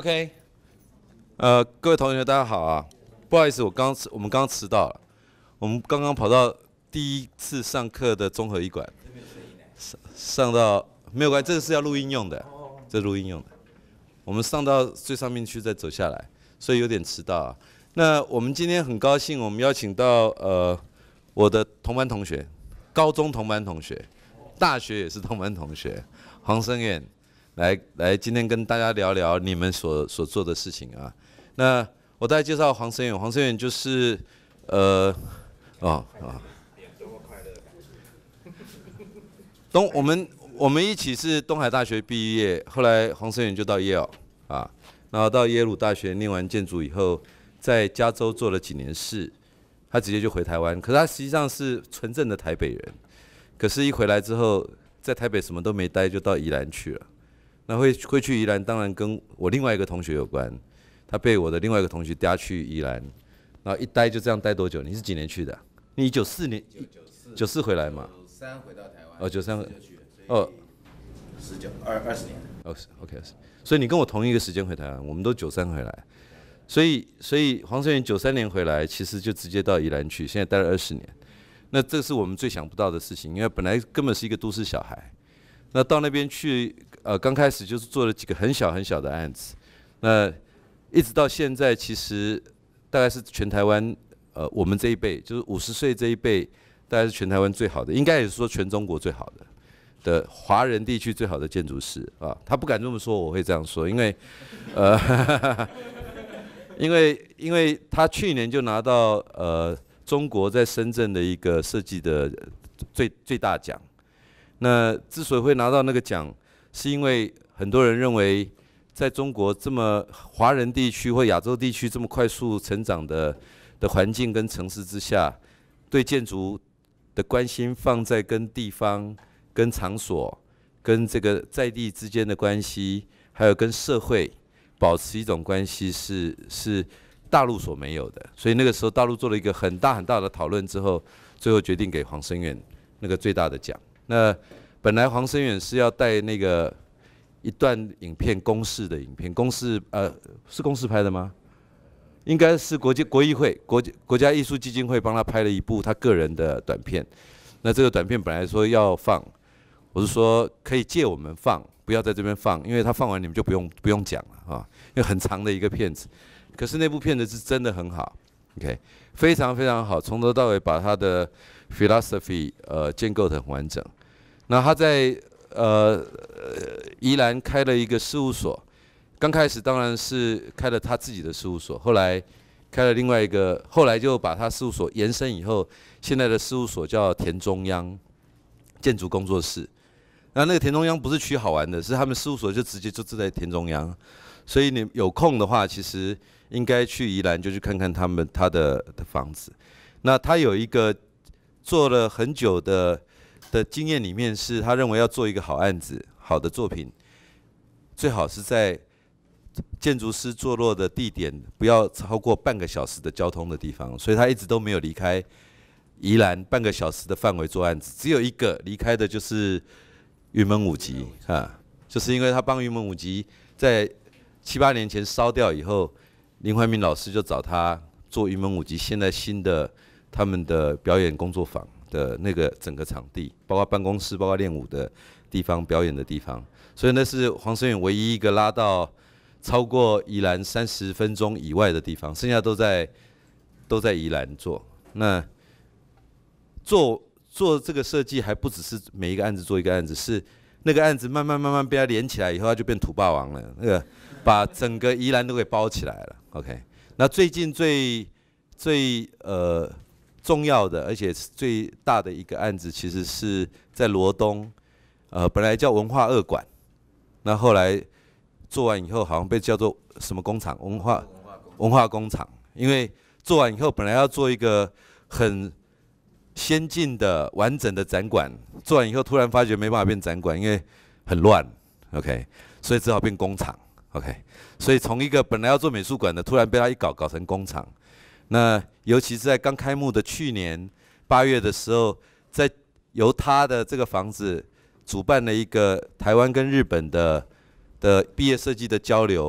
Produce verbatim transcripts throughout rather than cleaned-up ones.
OK， 呃，各位同学，大家好啊！不好意思，我刚我们刚刚迟到了，我们刚刚跑到第一次上课的综合医馆，上上到没有关系，这个是要录音用的，这录音用的。我们上到最上面去再走下来，所以有点迟到啊。那我们今天很高兴，我们邀请到呃我的同班同学，高中同班同学，大学也是同班同学，黄声远。来来，今天跟大家聊聊你们所所做的事情啊。那我大概介绍黄声远，黄声远就是呃哦啊，东我们我们一起是东海大学毕业，后来黄声远就到耶鲁啊，然后到耶鲁大学念完建筑以后，在加州做了几年事，他直接就回台湾。可是他实际上是纯正的台北人，可是一回来之后，在台北什么都没待，就到宜兰去了。那会会去宜兰，当然跟我另外一个同学有关。他被我的另外一个同学调去宜兰，然后一待就这样待多久？你是几年去的？你九四年，九四回来嘛？ 九三回到台湾。 哦，九三。 哦，十九二二十年。 哦 ，OK， 所以你跟我同一个时间回台湾，我们都九三回来。所以，所以黄声远九三年回来，其实就直接到宜兰去，现在待了二十年。那这是我们最想不到的事情，因为本来根本是一个都市小孩。那到那边去，呃，刚开始就是做了几个很小很小的案子，那一直到现在，其实大概是全台湾，呃，我们这一辈，就是五十岁这一辈，大概是全台湾最好的，应该也是说全中国最好的的华人地区最好的建筑师啊。他不敢这么说，我会这样说，因为，呃，因为因为他去年就拿到呃中国在深圳的一个设计的最最大奖。那之所以会拿到那个奖，是因为很多人认为，在中国这么华人地区或亚洲地区这么快速成长的的环境跟城市之下，对建筑的关心放在跟地方、跟场所、跟这个在地之间的关系，还有跟社会保持一种关系是，是是大陆所没有的。所以那个时候，大陆做了一个很大很大的讨论之后，最后决定给黄声远那个最大的奖。那本来黄声远是要带那个一段影片，公视的影片，公视呃是公视拍的吗？应该是国际国艺会国国家艺术基金会帮他拍了一部他个人的短片。那这个短片本来说要放，我是说可以借我们放，不要在这边放，因为他放完你们就不用不用讲了啊，因为很长的一个片子。可是那部片子是真的很好 ，OK， 非常非常好，从头到尾把他的 philosophy 呃建构得很完整。那他在呃宜兰开了一个事务所，刚开始当然是开了他自己的事务所，后来开了另外一个，后来就把他事务所延伸以后，现在的事务所叫田中央建筑工作室。那那个田中央不是取好玩的，是他们事务所就直接就住在田中央，所以你有空的话，其实应该去宜兰就去看看他们他的的房子。那他有一个做了很久的。的经验里面是，他认为要做一个好案子、好的作品，最好是在建筑师坐落的地点不要超过半个小时的交通的地方，所以他一直都没有离开宜兰半个小时的范围做案子，只有一个离开的就是云门舞集啊，就是因为他帮云门舞集在七八年前烧掉以后，林怀民老师就找他做云门舞集现在新的他们的表演工作坊。的那个整个场地，包括办公室，包括练舞的地方、表演的地方，所以那是黄声远唯一一个拉到超过宜兰三十分钟以外的地方，剩下都在都在宜兰做。那做做这个设计还不只是每一个案子做一个案子，是那个案子慢慢慢慢被它连起来以后，它就变土霸王了，那个把整个宜兰都给包起来了。OK， 那最近最最呃。重要的，而且最大的一个案子，其实是在罗东，呃，本来叫文化二馆，那后来做完以后，好像被叫做什么工厂？文化文化工厂。因为做完以后，本来要做一个很先进的、完整的展馆，做完以后突然发觉没办法变展馆，因为很乱 ，OK， 所以只好变工厂 ，OK， 所以从一个本来要做美术馆的，突然被他一搞搞成工厂。那尤其是在刚开幕的去年八月的时候，在由他的这个房子主办了一个台湾跟日本的的毕业设计的交流，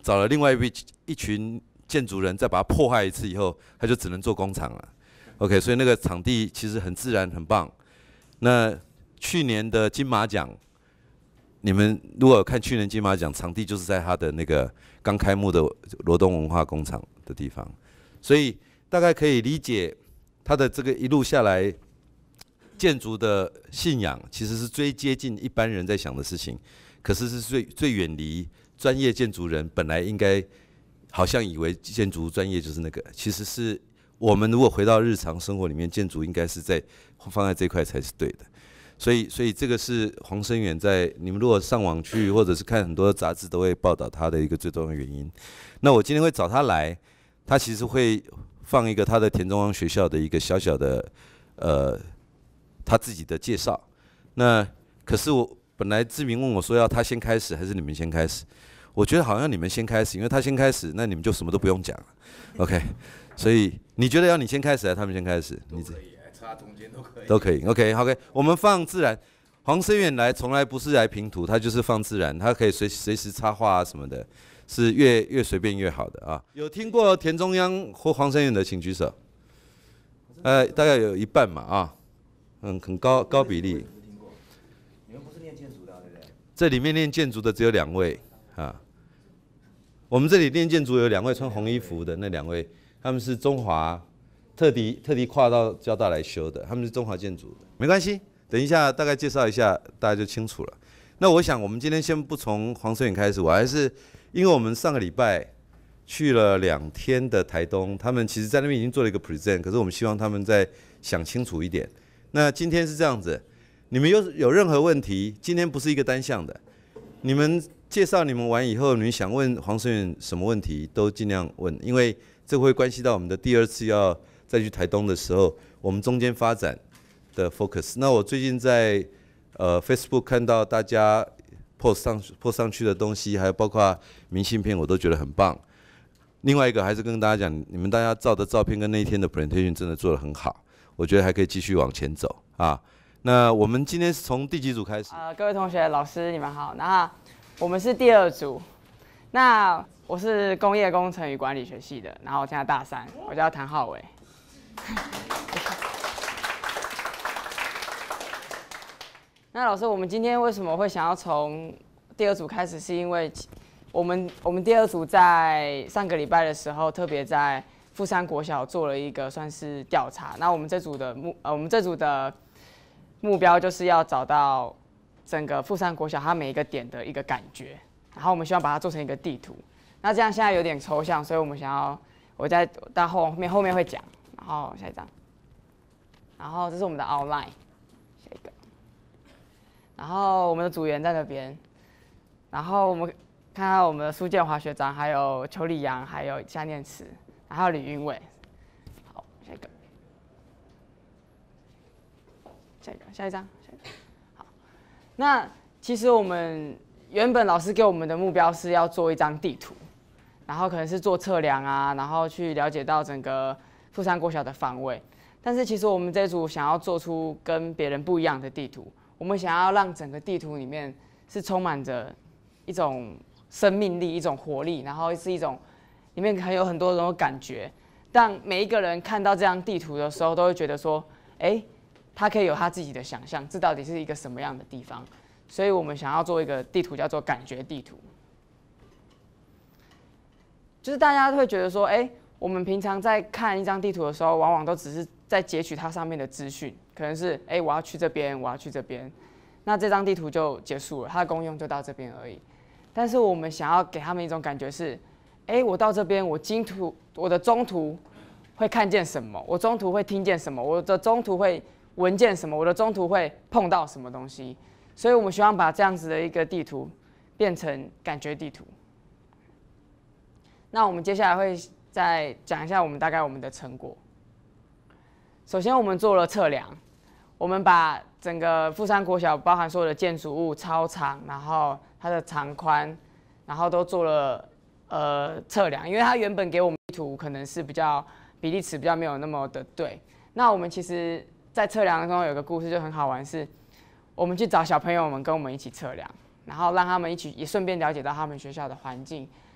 找了另外一批一群建筑人，再把它破坏一次以后，他就只能做工厂了。OK， 所以那个场地其实很自然，很棒。那去年的金马奖，你们如果有看去年金马奖，场地就是在他的那个刚开幕的罗东文化工厂的地方，所以大概可以理解他的这个一路下来，建筑的信仰其实是最接近一般人在想的事情，可是是最最远离专业建筑人本来应该好像以为建筑专业就是那个，其实是。我们如果回到日常生活里面，建筑应该是在放在这块才是对的，所以所以这个是黄声远在你们如果上网去或者是看很多杂志都会报道他的一个最重要的原因。那我今天会找他来，他其实会放一个他的田中央学校的一个小小的呃他自己的介绍。那可是我本来志明问我说要他先开始还是你们先开始，我觉得好像你们先开始，因为他先开始，那你们就什么都不用讲了 ，OK。所以你觉得要你先开始，还是他们先开始？ 都可以，插中间都可以。 都可以 ，OK，OK，、okay, okay, 我们放自然。黄声远来从来不是来评图，他就是放自然，他可以随随时插画啊什么的，是越越随便越好的啊。有听过田中央或黄声远的，请举手。呃，大概有一半嘛啊，嗯，很高高比例。 你们不是念建筑的，对不对？ 这里面念建筑的只有两位啊。我们这里念建筑有两位穿红衣服的那两位。他们是中华特地特地跨到交大来修的，他们是中华建筑的，没关系，等一下大概介绍一下，大家就清楚了。那我想我们今天先不从黄声远开始，我还是因为我们上个礼拜去了两天的台东，他们其实在那边已经做了一个 present， 可是我们希望他们再想清楚一点。那今天是这样子，你们有有任何问题，今天不是一个单项的，你们介绍你们完以后，你们想问黄声远什么问题都尽量问，因为这会关系到我们的第二次要再去台东的时候，我们中间发展的 focus。那我最近在呃 Facebook 看到大家 post 上 post 上去的东西，还有包括明信片，我都觉得很棒。另外一个还是跟大家讲，你们大家照的照片跟那一天的 presentation 真的做得很好，我觉得还可以继续往前走啊。那我们今天是从第几组开始？ 呃，各位同学、老师，你们好。那我们是第二组。那我是工业工程与管理学系的，然后我现在大三，我叫谭浩伟。那老师，我们今天为什么会想要从第二组开始？是因为我们我们第二组在上个礼拜的时候，特别在富山国小做了一个算是调查。那我们这组的目呃，我们这组的目标就是要找到整个富山国小它每一个点的一个感觉，然后我们希望把它做成一个地图。那这样现在有点抽象，所以我们想要，我在到后面后面会讲。然后下一张，然后这是我们的 outline， 下一个，然后我们的组员在那边，然后我们看到我们的苏建华学长，还有邱立阳，还有夏念慈，还有李云伟。好，下一个，下一个，下一张，下一个。好，那其实我们原本老师给我们的目标是要做一张地图。然后可能是做测量啊，然后去了解到整个富山国小的方位。但是其实我们这组想要做出跟别人不一样的地图，我们想要让整个地图里面是充满着一种生命力、一种活力，然后是一种里面还有很多种感觉。让每一个人看到这张地图的时候，都会觉得说，哎，他可以有他自己的想象，这到底是一个什么样的地方？所以我们想要做一个地图，叫做感觉地图。就是大家会觉得说，哎、欸，我们平常在看一张地图的时候，往往都只是在截取它上面的资讯，可能是，哎、欸，我要去这边，我要去这边，那这张地图就结束了，它的功用就到这边而已。但是我们想要给他们一种感觉是，哎、欸，我到这边，我经途，我的中途会看见什么？我中途会听见什么？我的中途会闻见什么？我的中途会碰到什么东西？所以我们希望把这样子的一个地图变成感觉地图。那我们接下来会再讲一下我们大概我们的成果。首先，我们做了测量，我们把整个富山国小包含所有的建筑物、操场，然后它的长宽，然后都做了呃测量，因为它原本给我们地图可能是比较比例尺比较没有那么的对。那我们其实，在测量中有个故事就很好玩，是我们去找小朋友们跟我们一起测量，然后让他们一起也顺便了解到他们学校的环境。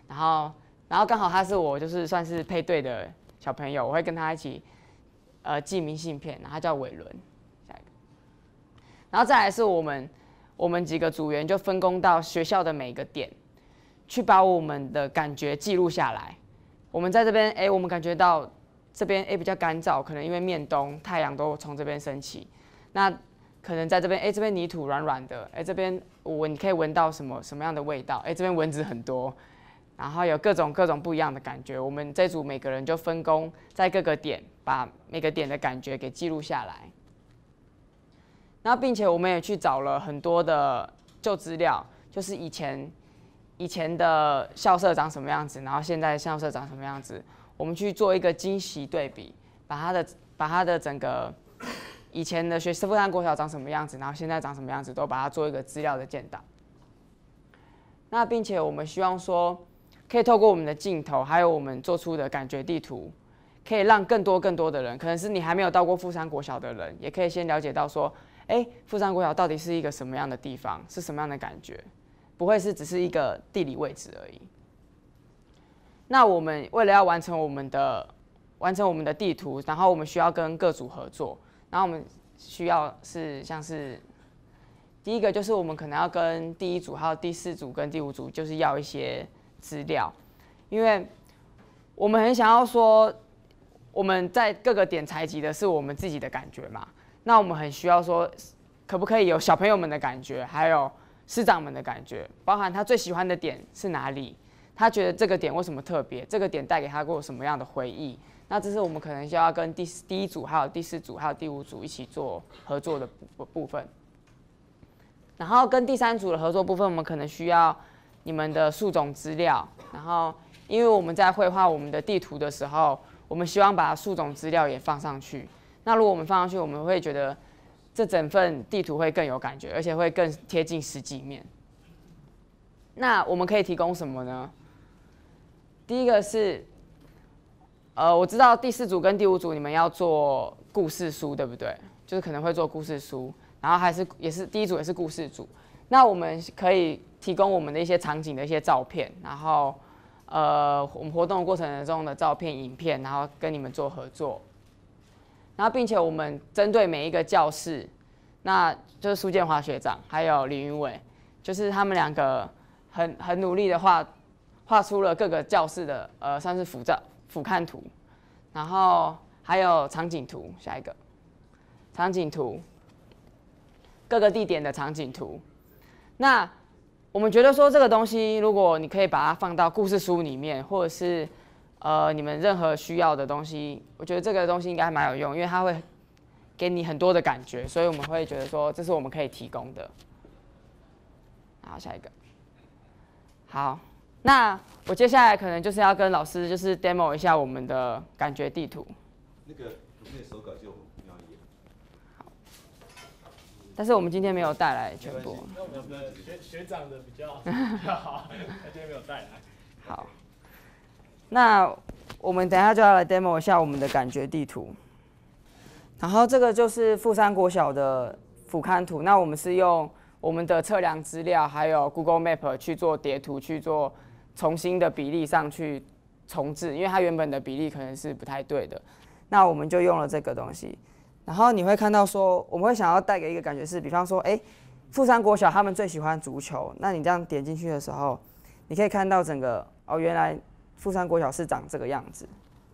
然后然后刚好他是我就是算是配对的小朋友，我会跟他一起呃寄明信片，然后他叫伟伦，下一个，然后再来是我们我们几个组员就分工到学校的每个点，去把我们的感觉记录下来。我们在这边，哎，我们感觉到这边哎比较干燥，可能因为面冬，太阳都从这边升起。那可能在这边，哎，这边泥土软软的，哎，这边我你可以闻到什么什么样的味道？哎，这边蚊子很多，然后有各种各种不一样的感觉。我们这组每个人就分工在各个点，把每个点的感觉给记录下来。然后，并且我们也去找了很多的旧资料，就是以前以前的校舍长什么样子，然后现在校舍长什么样子，我们去做一个惊喜对比，把它的把它的整个以前的学富山国小长什么样子，然后现在长什么样子，都把它做一个资料的建档。那并且我们希望说，可以透过我们的镜头，还有我们做出的感觉地图，可以让更多更多的人，可能是你还没有到过富山国小的人，也可以先了解到说，哎，富山国小到底是一个什么样的地方，是什么样的感觉，不会是只是一个地理位置而已。那我们为了要完成我们的完成我们的地图，然后我们需要跟各组合作，然后我们需要是像是第一个就是我们可能要跟第一组、还有第四组跟第五组，就是要一些资料，因为我们很想要说我们在各个点采集的是我们自己的感觉嘛，那我们很需要说可不可以有小朋友们的感觉，还有师长们的感觉，包含他最喜欢的点是哪里，他觉得这个点为什么特别，这个点带给他过什么样的回忆。那这是我们可能需要跟第第一组、还有第四组、还有第五组一起做合作的部部分。然后跟第三组的合作部分，我们可能需要你们的树种资料。然后，因为我们在绘画我们的地图的时候，我们希望把树种资料也放上去。那如果我们放上去，我们会觉得这整份地图会更有感觉，而且会更贴近实际面。那我们可以提供什么呢？第一个是。呃，我知道第四组跟第五组你们要做故事书，对不对？就是可能会做故事书，然后还是也是第一组也是故事组。那我们可以提供我们的一些场景的一些照片，然后呃我们活动过程中的照片、影片，然后跟你们做合作。然后并且我们针对每一个教室，那就是苏建华学长还有李云伟，就是他们两个很很努力的画画出了各个教室的呃算是辅照。俯瞰图，然后还有场景图，下一个场景图，各个地点的场景图。那我们觉得说这个东西，如果你可以把它放到故事书里面，或者是呃你们任何需要的东西，我觉得这个东西应该蛮有用，因为它会给你很多的感觉，所以我们会觉得说这是我们可以提供的。好，下一个，好。那我接下来可能就是要跟老师就是 demo 一下我们的感觉地图。 那个我们的手稿就描一好，但是我们今天没有带来全部。 那我们的学学长的比较比较好，他今天没有带来。 好，那我们等一下就要来 demo 一下我们的感觉地图。然后这个就是富山国小的俯瞰图，那我们是用我们的测量资料还有 Google Map 去做叠图去做。重新的比例上去重置，因为它原本的比例可能是不太对的，那我们就用了这个东西。然后你会看到说，我们会想要带给一个感觉是，比方说，哎，富山国小他们最喜欢足球，那你这样点进去的时候，你可以看到整个哦，原来富山国小是长这个样子。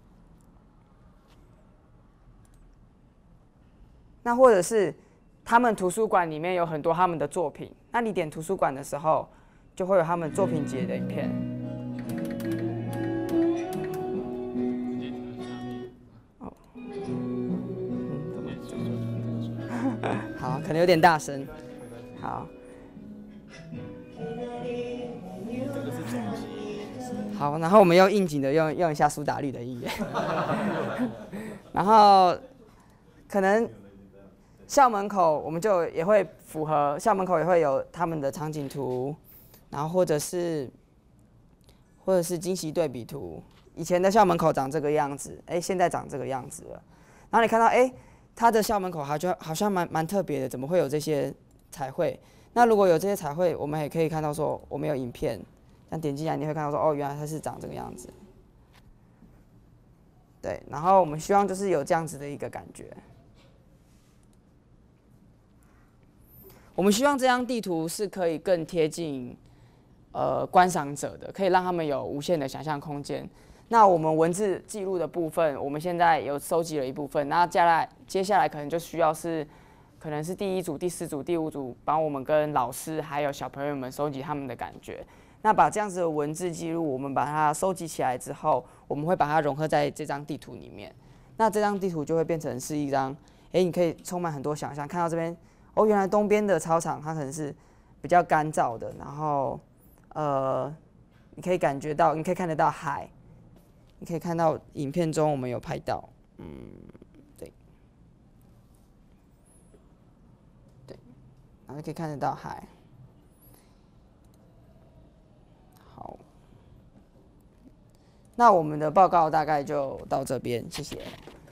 那或者是他们图书馆里面有很多他们的作品，那你点图书馆的时候。就会有他们作品集的影片。哦，好，可能有点大声。好。好，然后我们用应景的用用一下苏打绿的音乐。然后可能校门口我们就也会符合，校门口也会有他们的场景图。然后或者是，或者是惊喜对比图，以前的校门口长这个样子，哎，现在长这个样子了。然后你看到，哎，它的校门口好像好像蛮蛮特别的，怎么会有这些彩绘？那如果有这些彩绘，我们也可以看到说，我们有影片， 像点进来你会看到说，哦，原来它是长这个样子。对，然后我们希望就是有这样子的一个感觉。我们希望这张地图是可以更贴近呃观赏者的，可以让他们有无限的想象空间。那我们文字记录的部分，我们现在有收集了一部分，那接下来接下来可能就需要是，可能是第一组、第四组、第五组帮我们跟老师还有小朋友们收集他们的感觉。那把这样子的文字记录，我们把它收集起来之后，我们会把它融合在这张地图里面。那这张地图就会变成是一张，哎、欸，你可以充满很多想象。看到这边，哦，原来东边的操场它可能是比较干燥的，然后呃，你可以感觉到，你可以看得到海，你可以看到影片中我们有拍到，嗯，对，对，然后可以看得到海。好，那我们的报告大概就到这边，谢谢。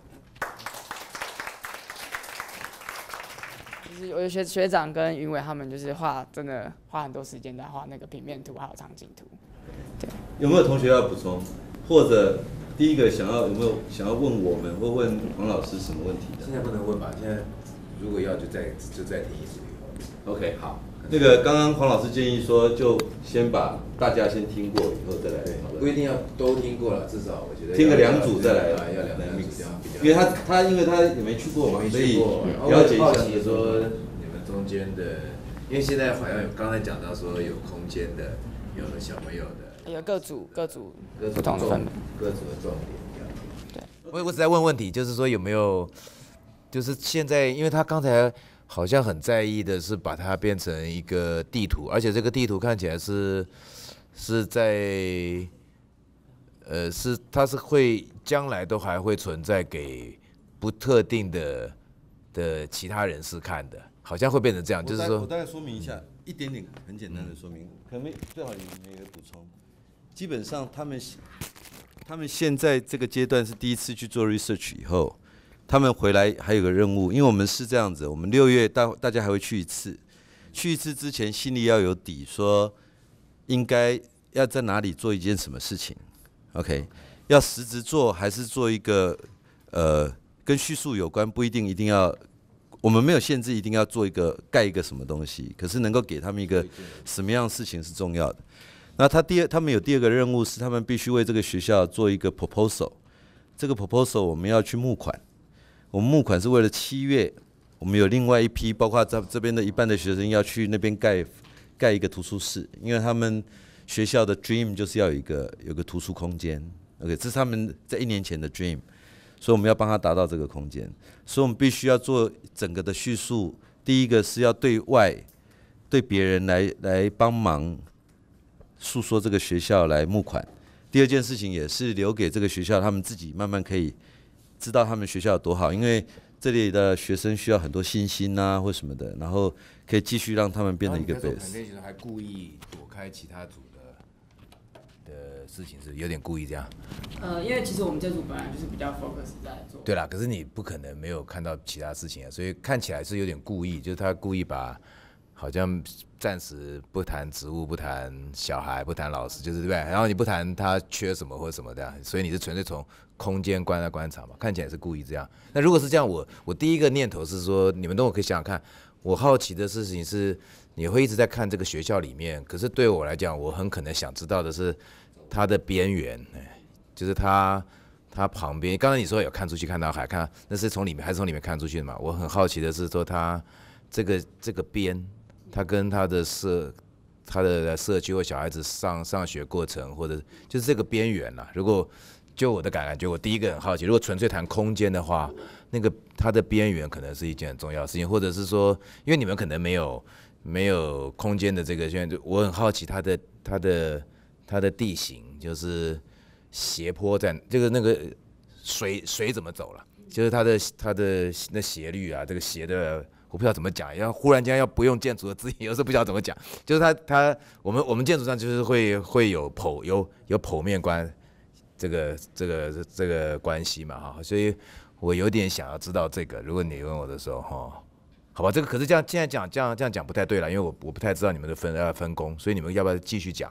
就是我有学学长跟云伟他们就是画，真的花很多时间在画那个平面图还有场景图。对， 有没有同学要补充？或者第一个想要有没有想要问我们或问黄老师什么问题的？ 现在不能问吧？现在如果要就再就再听一次。 OK， 好。那个刚刚黄老师建议说，就先把大家先听过以后再来讨论。 不一定要都听过了，至少我觉得听个两组再来， 要两两组这样比较。 因为他他因为他也没去过嘛，所以了解一下。说你们中间的，因为现在好像有刚才讲到说有空间的，有小朋友的， 有各组各组不同的分各组的重点。 对， 我我只在问问题，就是说有没有，就是现在，因为他刚才好像很在意的是把它变成一个地图，而且这个地图看起来是是在，呃，是它是会将来都还会存在给不特定的的其他人士看的，好像会变成这样，就是说， 我大概说明一下，一点点很简单的说明，可能最好你们也补充。基本上他们他们现在这个阶段是第一次去做 research 以后。他们回来还有个任务，因为我们是这样子，我们六月大大家还会去一次，去一次之前心里要有底，说应该要在哪里做一件什么事情 ，OK， 要实质做还是做一个呃跟叙述有关，不一定一定要，我们没有限制一定要做一个盖一个什么东西，可是能够给他们一个什么样的事情是重要的。那他第二，他们有第二个任务是，他们必须为这个学校做一个 proposal， 这个 proposal 我们要去募款。我们募款是为了七月，我们有另外一批，包括这这边的一半的学生要去那边盖盖一个图书室，因为他们学校的 dream 就是要有一个有个图书空间 ，OK， 这是他们在一年前的 dream， 所以我们要帮他达到这个空间，所以我们必须要做整个的叙述。第一个是要对外对别人来来帮忙诉说这个学校来募款，第二件事情也是留给这个学校他们自己慢慢可以。知道他们学校有多好，因为这里的学生需要很多信心啊或什么的，然后可以继续让他们变成一个 base。 你还故意躲开其他组的的事情，是有点故意这样。 呃，因为其实我们这组本来就是比较 focus 在做。 对啦，可是你不可能没有看到其他事情啊，所以看起来是有点故意，就是他故意把好像暂时不谈植物、不谈小孩、不谈老师，就是对不对？然后你不谈他缺什么或者什么的，所以你是纯粹从空间观来观察嘛，看起来是故意这样。那如果是这样，我我第一个念头是说，你们都可以想想看。我好奇的事情是，你会一直在看这个学校里面，可是对我来讲，我很可能想知道的是它的边缘，就是它它旁边。刚才你说有看出去看到海，看那是从里面还是从里面看出去的嘛？我很好奇的是说，它这个这个边，它跟它的社它的社区或小孩子上上学过程，或者就是这个边缘啦，如果就我的感觉，我第一个很好奇，如果纯粹谈空间的话，那个它的边缘可能是一件很重要的事情，或者是说，因为你们可能没有没有空间的这个，我很好奇它的它的它的地形，就是斜坡在这个那个水水怎么走了，就是它的它的那斜率啊，这个斜的。我不知道怎么讲，要忽然间要不用建筑的字眼，有时候不知道怎么讲。就是它它我们我们建筑上就是会会有剖有有剖面观这个这个这个关系嘛哈，所以我有点想要知道这个。如果你问我的时候哈，好吧，这个可是这样现在讲这样这样讲不太对了，因为我我不太知道你们的分呃分工，所以你们要不要继续讲？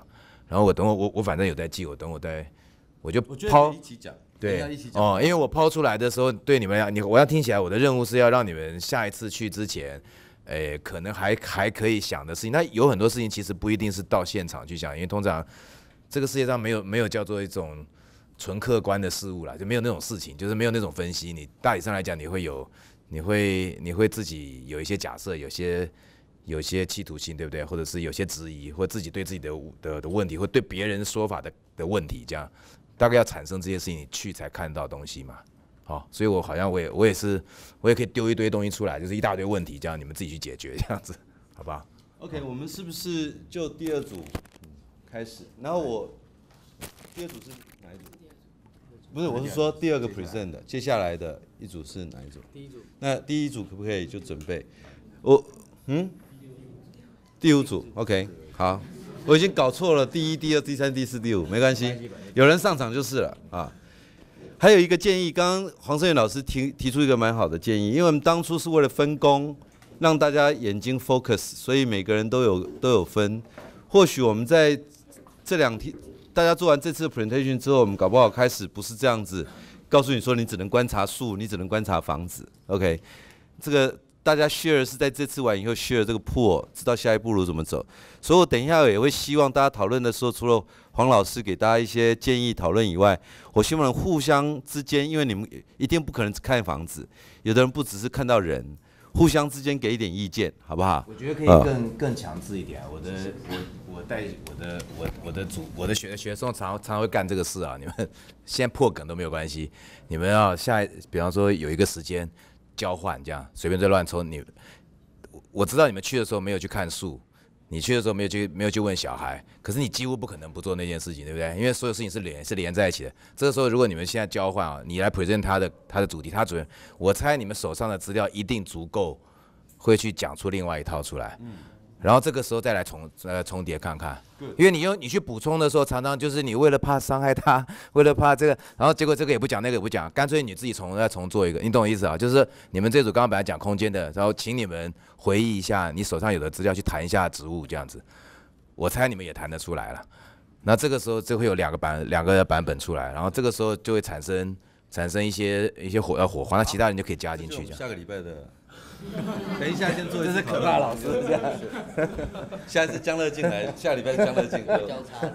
然后我等我我我反正有在记，我等我在我就我觉得抛可以一起讲， 对一起讲哦，因为我抛出来的时候，对你们要你我要听起来，我的任务是要让你们下一次去之前，诶，可能还还可以想的事情。那有很多事情其实不一定是到现场去想，因为通常这个世界上没有没有叫做一种纯客观的事物啦，就没有那种事情，就是没有那种分析。你大体上来讲，你会有你会你会自己有一些假设，有些有些企图心，对不对？或者是有些质疑，或自己对自己的的的问题，或对别人说法的的问题，这样。大概要产生这些事情，你去才看到东西嘛。好，所以我好像我也我也是，我也可以丢一堆东西出来，就是一大堆问题，这样你们自己去解决，这样子，好不好 OK， 我们是不是就第二组开始？然后我第二组是哪一组？不是，我是说第二个 present 的，接下来的一组是哪一组？ 第一组。 那第一组可不可以就准备？我嗯，第五组 OK， 好。我已经搞错了，第一、第二、第三、第四、第五，没关系，有人上场就是了啊。还有一个建议，刚刚黄胜元老师提提出一个蛮好的建议，因为我们当初是为了分工，让大家眼睛 focus， 所以每个人都有都有分。或许我们在这两天，大家做完这次的 presentation 之后，我们搞不好开始不是这样子，告诉你说你只能观察树，你只能观察房子 ，OK？ 这个。大家 share 是在这次完以后 share 这个 pool， 知道下一步路怎么走。所以我等一下也会希望大家讨论的时候，除了黄老师给大家一些建议讨论以外，我希望互相之间，因为你们一定不可能只看房子，有的人不只是看到人，互相之间给一点意见，好不好？ 我觉得可以更、呃、更强势一点。我的我我带我的我我的组我的学学生常常常会干这个事啊。你们现在破梗都没有关系，你们要下比方说有一个时间。交换这样随便再乱抽你，我知道你们去的时候没有去看树，你去的时候没有去没有去问小孩，可是你几乎不可能不做那件事情，对不对？因为所有事情是连是连在一起的。这个时候如果你们现在交换啊，你来 present 他的他的主题，他主任，我猜你们手上的资料一定足够，会去讲出另外一套出来。嗯然后这个时候再来重呃重叠看看，因为你用你去补充的时候，常常就是你为了怕伤害他，为了怕这个，然后结果这个也不讲，那个也不讲，干脆你自己重再重做一个，你懂我意思啊？就是你们这组刚刚本来讲空间的，然后请你们回忆一下你手上有的资料，去谈一下植物这样子，我猜你们也谈得出来了。那这个时候就会有两个版两个版本出来，然后这个时候就会产生产生一些一些火呃火花，那其他人就可以加进去这样。 下个礼拜的。等一下，先做一次。 这是可怕老师这样。 下一次江乐进来，下礼拜江乐进。交叉。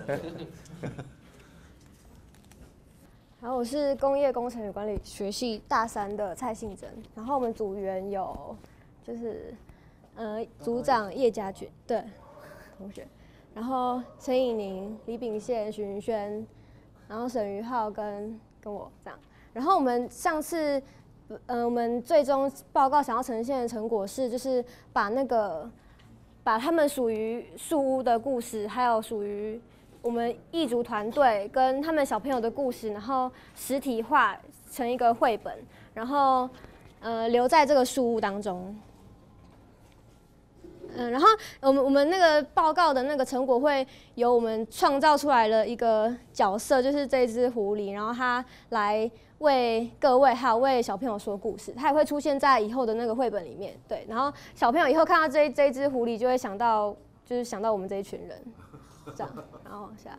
好，我是工业工程与管理学系大三的蔡信珍，然后我们组员有就是呃组长叶家俊，对同学，然后陈以宁、李秉宪、许云轩，然后沈于浩跟跟我这样，然后我们上次。呃，我们最终报告想要呈现的成果是，就是把那个把他们属于树屋的故事，还有属于我们艺族团队跟他们小朋友的故事，然后实体化成一个绘本，然后呃留在这个树屋当中。嗯，然后我们我们那个报告的那个成果会由我们创造出来的一个角色，就是这只狐狸，然后它来为各位还有为小朋友说故事，它也会出现在以后的那个绘本里面。对，然后小朋友以后看到这这只狐狸，就会想到就是想到我们这一群人，这样，然后往下。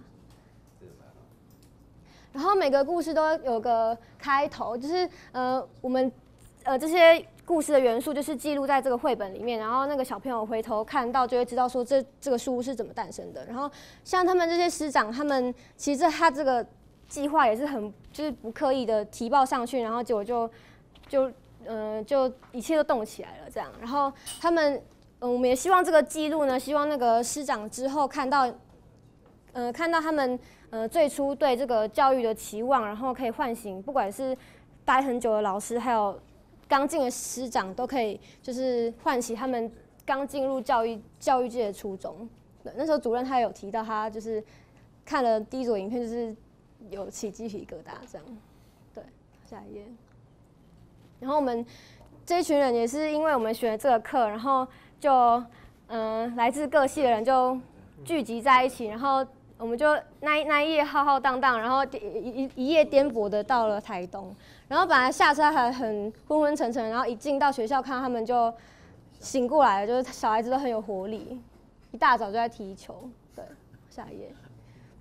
然后每个故事都有个开头，就是呃我们呃这些。故事的元素就是记录在这个绘本里面，然后那个小朋友回头看到就会知道说这这个书是怎么诞生的。然后像他们这些师长，他们其实他这个计划也是很就是不刻意的提报上去，然后结果就就呃就一切都动起来了这样。然后他们嗯我们也希望这个记录呢，希望那个师长之后看到呃看到他们呃最初对这个教育的期望，然后可以唤醒不管是待很久的老师，还有刚进的师长都可以，就是唤起他们刚进入教育教育界的初衷。对，那时候主任他有提到，他就是看了第一组影片，就是有起鸡皮疙瘩这样。对，下一页。然后我们这一群人也是因为我们选了这个课，然后就嗯、呃、来自各系的人就聚集在一起，然后我们就那一那一夜浩浩荡荡，然后一一一夜颠簸的到了台东。然后本来下车还很昏昏沉沉，然后一进到学校看到他们就醒过来了，就是小孩子都很有活力，一大早就在踢球。对，下一页。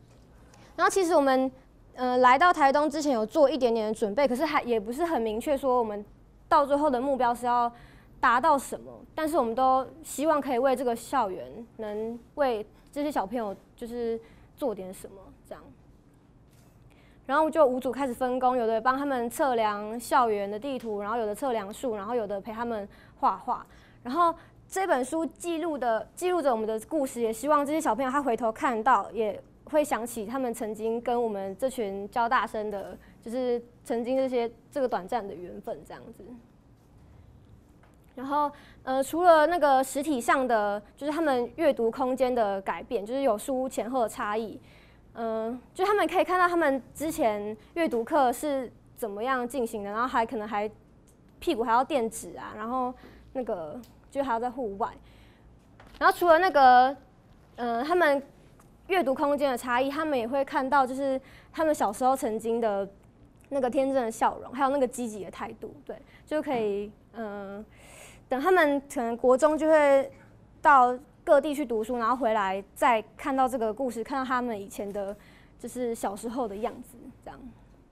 然后其实我们呃来到台东之前有做一点点的准备，可是还也不是很明确说我们到最后的目标是要达到什么，但是我们都希望可以为这个校园能为这些小朋友就是做点什么这样。然后就五组开始分工，有的帮他们测量校园的地图，然后有的测量树，然后有的陪他们画画。然后这本书记录的记录着我们的故事，也希望这些小朋友他回头看到，也会想起他们曾经跟我们这群交大生的，就是曾经这些这个短暂的缘分这样子。然后呃，除了那个实体上的，就是他们阅读空间的改变，就是有书屋前后的差异。嗯、呃，就他们可以看到他们之前阅读课是怎么样进行的，然后还可能还屁股还要垫纸啊，然后那个就还要在户外。然后除了那个，嗯、呃，他们阅读空间的差异，他们也会看到就是他们小时候曾经的那个天真的笑容，还有那个积极的态度，对，就可以嗯、呃，等他们可能国中就会到各地去读书，然后回来再看到这个故事，看到他们以前的，就是小时候的样子，这样。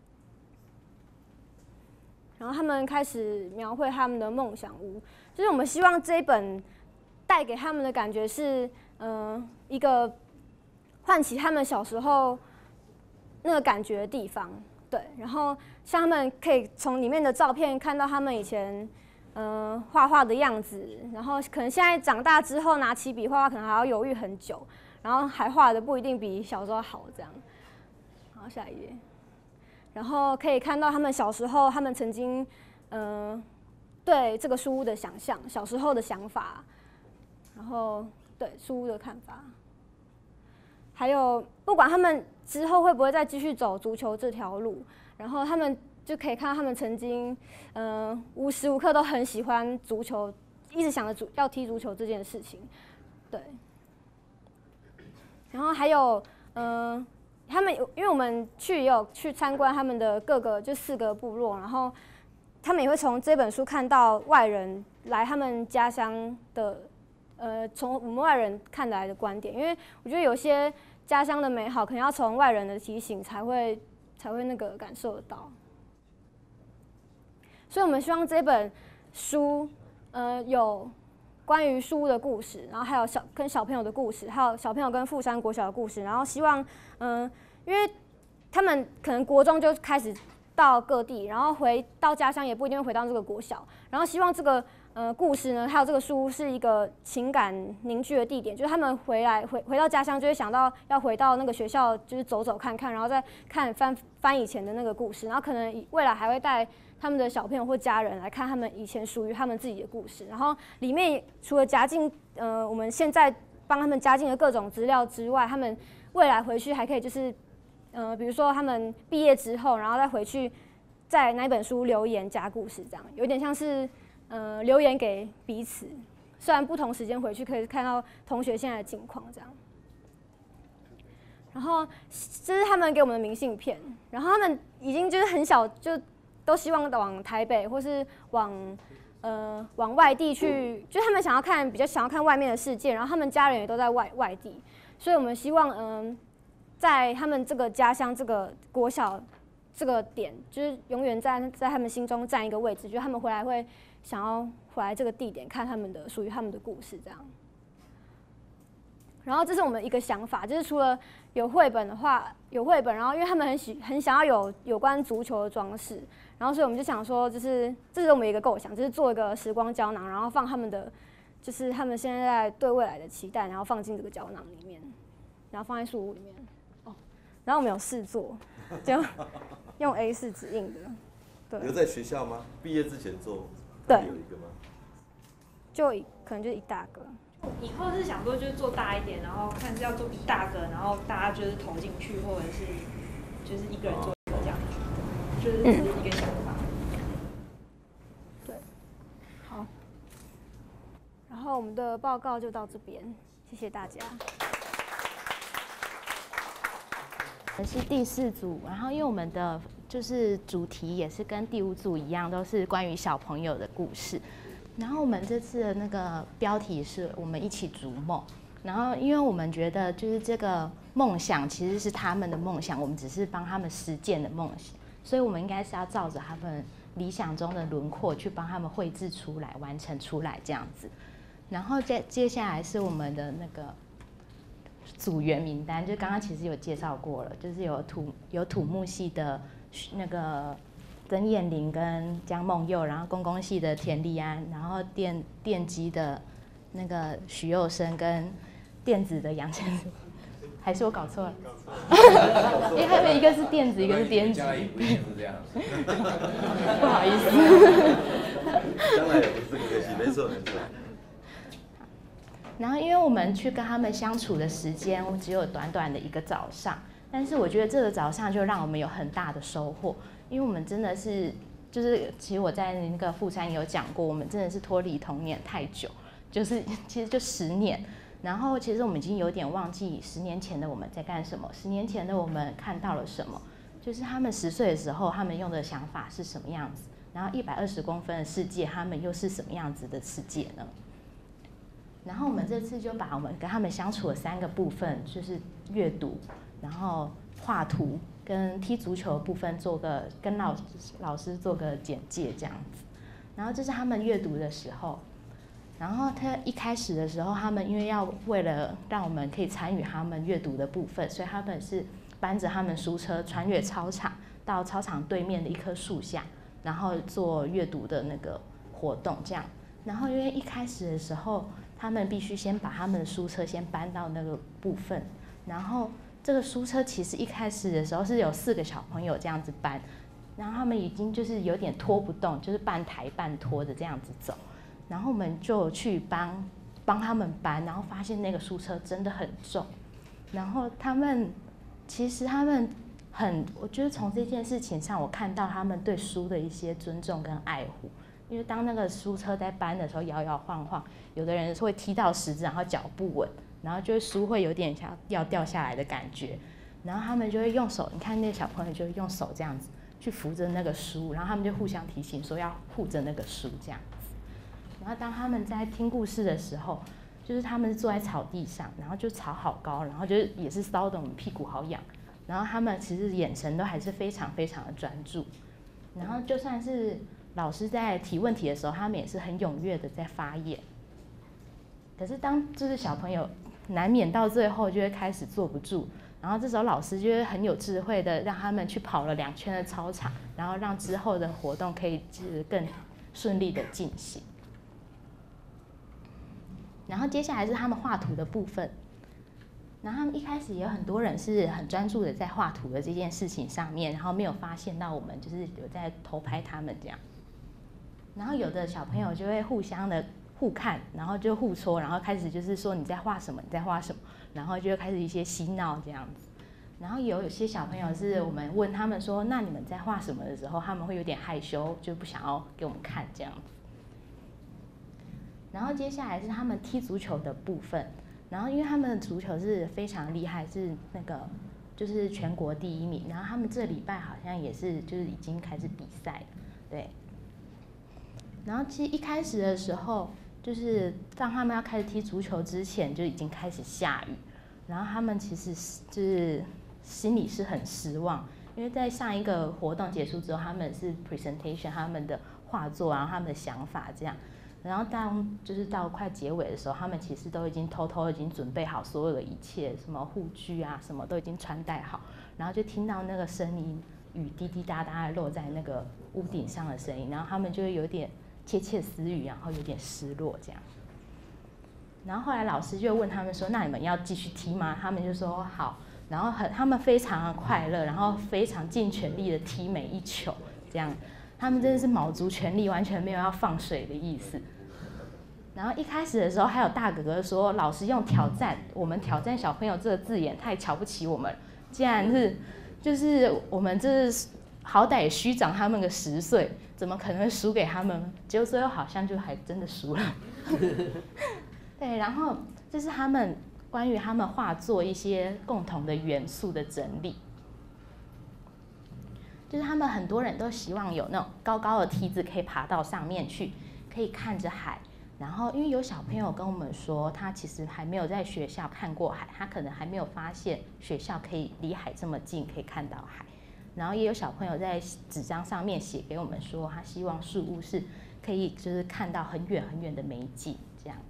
然后他们开始描绘他们的梦想屋，就是我们希望这一本带给他们的感觉是，嗯、呃，一个唤起他们小时候那个感觉的地方，对。然后像他们可以从里面的照片看到他们以前。嗯，画画的样子，然后可能现在长大之后拿起笔画画，可能还要犹豫很久，然后还画的不一定比小时候好这样。好，下一页，然后可以看到他们小时候，他们曾经，嗯，对这个书屋的想象，小时候的想法，然后对书屋的看法，还有不管他们之后会不会再继续走足球这条路，然后他们。就可以看到他们曾经，嗯、呃，无时无刻都很喜欢足球，一直想着足要踢足球这件事情，对。然后还有，嗯、呃，他们有，因为我们去也有去参观他们的各个就四个部落，然后他们也会从这本书看到外人来他们家乡的，呃，从我们外人看来的观点，因为我觉得有些家乡的美好，可能要从外人的提醒才会才会那个感受得到。所以我们希望这本书，呃，有关于书的故事，然后还有小跟小朋友的故事，还有小朋友跟富山国小的故事，然后希望，嗯、呃，因为他们可能国中就开始到各地，然后回到家乡也不一定会回到这个国小，然后希望这个呃故事呢，还有这个书是一个情感凝聚的地点，就是他们回来回回到家乡就会想到要回到那个学校，就是走走看看，然后再看翻翻以前的那个故事，然后可能未来还会带。他们的小朋友或家人来看他们以前属于他们自己的故事，然后里面除了加进呃我们现在帮他们加进的各种资料之外，他们未来回去还可以就是呃比如说他们毕业之后，然后再回去在那本书留言加故事，这样有点像是呃留言给彼此，虽然不同时间回去可以看到同学现在的境况这样。然后这是他们给我们的明信片，然后他们已经就是很小就。都希望往台北或是往呃往外地去，就他们想要看比较想要看外面的世界，然后他们家人也都在外外地，所以我们希望嗯、呃，在他们这个家乡这个国小这个点，就是永远在在他们心中占一个位置，就是他们回来会想要回来这个地点看他们的属于他们的故事这样。然后这是我们一个想法，就是除了有绘本的话，有绘本，然后因为他们很喜很想要有有关足球的装饰，然后所以我们就想说，就是这是我们一个构想，就是做一个时光胶囊，然后放他们的，就是他们现在对未来的期待，然后放进这个胶囊里面，然后放在书屋里面。哦，然后我们有试做，就用 A 四 纸印的。对。 留在学校吗？毕业之前做？ 对。 有一个吗？ 就一可能就一大个。 以后是想说就是做大一点，然后看是要做一大个，然后大家就是投进去，或者是就是一个人做一个这样，就是这是一个想法。 对，好，然后我们的报告就到这边，谢谢大家。 我是第四组，然后因为我们的就是主题也是跟第五组一样，都是关于小朋友的故事。然后我们这次的那个标题是我们一起逐梦， 然后因为我们觉得就是这个梦想其实是他们的梦想，我们只是帮他们实践的梦想，所以我们应该是要照着他们理想中的轮廓去帮他们绘制出来、完成出来这样子。然后接接下来是我们的那个组员名单，就刚刚其实有介绍过了，就是有土有土木系的那个曾燕玲跟江梦佑，然后公共系的田立安，然后电电机的那个许佑生跟电子的杨先生，还是我搞错了？因为他们一个是电子，一个是电机。 将来也不一定是这样。 不好意思。 将来也不是这个可惜，没错没错。 然后，因为我们去跟他们相处的时间只有短短的一个早上，但是我觉得这个早上就让我们有很大的收获，因为我们真的是，就是其实我在那个富山有讲过，我们真的是脱离童年太久，就是其实就十年。然后其实我们已经有点忘记十年前的我们在干什么，十年前的我们看到了什么，就是他们十岁的时候他们用的想法是什么样子，然后一百二十公分的世界他们又是什么样子的世界呢？然后我们这次就把我们跟他们相处的三个部分，就是阅读，然后画图跟踢足球的部分做个跟老老师做个简介这样子。然后这是他们阅读的时候，然后他一开始的时候，他们因为要为了让我们可以参与他们阅读的部分，所以他们是搬着他们书车穿越操场到操场对面的一棵树下，然后做阅读的那个活动这样。然后因为一开始的时候，他们必须先把他们的书车先搬到那个部分，然后这个书车其实一开始的时候是有四个小朋友这样子搬，然后他们已经就是有点拖不动，就是半抬半拖的这样子走，然后我们就去帮帮他们搬，然后发现那个书车真的很重，然后他们其实他们很，我觉得从这件事情上我看到他们对书的一些尊重跟爱护。因为当那个书车在搬的时候摇摇晃晃，有的人会踢到石子，然后脚不稳，然后就是书会有点像要掉下来的感觉，然后他们就会用手，你看那个小朋友就会用手这样子去扶着那个书，然后他们就互相提醒说要护着那个书这样子。然后当他们在听故事的时候，就是他们是坐在草地上，然后就草好高，然后就是也是烧得我们屁股好痒，然后他们其实眼神都还是非常非常的专注，然后就算是老师在提问题的时候，他们也是很踊跃的在发言。可是当就是小朋友难免到最后就会开始坐不住，然后这时候老师就会很有智慧的让他们去跑了两圈的操场，然后让之后的活动可以就是更顺利的进行。然后接下来是他们画图的部分，然后他们一开始也有很多人是很专注的在画图的这件事情上面，然后没有发现到我们就是有在偷拍他们这样。然后有的小朋友就会互相的互看，然后就互戳，然后开始就是说你在画什么，你在画什么，然后就会开始一些嬉闹这样子。然后有有些小朋友是我们问他们说，那你们在画什么的时候，他们会有点害羞，就不想要给我们看这样子。然后接下来是他们踢足球的部分，然后因为他们的足球是非常厉害，是那个就是全国第一名，然后他们这礼拜好像也是就是已经开始比赛了，对。然后其实一开始的时候，就是当他们要开始踢足球之前，就已经开始下雨，然后他们其实就是心里是很失望，因为在上一个活动结束之后，他们是 presentation 他们的画作，然后他们的想法这样，然后当就是到快结尾的时候，他们其实都已经偷偷已经准备好所有的一切，什么护具啊，什么都已经穿戴好，然后就听到那个声音，雨滴滴答答的落在那个屋顶上的声音，然后他们就会有点窃窃私语，然后有点失落这样。然后后来老师就问他们说：“那你们要继续踢吗？”他们就说：“好。”然后很他们非常的快乐，然后非常尽全力的踢每一球，这样他们真的是卯足全力，完全没有要放水的意思。然后一开始的时候，还有大哥哥说：“老师用挑战，我们挑战小朋友这个字眼太瞧不起我们，既然是就是我们这是好歹也虚长他们个十岁。”怎么可能会输给他们？结果最后好像就还真的输了。对，然后这是他们关于他们画作一些共同的元素的整理，就是他们很多人都希望有那种高高的梯子可以爬到上面去，可以看着海， 然后因为有小朋友跟我们说，他其实还没有在学校看过海，他可能还没有发现学校可以离海这么近，可以看到海。然后也有小朋友在纸张上面写给我们说，他希望树屋是可以就是看到很远很远的美景这样。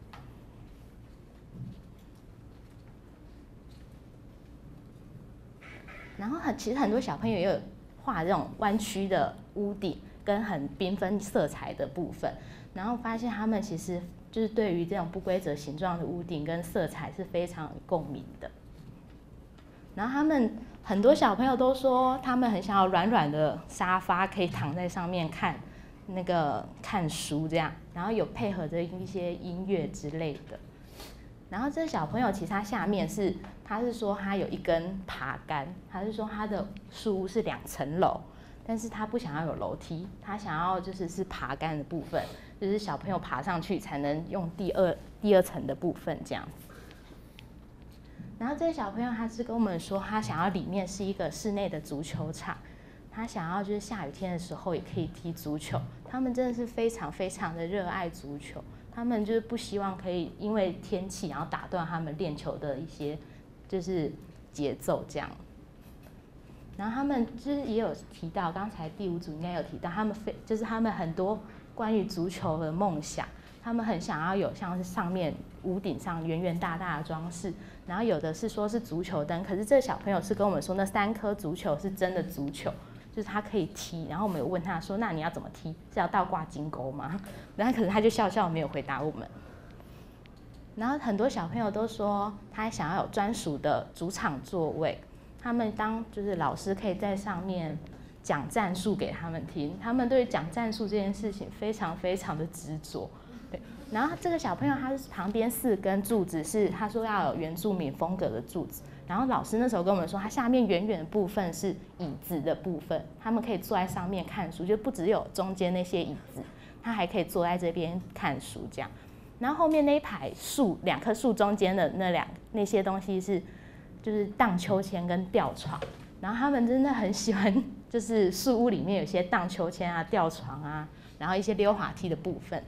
然后很其实很多小朋友也有画这种弯曲的屋顶跟很缤纷色彩的部分，然后发现他们其实就是对于这种不规则形状的屋顶跟色彩是非常有共鸣的。然后他们很多小朋友都说，他们很想要软软的沙发，可以躺在上面看那个看书这样，然后有配合着一些音乐之类的。然后这个小朋友其实他下面是，他是说他有一根爬杆，他是说他的树屋是两层楼，但是他不想要有楼梯，他想要就是是爬杆的部分，就是小朋友爬上去才能用第二第二层的部分这样子。然后这个小朋友他是跟我们说，他想要里面是一个室内的足球场，他想要就是下雨天的时候也可以踢足球。他们真的是非常非常的热爱足球，他们就是不希望可以因为天气然后打断他们练球的一些就是节奏这样。然后他们就是也有提到，刚才第五组应该有提到，他们非就是他们很多关于足球的梦想，他们很想要有像是上面屋顶上圆圆大大的装饰，然后有的是说是足球灯，可是这个小朋友是跟我们说那三颗足球是真的足球，就是他可以踢。然后我们有问他说，那你要怎么踢？是要倒挂金钩吗？然后可是他就笑笑没有回答我们。然后很多小朋友都说他想要有专属的主场座位，他们当就是老师可以在上面讲战术给他们听，他们对讲战术这件事情非常非常的执着。对，然后这个小朋友他是旁边四根柱子是他说要有原住民风格的柱子，然后老师那时候跟我们说，他下面远远的部分是椅子的部分，他们可以坐在上面看书，就不只有中间那些椅子，他还可以坐在这边看书这样。然后后面那一排树，两棵树中间的那两那些东西是就是荡秋千跟吊床，然后他们真的很喜欢，就是树屋里面有些荡秋千啊、吊床啊，然后一些溜滑梯的部分。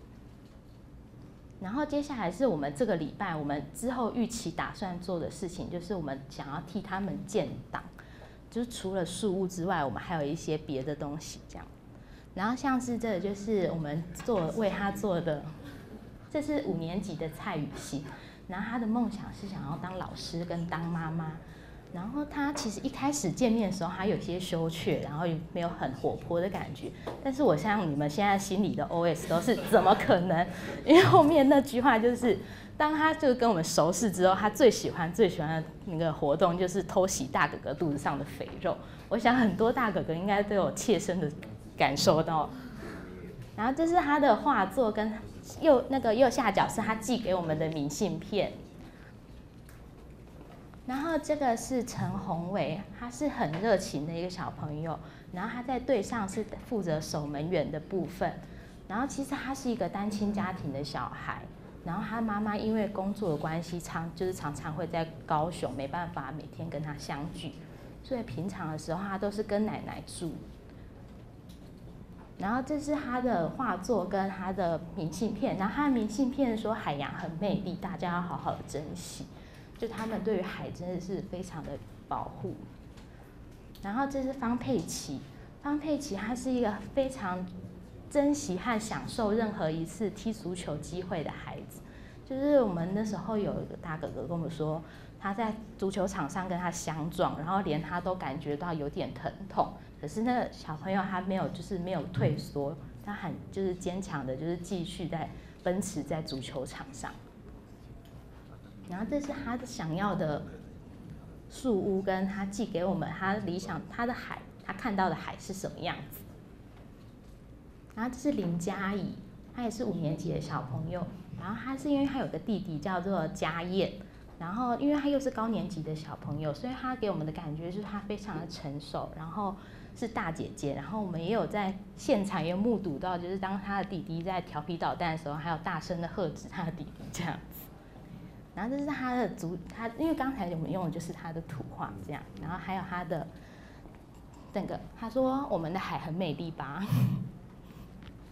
然后接下来是我们这个礼拜我们之后预期打算做的事情，就是我们想要替他们建档，就是除了树屋之外，我们还有一些别的东西这样。然后像是这个就是我们做为他做的，这是五年级的蔡雨欣，然后他的梦想是想要当老师跟当妈妈。然后他其实一开始见面的时候，他有些羞怯，然后也没有很活泼的感觉。但是我相信你们现在心里的 O S 都是怎么可能？因为后面那句话就是，当他就跟我们熟识之后，他最喜欢最喜欢的那个活动就是偷袭大哥哥肚子上的肥肉。我想很多大哥哥应该都有切身的感受到。然后这是他的画作，跟右那个右下角是他寄给我们的明信片。然后这个是陈宏伟，他是很热情的一个小朋友，然后他在队上是负责守门员的部分。然后其实他是一个单亲家庭的小孩，然后他妈妈因为工作的关系，常就是常常会在高雄，没办法每天跟他相聚，所以平常的时候他都是跟奶奶住。然后这是他的画作跟他的明信片，然后他的明信片说海洋很美丽，大家要好好的珍惜。就他们对于海真的是非常的保护。然后这是方佩琪，方佩琪她是一个非常珍惜和享受任何一次踢足球机会的孩子。就是我们那时候有一个大哥哥跟我们说，他在足球场上跟他相撞，然后连他都感觉到有点疼痛，可是那个小朋友他没有就是没有退缩，他很就是坚强的，就是继续在奔驰在足球场上。然后这是他想要的树屋，跟他寄给我们他理想他的海，他看到的海是什么样子。然后这是林嘉怡，他也是五年级的小朋友，然后他是因为他有个弟弟叫做嘉燕，然后因为他又是高年级的小朋友，所以他给我们的感觉就是他非常的成熟，然后是大姐姐。然后我们也有在现场也目睹到，就是当他的弟弟在调皮捣蛋的时候，还有大声的喝止他的弟弟这样子。然后这是他的足，他因为刚才我们用的就是他的图画这样，然后还有他的那个，他说我们的海很美丽吧。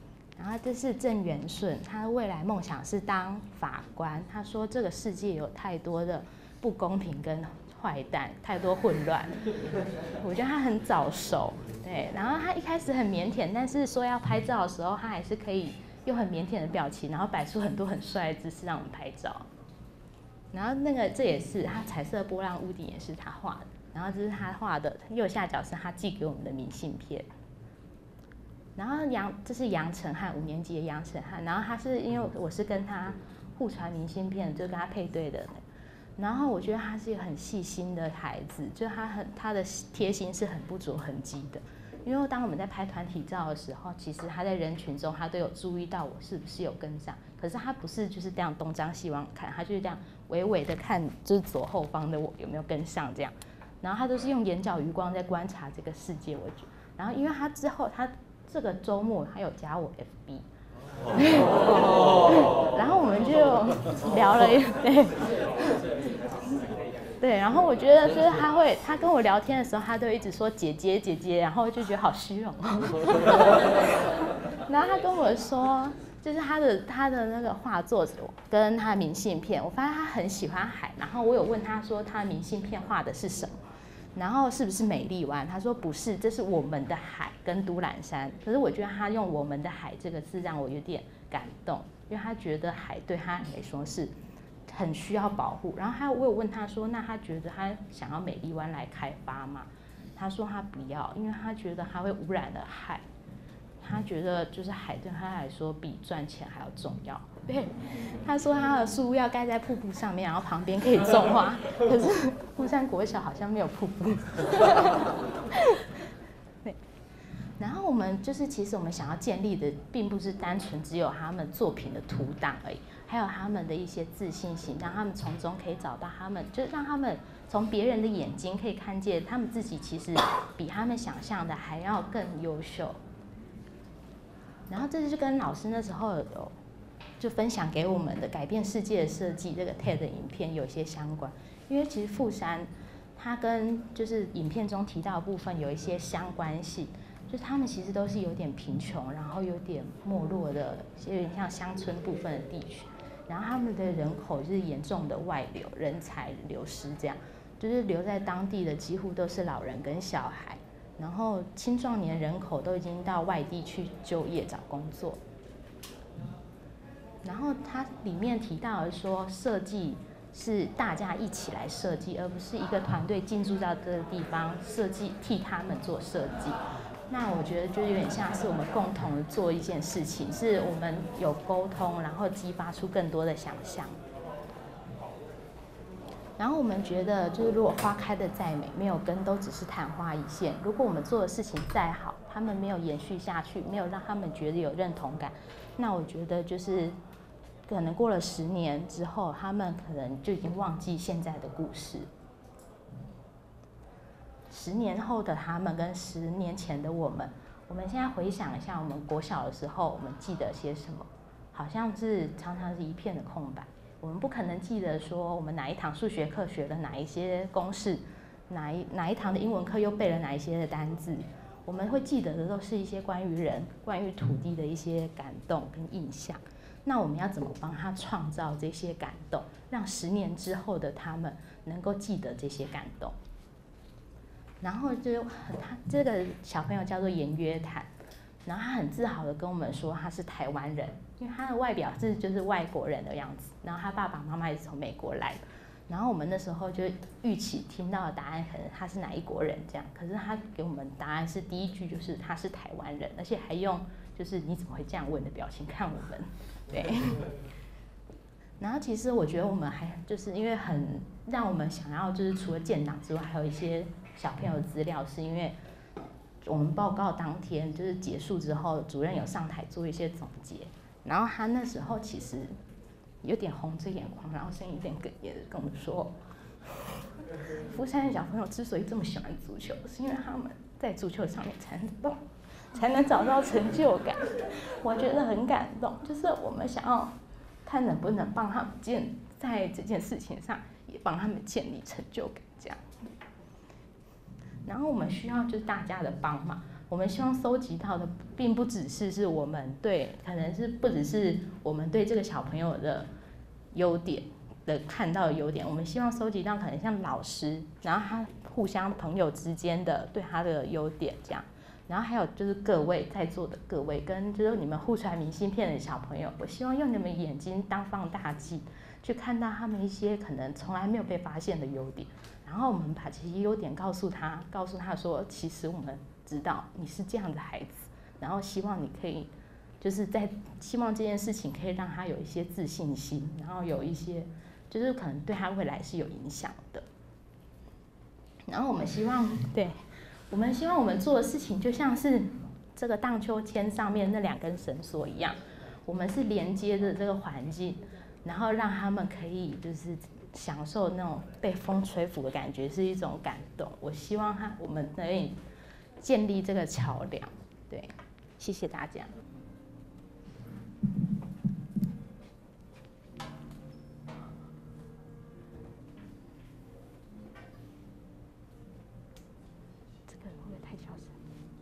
然后这是郑元顺，他的未来梦想是当法官。他说这个世界有太多的不公平跟坏蛋，太多混乱。我觉得他很早熟，对。然后他一开始很腼腆，但是说要拍照的时候，他还是可以用很腼腆的表情，然后摆出很多很帅的姿势让我们拍照。然后那个这也是他彩色波浪屋顶也是他画的，然后这是他画的，右下角是他寄给我们的明信片。然后杨这是杨承翰，五年级的杨承翰，然后他是因为我是跟他互传明信片，就跟他配对的。然后我觉得他是一个很细心的孩子，就他很他的贴心是很不着痕迹的。因为当我们在拍团体照的时候，其实他在人群中他都有注意到我是不是有跟上，可是他不是就是这样东张西望看，他就是这样微微的看，就是左后方的我有没有跟上这样。然后他都是用眼角余光在观察这个世界，我觉得。然后因为他之后他这个周末他有加我 F B。然后我们就聊了一对，对，然后我觉得就是他会，他跟我聊天的时候，他都一直说姐姐姐姐，然后就觉得好虚荣。然后他跟我说，就是他的他的那个画作跟他的明信片，我发现他很喜欢海。然后我有问他说，他的明信片画的是什么？然后是不是美丽湾？他说不是，这是我们的海跟都兰山。可是我觉得他用我们的海这个字让我有点感动，因为他觉得海对他来说是很需要保护。然后他我有问他说，那他觉得他想要美丽湾来开发吗？他说他不要，因为他觉得他会污染了海。他觉得就是海对他来说比赚钱还要重要。对，他说他的树要盖在瀑布上面，然后旁边可以种花。可是富山国小好像没有瀑布。对，然后我们就是其实我们想要建立的，并不是单纯只有他们作品的图档而已，还有他们的一些自信心，让他们从中可以找到他们，就是让他们从别人的眼睛可以看见他们自己其实比他们想象的还要更优秀。然后这就是跟老师那时候有就分享给我们的改变世界的设计这个 T E D 影片有一些相关，因为其实富山它跟就是影片中提到的部分有一些相关性，就是他们其实都是有点贫穷，然后有点没落的，有点像乡村部分的地区，然后他们的人口就是严重的外流，人才流失，这样就是留在当地的几乎都是老人跟小孩。然后青壮年人口都已经到外地去就业找工作，然后它里面提到的说，设计是大家一起来设计，而不是一个团队进驻到这个地方设计替他们做设计。那我觉得就有点像是我们共同的做一件事情，是我们有沟通，然后激发出更多的想象。然后我们觉得，就是如果花开的再美，没有根都只是昙花一现。如果我们做的事情再好，他们没有延续下去，没有让他们觉得有认同感，那我觉得就是可能过了十年之后，他们可能就已经忘记现在的故事。十年后的他们跟十年前的我们，我们现在回想一下，我们国小的时候，我们记得些什么？好像是常常是一片的空白。我们不可能记得说我们哪一堂数学课学了哪一些公式，哪一哪一堂的英文课又背了哪一些的单字。我们会记得的都是一些关于人、关于土地的一些感动跟印象。那我们要怎么帮他创造这些感动，让十年之后的他们能够记得这些感动？然后就他这个小朋友叫做严约坦，然后他很自豪的跟我们说他是台湾人，因为他的外表是就是外国人的样子，然后他爸爸妈妈也是从美国来的，然后我们那时候就预期听到的答案可能他是哪一国人这样，可是他给我们答案是第一句就是他是台湾人，而且还用就是你怎么会这样问的表情看我们，对。然后其实我觉得我们还就是因为很让我们想要就是除了建档之外，还有一些小朋友的资料，是因为我们报告当天就是结束之后，主任有上台做一些总结，然后他那时候其实有点红着眼眶，然后声音有点哽咽的跟我们说，福山的小朋友之所以这么喜欢足球，是因为他们在足球上面才能动，才能找到成就感。我觉得很感动，就是我们想要看能不能帮他们建在这件事情上，也帮他们建立成就感这样。然后我们需要就是大家的帮忙， 我们希望收集到的，并不只是是我们对，可能是不只是我们对这个小朋友的优点的看到的优点，我们希望收集到可能像老师，然后他互相朋友之间的对他的优点这样，然后还有就是各位在座的各位，跟就是你们互传明信片的小朋友，我希望用你们眼睛当放大镜，去看到他们一些可能从来没有被发现的优点，然后我们把这些优点告诉他，告诉他说，其实我们知道你是这样的孩子，然后希望你可以，就是在希望这件事情可以让他有一些自信心，然后有一些就是可能对他未来是有影响的。然后我们希望，对，我们希望我们做的事情就像是这个荡秋千上面那两根绳索一样，我们是连接着这个环境，然后让他们可以就是享受那种被风吹拂的感觉，是一种感动。我希望他我们可以建立这个桥梁。对，谢谢大家。这个会不会太小声？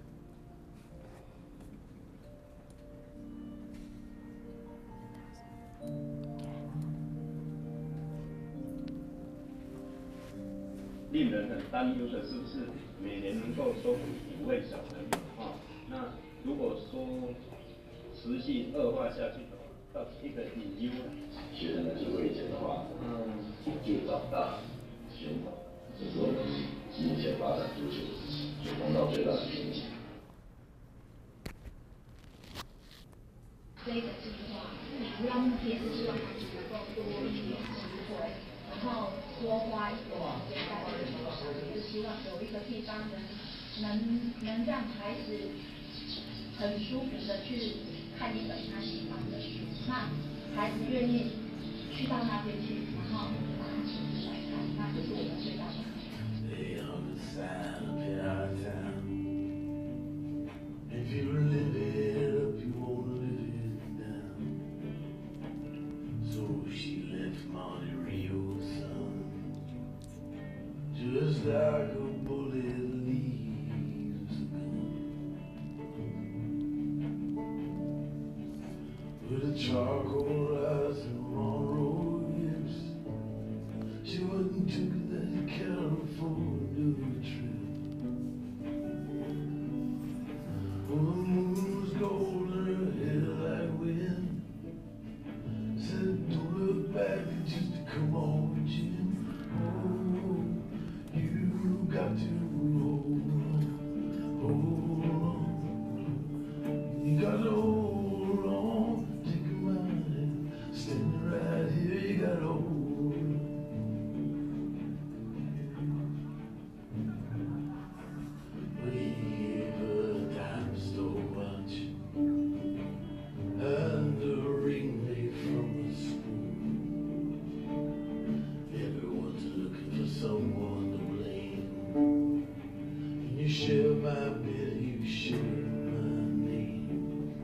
令人很担忧的是不是每年能够收服五位小朋友啊？那如果说持续恶化下去的话，到一个隐忧了。学生的机会减的话，嗯，就长大宣导，这是我们目前发展足球所碰到最大的瓶颈。 这一个计划主要目的是希望孩子能够多一点机会，然后多花一点时间在这个球上，也是希望有一个地方能能能让孩子很舒服的去看一本他喜欢的书，那孩子愿意去到那边去，然后把它请出来看，那这是我们最大的目 Just like a bullet leaves a gun, with a charcoal eyes and Monroe lips, she wouldn't took that California trip. Well, the moon was gold and her hair like wind, said don't look back, just come on, Jim. Oh, you got to hold on, hold on. You got to hold on, take my hand, stand right here, you got to hold on. We gave her a dime store watch and a ring made from a spoon. Everyone's looking for someone to blame. You share my bed, you share my name.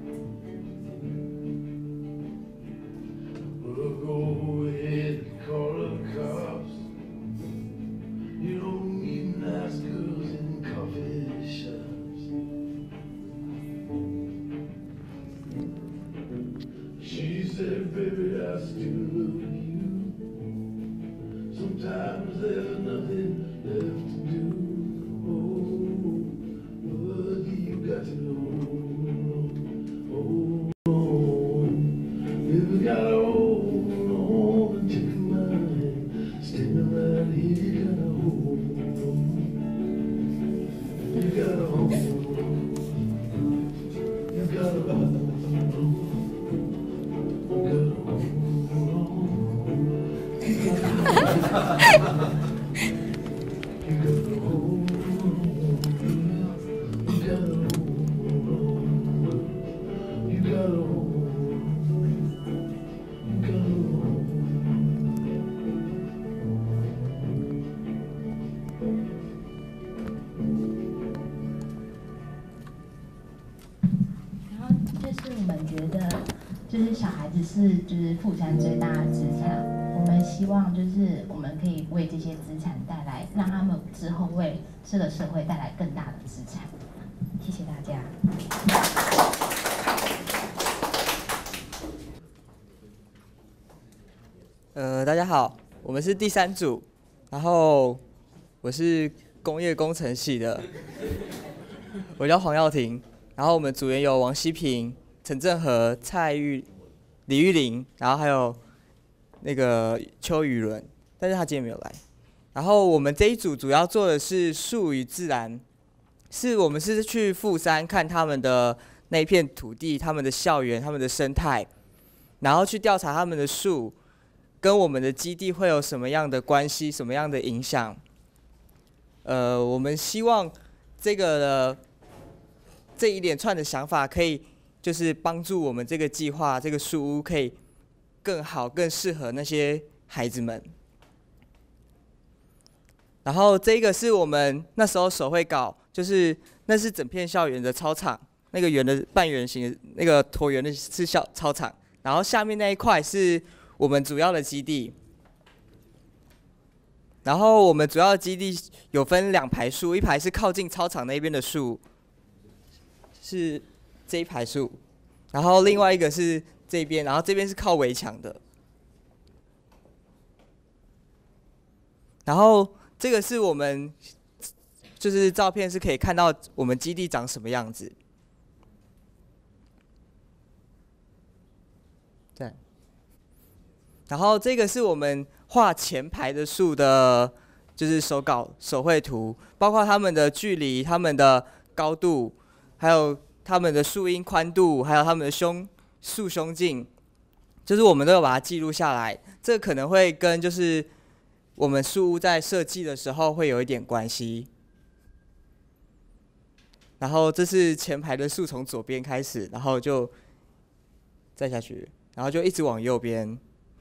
Well, go ahead and call the cops. You don't need nice girls in coffee shops. She said, baby, I still love you. Sometimes there's nothing left to do. Oh, but you got to hold on, hold on. You gotta hold on and take my hand. Standing right here, you gotta hold on. You gotta hold on. You gotta hold on. You gotta hold on. You gotta hold on. 就是小孩子是就是富山最大的资产，我们希望就是我们可以为这些资产带来，让他们之后为这个社会带来更大的资产。 谢谢大家。 呃，大家好，我们是第三组，然后我是工业工程系的，我叫黄耀庭，然后我们组员有王希平、陈正和、蔡玉、李玉玲，然后还有那个邱宇伦，但是他今天没有来。然后我们这一组主要做的是树与自然，是我们是去富山看他们的那一片土地、他们的校园、他们的生态，然后去调查他们的树跟我们的基地会有什么样的关系、什么样的影响。呃，我们希望这个的这一连串的想法可以就是帮助我们这个计划、这个树屋可以更好、更适合那些孩子们。然后这个是我们那时候手绘稿，就是那是整片校园的操场，那个圆的半圆形的那个椭圆的是校操场，然后下面那一块是我们主要的基地。然后我们主要的基地有分两排树，一排是靠近操场那边的树，是这一排树，然后另外一个是这边，然后这边是靠围墙的。然后这个是我们就是照片是可以看到我们基地长什么样子。对。然后这个是我们画前排的树的，就是手稿手绘图，包括它们的距离、它们的高度，还有它们的树荫宽度，还有它们的胸树胸径，就是我们都有把它记录下来。这可能会跟就是我们树屋在设计的时候会有一点关系。然后这是前排的树从左边开始，然后就再下去，然后就一直往右边。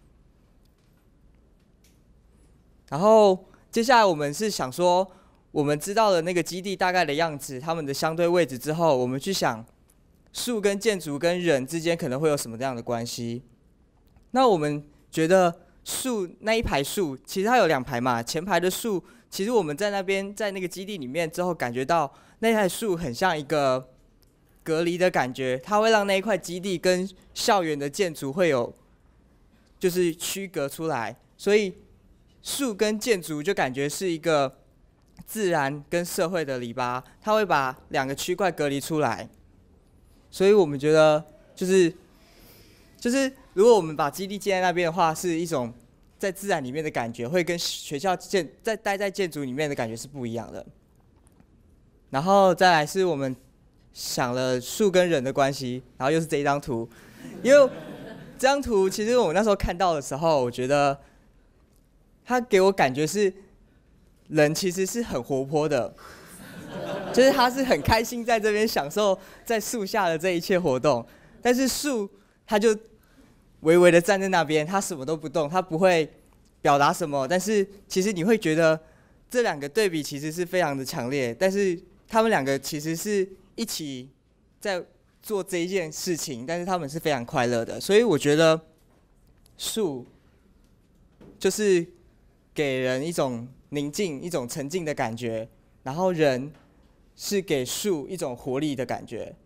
然后接下来我们是想说，我们知道了那个基地大概的样子，它们的相对位置之后，我们去想树跟建筑跟人之间可能会有什么样的关系。那我们觉得树那一排树，其实它有两排嘛，前排的树，其实我们在那边在那个基地里面之后，感觉到那台树很像一个隔离的感觉，它会让那一块基地跟校园的建筑会有就是区隔出来，所以树跟建筑就感觉是一个自然跟社会的篱笆，它会把两个区块隔离出来。所以我们觉得就是就是如果我们把基地建在那边的话，是一种在自然里面的感觉，会跟学校建在待在建筑里面的感觉是不一样的。然后再来是我们想了树跟人的关系，然后又是这一张图，因为这张图其实我那时候看到的时候，我觉得它给我感觉是人其实是很活泼的，就是他是很开心在这边享受在树下的这一切活动，但是树它就微微的站在那边，它什么都不动，它不会表达什么，但是其实你会觉得这两个对比其实是非常的强烈，但是他们两个其实是一起在做这一件事情，但是他们是非常快乐的，所以我觉得树就是给人一种宁静、一种沉静的感觉，然后人是给树一种活力的感觉。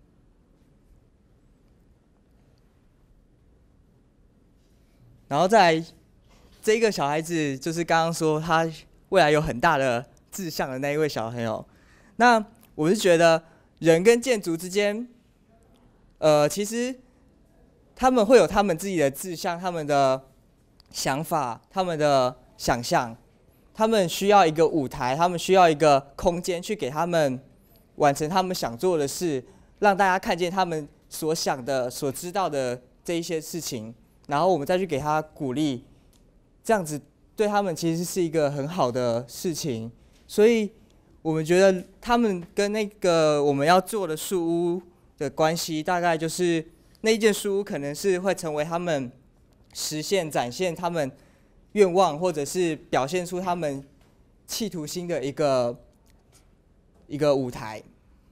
然后再来，这个小孩子就是刚刚说他未来有很大的志向的那一位小朋友。那我是觉得人跟建筑之间，呃，其实他们会有他们自己的志向、他们的想法、他们的想象，他们需要一个舞台，他们需要一个空间去给他们完成他们想做的事，让大家看见他们所想的、所知道的这一些事情，然后我们再去给他鼓励，这样子对他们其实是一个很好的事情。所以我们觉得他们跟那个我们要做的树屋的关系，大概就是那一件树屋可能是会成为他们实现、展现他们愿望，或者是表现出他们企图心的一个一个舞台。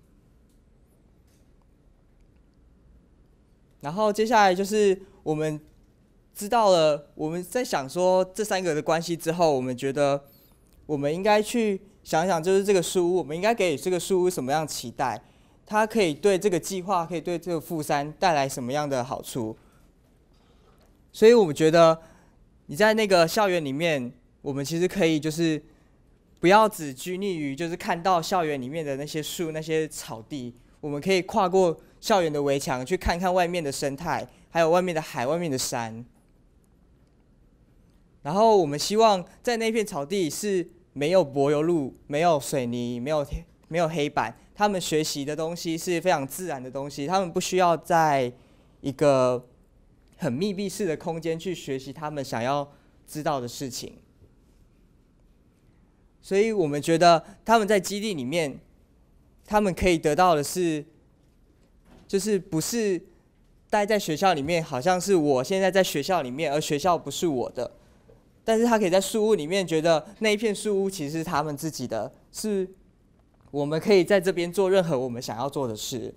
然后接下来就是我们知道了，我们在想说这三个的关系之后，我们觉得我们应该去想想，就是这个树屋，我们应该给这个树屋什么样的期待？ 它可以对这个计划，可以对这个富山带来什么样的好处。所以我们觉得你在那个校园里面，我们其实可以就是不要只拘泥于就是看到校园里面的那些树、那些草地，我们可以跨过校园的围墙，去看看外面的生态，还有外面的海、外面的山。然后我们希望在那片草地是没有柏油路、没有水泥、没有没有黑板，他们学习的东西是非常自然的东西，他们不需要在一个很密闭式的空间去学习他们想要知道的事情。所以我们觉得他们在基地里面，他们可以得到的是，就是不是待在学校里面，好像是我现在在学校里面，而学校不是我的。但是他可以在树屋里面觉得那一片树屋其实是他们自己的，是我们可以在这边做任何我们想要做的事。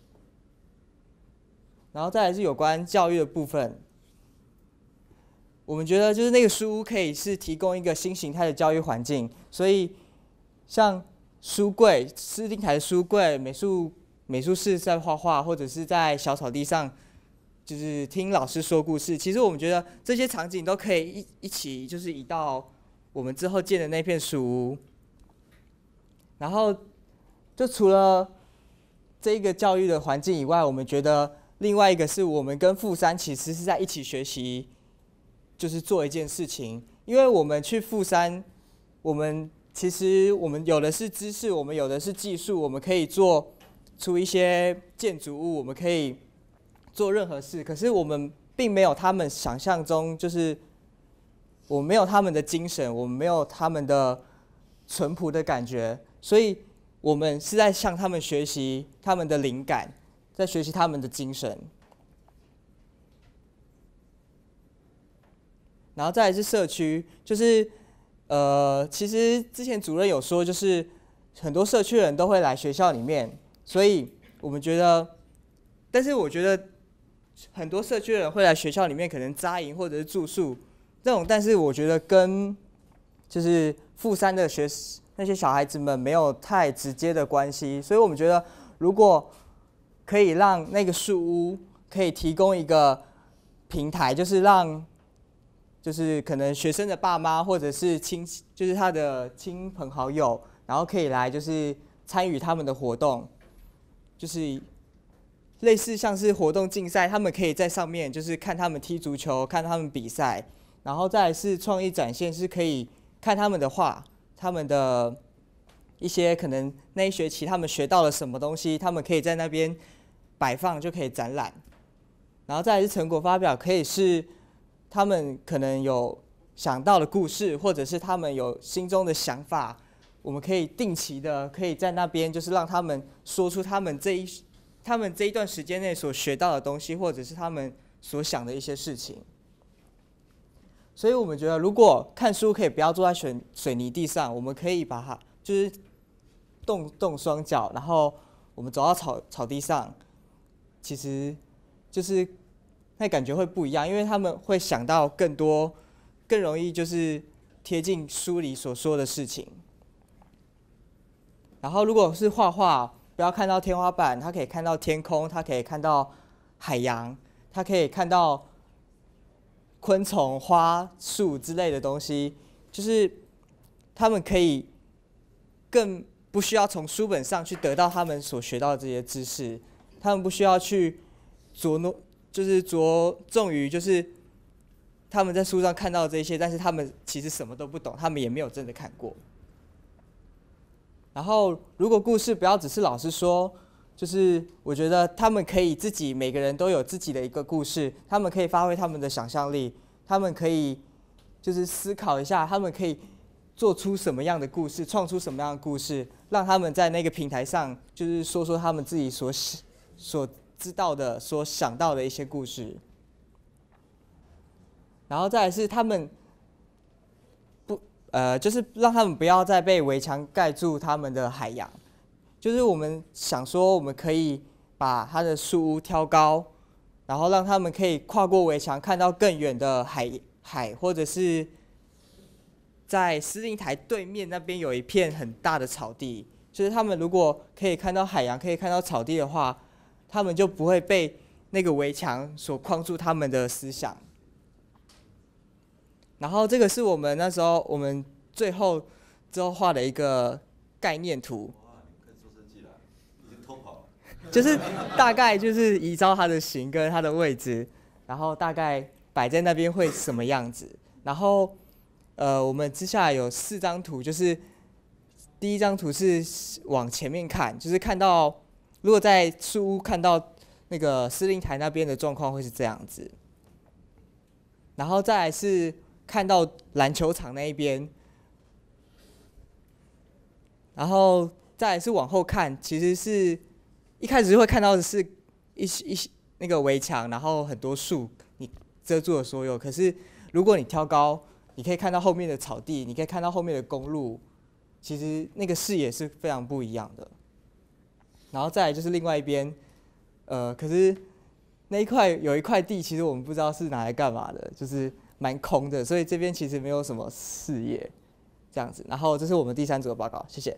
然后再来是有关教育的部分，我们觉得就是那个书屋可以是提供一个新形态的教育环境，所以像书柜、司令台的书柜、美术美术室在画画，或者是在小草地上就是听老师说故事，其实我们觉得这些场景都可以一一起就是移到我们之后建的那片书屋。然后就除了这个教育的环境以外，我们觉得另外一个是我们跟富山其实是在一起学习，就是做一件事情。因为我们去富山，我们其实我们有的是知识，我们有的是技术，我们可以做出一些建筑物，我们可以做任何事，可是我们并没有他们想象中，就是我们没有他们的精神，我们没有他们的淳朴的感觉，所以我们是在向他们学习他们的灵感，在学习他们的精神。然后再来是社区，就是呃，其实之前主任有说，就是很多社区人都会来学校里面，所以我们觉得，但是我觉得很多社区人会来学校里面可能扎营或者是住宿这种，但是我觉得跟就是富山的学那些小孩子们没有太直接的关系，所以我们觉得如果可以让那个树屋可以提供一个平台，就是让就是可能学生的爸妈或者是亲就是他的亲朋好友，然后可以来就是参与他们的活动，就是类似像是活动竞赛，他们可以在上面就是看他们踢足球，看他们比赛，然后再来是创意展现，是可以看他们的画，他们的一些可能那一学期他们学到了什么东西，他们可以在那边摆放就可以展览。然后再来是成果发表，可以是他们可能有想到的故事，或者是他们有心中的想法，我们可以定期的可以在那边就是让他们说出他们这一他们这一段时间内所学到的东西，或者是他们所想的一些事情。所以我们觉得，如果看书可以不要坐在水水泥地上，我们可以把它就是动动双脚，然后我们走到草草地上，其实就是那感觉会不一样，因为他们会想到更多，更容易就是贴近书里所说的事情。然后如果是画画，不要看到天花板，他可以看到天空，他可以看到海洋，他可以看到昆虫、花、树之类的东西，就是他们可以更不需要从书本上去得到他们所学到的这些知识，他们不需要去着诺，就是着重于就是他们在书上看到的这些，但是他们其实什么都不懂，他们也没有真的看过。然后，如果故事不要只是老师说，就是我觉得他们可以自己每个人都有自己的一个故事，他们可以发挥他们的想象力，他们可以就是思考一下，他们可以做出什么样的故事，创出什么样的故事，让他们在那个平台上就是说说他们自己所所知道的、所想到的一些故事。然后再来是他们。呃，就是让他们不要再被围墙盖住他们的海洋。就是我们想说，我们可以把他的树屋挑高，然后让他们可以跨过围墙，看到更远的海海，或者是在司令台对面那边有一片很大的草地， 就是他们如果可以看到海洋，可以看到草地的话，他们就不会被那个围墙所框住他们的思想。然后这个是我们那时候我们最后之后画的一个概念图。就是大概就是依照它的形跟它的位置，然后大概摆在那边会什么样子。然后，呃，我们接下来有四张图，就是第一张图是往前面看，就是看到如果在树屋看到那个司令台那边的状况会是这样子。然后再来是看到篮球场那一边，然后再来是往后看，其实是。一开始会看到的是一一那个围墙，然后很多树，你遮住了所有。可是如果你挑高，你可以看到后面的草地，你可以看到后面的公路，其实那个视野是非常不一样的。然后再来就是另外一边，呃，可是那一块有一块地，其实我们不知道是拿来干嘛的，就是蛮空的，所以这边其实没有什么视野，这样子。然后这是我们第三组的报告，谢谢。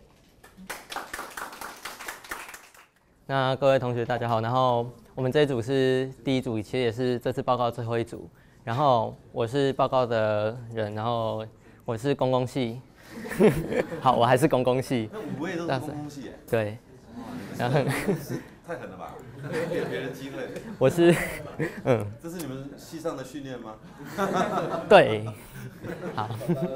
那各位同学大家好，然后我们这一组是第一组，其实也是这次报告最后一组。然后我是报告的人，然后我是公共系，好，我还是公共系。 那五位都是公共系耶？ 对。然后太狠了吧？给别人机会。 我是，嗯。 这是你们系上的训练吗？ 对。好。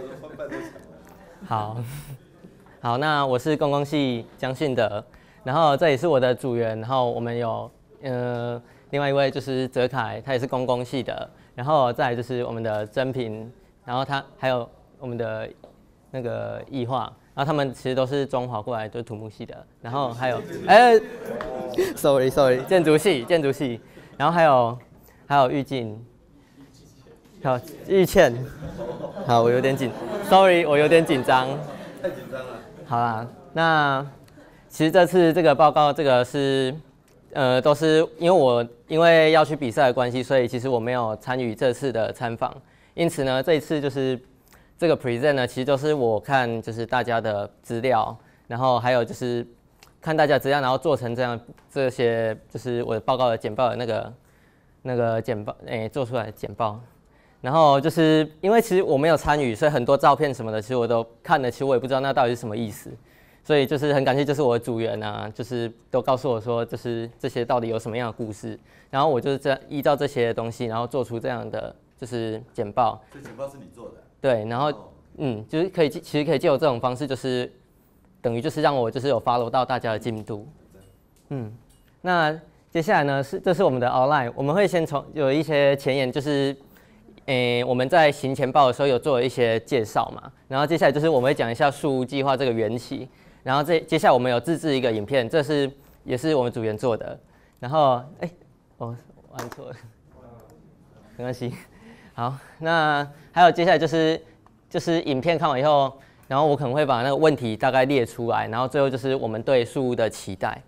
好。好，那我是公共系江训的。然后这也是我的组员，然后我们有呃另外一位就是泽凯，他也是公共系的，然后再来就是我们的甄平，然后他还有我们的那个易化，然后他们其实都是中华过来，就是土木系的，然后还有哎 ，sorry sorry， 建筑系建筑系，然后还有还有玉静，还有玉倩，好，我有点紧 ，sorry， 我有点紧张， 太紧张了， 好啦，那。其实这次这个报告，这个是，呃，都是因为我因为要去比赛的关系，所以其实我没有参与这次的参访。因此呢，这一次就是这个 present 呢，其实都是我看就是大家的资料，然后还有就是看大家资料，然后做成这样这些就是我的报告的简报的那个那个简报，诶、欸，做出来的简报。然后就是因为其实我没有参与，所以很多照片什么的，其实我都看了，其实我也不知道那到底是什么意思。所以就是很感谢，就是我的组员啊，就是都告诉我说，就是这些到底有什么样的故事，然后我就是这样依照这些东西，然后做出这样的就是简报。 这简报是你做的？ 对，然后嗯，就是可以，其实可以借由这种方式，就是等于就是让我就是有 follow 到大家的进度。嗯，那接下来呢是这是我们的 outline， 我们会先从有一些前言，就是诶我们在行前报的时候有做了一些介绍嘛，然后接下来就是我们会讲一下树屋计划这个缘起。然后这接下来我们有自制一个影片，这是也是我们组员做的。然后哎，哦，我按错了，没关系。好，那还有接下来就是就是影片看完以后，然后我可能会把那个问题大概列出来，然后最后就是我们对树屋的期待。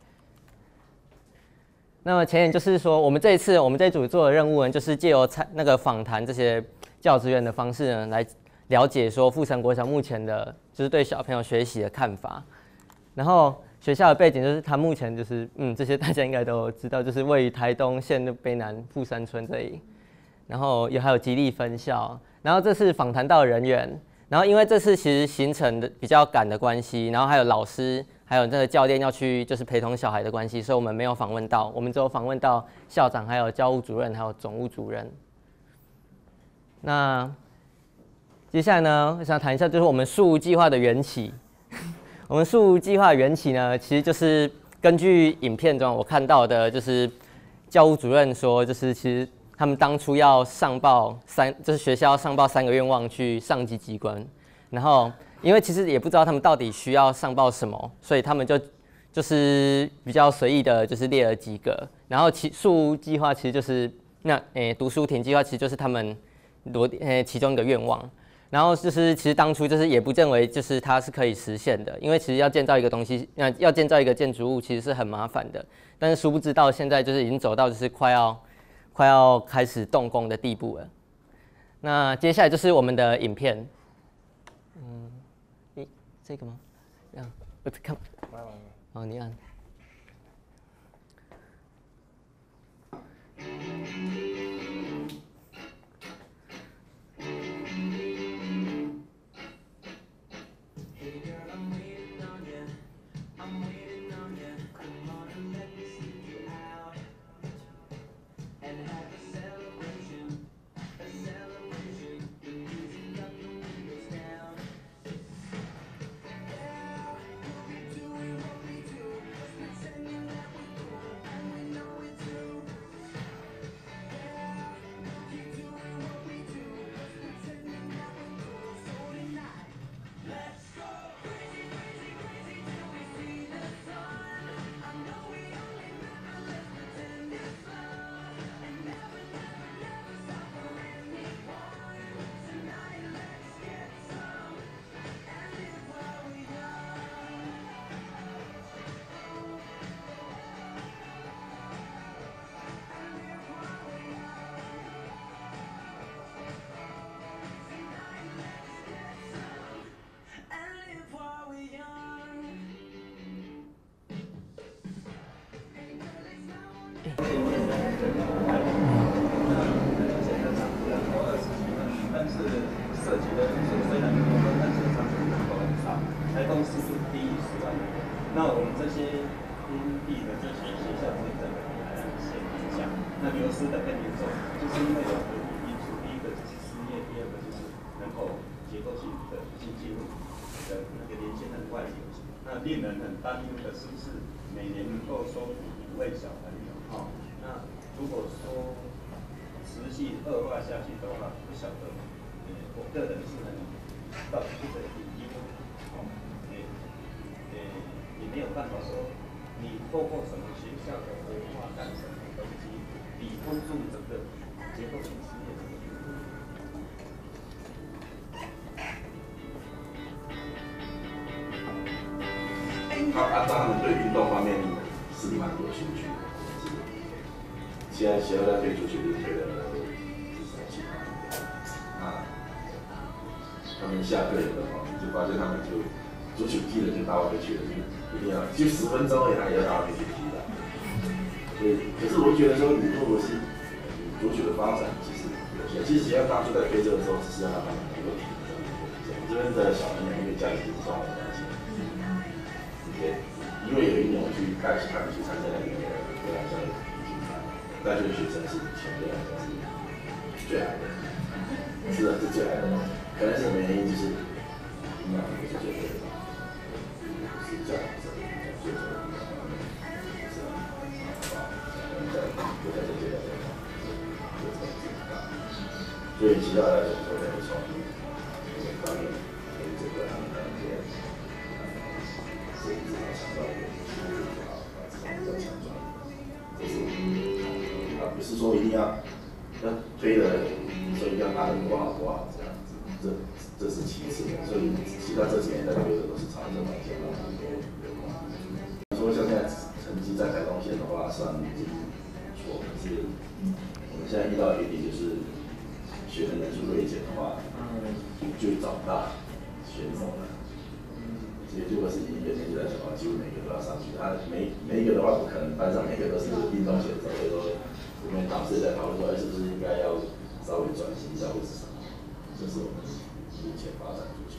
那么前言就是说，我们这一次我们这一组做的任务呢，就是借由采那个访谈这些教职员的方式呢，来了解说富山国小目前的就是对小朋友学习的看法。然后学校的背景就是它目前就是嗯这些大家应该都知道，就是位于台东县的卑南富山村这里，然后也还有吉利分校。然后这次访谈到的人员，然后因为这次其实行程的比较赶的关系，然后还有老师还有那个教练要去就是陪同小孩的关系，所以我们没有访问到，我们只有访问到校长还有教务主任还有总务主任。那接下来呢，我想谈一下就是我们树屋计划的缘起。我们树屋计划的缘起呢，其实就是根据影片中我看到的，就是教务主任说，就是其实他们当初要上报三，就是学校要上报三个愿望去上级机关，然后因为其实也不知道他们到底需要上报什么，所以他们就就是比较随意的，就是列了几个，然后其树屋计划其实就是那诶、欸、读书亭计划其实就是他们罗诶、欸、其中一个愿望。然后就是其实当初就是也不认为就是它是可以实现的，因为其实要建造一个东西，那要建造一个建筑物其实是很麻烦的。但是殊不知到现在就是已经走到就是快要快要开始动工的地步了。那接下来就是我们的影片，嗯，诶，这个吗？这样我看，好，你按。 但是涉及的人数虽然多，但是场所人口很少，才公司数低于十万人。那我们这些因地的这些学校整整的比还有一些影响，那流失的更严重，就是因为有很多因素，第一个就是失业，第二个就是人口结构性的经济的那个年轻人外流。那令人很担忧的是不是每年能够收服五位小朋友？哦，那如果说持续恶化下去的话，不晓得，呃，我个人是很到这个隐忧，哦，也也也没有办法说，你透过什么学校的文化干什么东西，抵封住整个结构性失业这个。 他他他们对运动方面是蛮有兴趣的。现在学校在推足球就推了至少七八年，啊，他们下课有的话，就发现他们就足球踢了就到外面去了，就一定要就十分钟也还要到外面去踢的。所以，可是我觉得说，你如果是足球的发展，其实有些，其实学校当初在推这个时候，只是让他们能够停的。我这边的小朋友因为家里经济状况很担心。因为有一年我去带他们去参加那个国家校的比赛，那这个学生是全队来讲是最矮的，是的，是最矮的，可能是什么原因？就是营养不是最对的，是这样子，所以说，是啊，好吧，在就在这阶段，就成绩很大，所以其他来讲都没有错，这个方面，所以这个他们的这个。所以至少想到一个收入就好，把自己比较强壮一点。这是啊，不是说一定要要推的，所以要拿的多好多好这样子，这这是其次的。所以其他这几年在推的都是朝着方向让很多有功。说像现在成绩在台东县的话，算已经不错，可是我们现在遇到一个问题就是学生人数锐减的话，就找不到选手了。所以如果是以一个年级来讲的话，几乎每个都要上去。他每每一个的话，不可能班上每个都是运动选手，所以说我们导师也在讨论说，哎，是不是应该要稍微转型一下，或是什么？这是我们目前发展出去。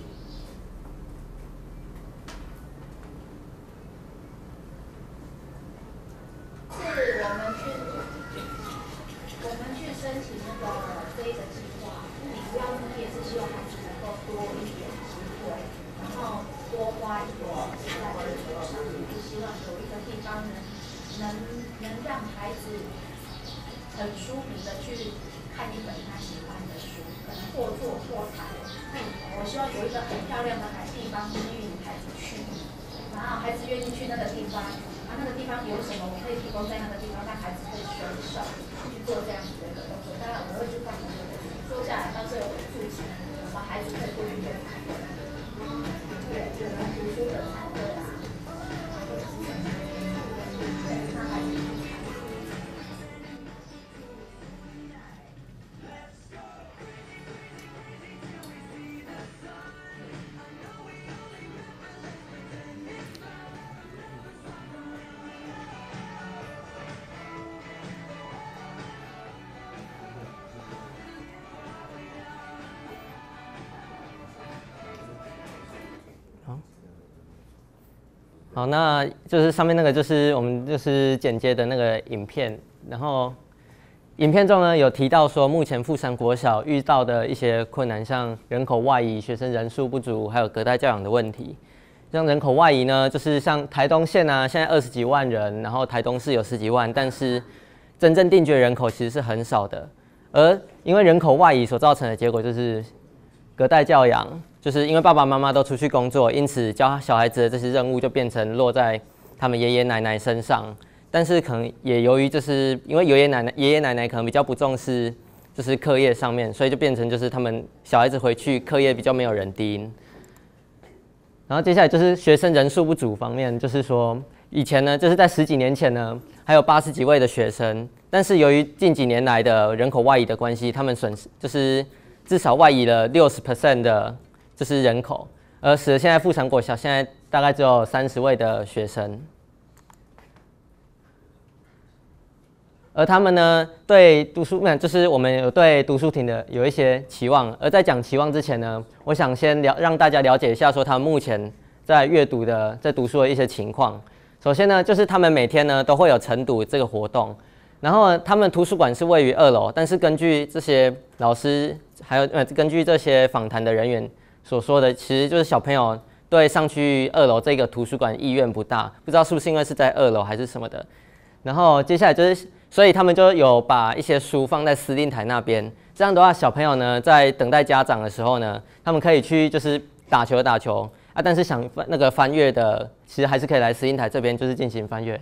是我们去我们去申请那个这一个计划，你主要目的是希望孩子能够多一点机会，然后。多花一点时间在这个上，就是希望有一个地方能能能让孩子很舒服的去看一本他喜欢的书，可能或坐或谈。我希望有一个很漂亮的海地方吸引孩子去，然后孩子愿意去那个地方，啊，那个地方有什么，我可以提供在那个地方，让孩子可以选手去做这样子的一个动作。当然，我会去放这个坐下来，到时候有注解，我们孩子可以多去阅读。对，就能读书的才会啊。那还是。 好，那就是上面那个就是我们就是剪接的那个影片，然后影片中呢有提到说，目前富山国小遇到的一些困难，像人口外移、学生人数不足，还有隔代教养的问题。像人口外移呢，就是像台东县啊，现在二十几万人，然后台东市有十几万，但是真正定居人口其实是很少的。而因为人口外移所造成的结果就是隔代教养，就是因为爸爸妈妈都出去工作，因此教小孩子的这些任务就变成落在他们爷爷奶奶身上。但是可能也由于就是因为爷爷奶奶爷爷奶奶可能比较不重视就是课业上面，所以就变成就是他们小孩子回去课业比较没有人盯。然后接下来就是学生人数不足方面，就是说以前呢，就是在十几年前呢，还有八十几位的学生，但是由于近几年来的人口外移的关系，他们损失就是至少外移了六十 percent 的，就是人口，而使得现在富山国小现在大概只有三十位的学生。而他们呢，对读书，就是我们有对读书亭的有一些期望。而在讲期望之前呢，我想先了让大家了解一下，说他们目前在阅读的、在读书的一些情况。首先呢，就是他们每天呢都会有晨读这个活动，然后呢，他们图书馆是位于二楼，但是根据这些老师还有呃，根据这些访谈的人员所说的，其实就是小朋友对上去二楼这个图书馆意愿不大，不知道是不是因为是在二楼还是什么的。然后接下来就是。所以他们就有把一些书放在司令台那边，这样的话，小朋友呢在等待家长的时候呢，他们可以去就是打球打球啊，但是想那个翻阅的，其实还是可以来司令台这边就是进行翻阅。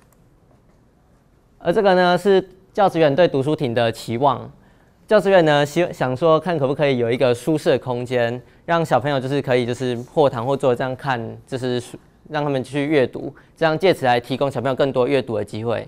而这个呢是教职员对读书亭的期望，教职员呢希想说看可不可以有一个舒适的空间，让小朋友就是可以就是或躺或坐这样看，就是让他们去阅读，这样借此来提供小朋友更多阅读的机会。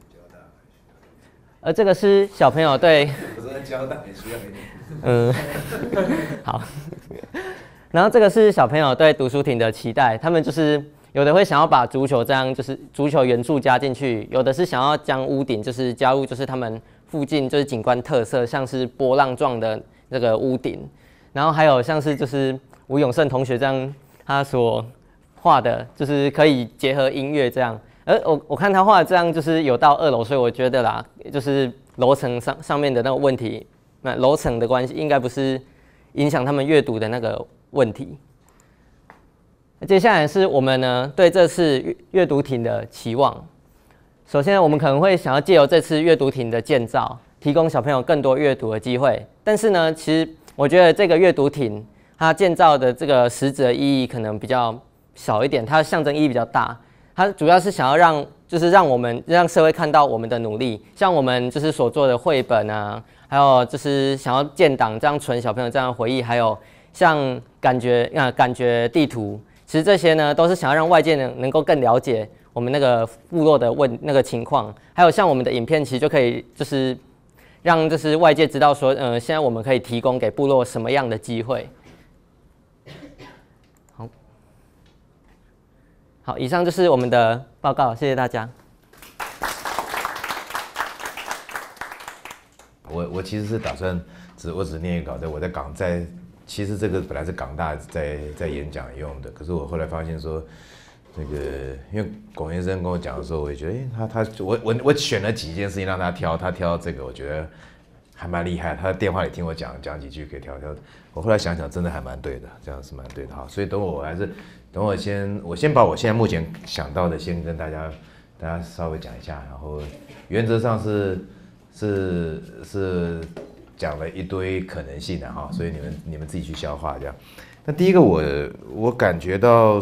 而这个是小朋友对， 不是交代也需要一点。 嗯，好。然后这个是小朋友对读书亭的期待，他们就是有的会想要把足球这样就是足球元素加进去，有的是想要将屋顶就是加入就是他们附近就是景观特色，像是波浪状的那个屋顶，然后还有像是就是吴永胜同学这样他所画的，就是可以结合音乐这样。而我我看他画的这样就是有到二楼，所以我觉得啦，就是楼层上上面的那个问题，那楼层的关系应该不是影响他们阅读的那个问题。接下来是我们呢对这次阅读亭的期望。首先，我们可能会想要借由这次阅读亭的建造，提供小朋友更多阅读的机会。但是呢，其实我觉得这个阅读亭它建造的这个实质的意义可能比较小一点，它的象征意义比较大。它主要是想要让，就是让我们让社会看到我们的努力，像我们就是所做的绘本啊，还有就是想要建档这样存小朋友这样的回忆，还有像感觉啊感觉地图，其实这些呢都是想要让外界能能够更了解我们那个部落的问那个情况，还有像我们的影片其实就可以就是让就是外界知道说，呃，现在我们可以提供给部落什么样的机会。好，以上就是我们的报告，谢谢大家。 我我其实是打算只我只念一稿，在我在港在，其实这个本来是港大在在演讲用的，可是我后来发现说，那个因为龚先生跟我讲的时候，我也觉得，哎、欸，他他我我我选了几件事情让他挑，他挑这个我觉得还蛮厉害，他在电话里听我讲讲几句可以挑挑，我后来想想真的还蛮对的，这样是蛮对的哈，所以等我我还是。等我先，我先把我现在目前想到的先跟大家，大家稍微讲一下，然后原则上是是是讲了一堆可能性的哈，所以你们你们自己去消化这样。那第一个我我感觉到，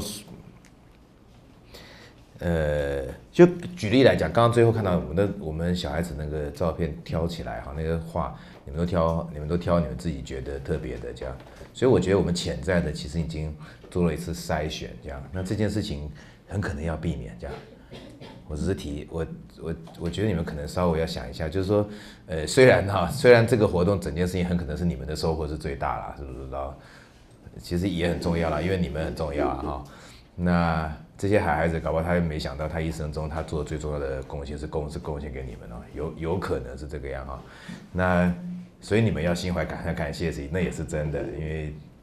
呃，就举例来讲，刚刚最后看到我们的我们小孩子那个照片挑起来哈，那个画你们都挑你们都挑你们自己觉得特别的这样，所以我觉得我们潜在的其实已经做了一次筛选，这样，那这件事情很可能要避免这样。我只是提，我我我觉得你们可能稍微要想一下，就是说，呃，虽然哈，虽然这个活动整件事情很可能是你们的收获是最大啦，是不是？然后其实也很重要啦，因为你们很重要啊哈。那这些海孩子搞不好他也没想到，他一生中他做的最重要的贡献是贡是贡献给你们哦，有有可能是这个样哈。那所以你们要心怀感恩感谢自己，那也是真的，因为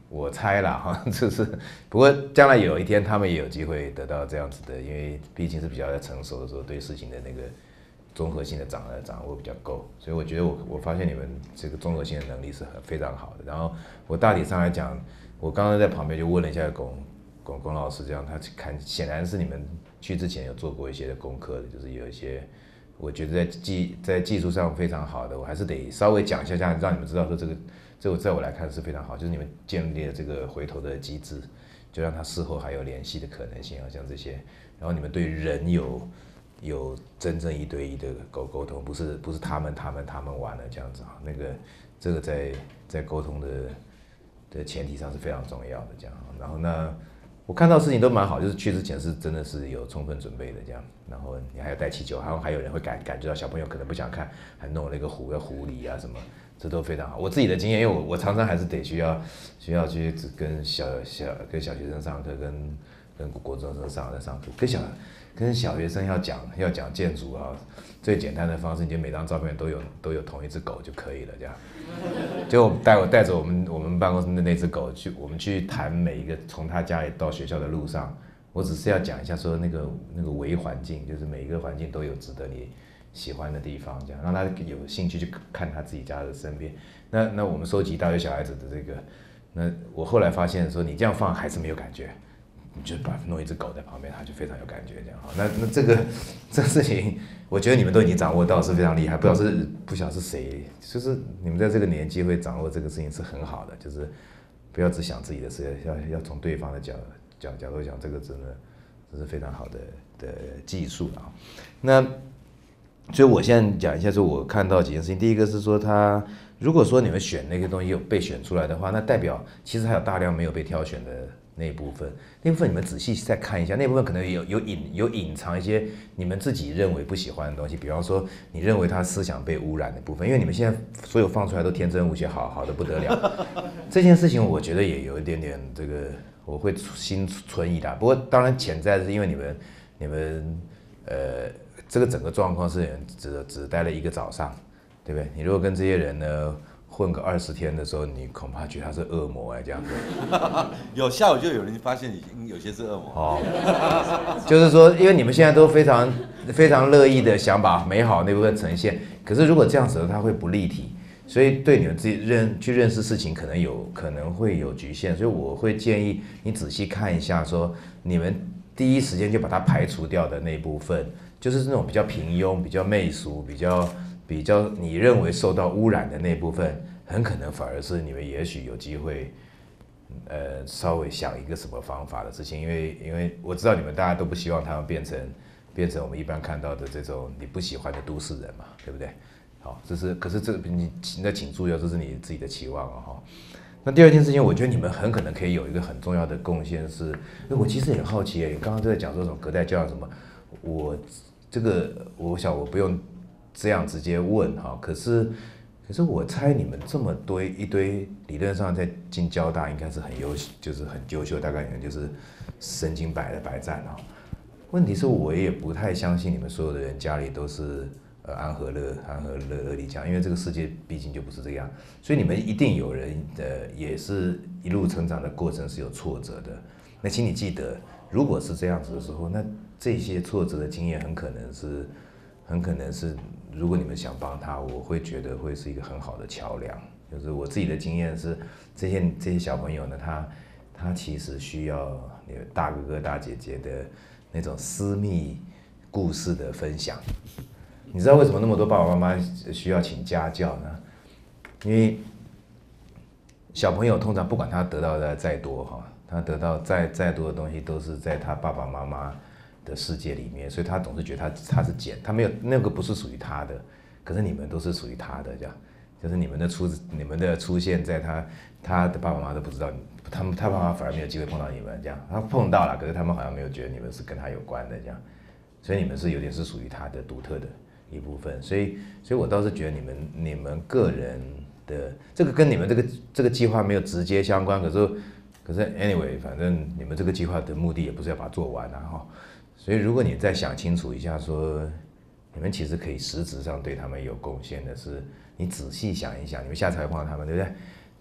我猜啦哈，就是不过将来有一天他们也有机会得到这样子的，因为毕竟是比较成熟的时候，对事情的那个综合性的掌握掌握比较够，所以我觉得我我发现你们这个综合性的能力是很非常好的。然后我大体上来讲，我刚刚在旁边就问了一下龚龚龚老师，这样他看显然是你们去之前有做过一些的功课的，就是有一些我觉得在技在技术上非常好的，我还是得稍微讲一下，这样让你们知道说这个。这在我来看是非常好，就是你们建立了这个回头的机制，就让他事后还有联系的可能性啊，像这些，然后你们对人有有真正一对一的沟沟通，不是不是他们他们他们完了这样子啊，那个这个在在沟通的的前提上是非常重要的这样，然后呢，我看到事情都蛮好，就是去之前是真的是有充分准备的这样，然后你还要带气球，好像还有人会感感觉到小朋友可能不想看，还弄了一个壶要狐狸啊什么。这都非常好。我自己的经验，因为我我常常还是得需要需要去跟小小跟小学生上课，跟跟国中生上在上课，跟小跟小学生要讲要讲建筑啊，最简单的方式，你就每张照片都有都有同一只狗就可以了，这样。就带我带着我们我们办公室的那只狗去，我们去谈每一个从他家里到学校的路上，我只是要讲一下说那个那个微环境，就是每一个环境都有值得你喜欢的地方，这样让他有兴趣去看他自己家的身边。那那我们收集一大堆小孩子的这个，那我后来发现说，你这样放还是没有感觉，你就把弄一只狗在旁边，他就非常有感觉这样。那那这个这个事情，我觉得你们都已经掌握到是非常厉害，不知道是不晓得是谁，就是你们在这个年纪会掌握这个事情是很好的，就是不要只想自己的事，要要从对方的角角角度讲，这个真的这是非常好的的技术啊。那所以我现在讲一下，说我看到几件事情。第一个是说，他如果说你们选那个东西有被选出来的话，那代表其实还有大量没有被挑选的那一部分。那部分你们仔细再看一下，那部分可能有有隐有隐藏一些你们自己认为不喜欢的东西。比方说，你认为他思想被污染的部分，因为你们现在所有放出来都天真无邪，好好的不得了。这件事情我觉得也有一点点这个，我会心存疑的。不过当然潜在的是因为你们你们呃。这个整个状况是只只待了一个早上，对不对？你如果跟这些人呢混个二十天的时候，你恐怕觉得他是恶魔哎，这样子。 有下午就有人发现已经有些是恶魔。 哦，就是说，因为你们现在都非常非常乐意的想把美好那部分呈现，可是如果这样子，它会不立体，所以对你们自己认去认识事情可能有可能会有局限，所以我会建议你仔细看一下，说你们第一时间就把它排除掉的那部分。就是那种比较平庸、比较媚俗、比较比较你认为受到污染的那部分，很可能反而是你们也许有机会，呃，稍微想一个什么方法的事情，因为因为我知道你们大家都不希望他们变成变成我们一般看到的这种你不喜欢的都市人嘛，对不对？好，这是可是这你那请注意哦，这是你自己的期望哦哈。那第二件事情，我觉得你们很可能可以有一个很重要的贡献是，因为我其实也很好奇诶，刚刚在讲说什么隔代教养什么，我。这个我想我不用这样直接问哈，可是可是我猜你们这么多一堆理论上在进交大应该是很优秀，就是很优秀，大概你们就是身经百的百战哈。问题是我也不太相信你们所有的人家里都是呃安和乐安和乐乐丽江，因为这个世界毕竟就不是这样，所以你们一定有人的也是一路成长的过程是有挫折的。那请你记得，如果是这样子的时候，那这些挫折的经验很可能是，很可能是，如果你们想帮他，我会觉得会是一个很好的桥梁。就是我自己的经验是，这些这些小朋友呢，他他其实需要你的大哥哥大姐姐的那种私密故事的分享。你知道为什么那么多爸爸妈妈需要请家教呢？因为小朋友通常不管他得到的再多哈。他得到再再多的东西，都是在他爸爸妈妈的世界里面，所以他总是觉得他他是捡，他没有那个不是属于他的，可是你们都是属于他的，这样，就是你们的出你们的出现在他他的爸爸妈妈都不知道，他们他爸妈反而没有机会碰到你们，这样，他碰到了，可是他们好像没有觉得你们是跟他有关的这样，所以你们是有点是属于他的独特的一部分，所以所以我倒是觉得你们你们个人的这个跟你们这个这个计划没有直接相关，可是。可是 anyway， 反正你们这个计划的目的也不是要把它做完啊哈，所以如果你再想清楚一下说，你们其实可以实质上对他们有贡献的是，你仔细想一想，你们下次还会碰到他们，对不对？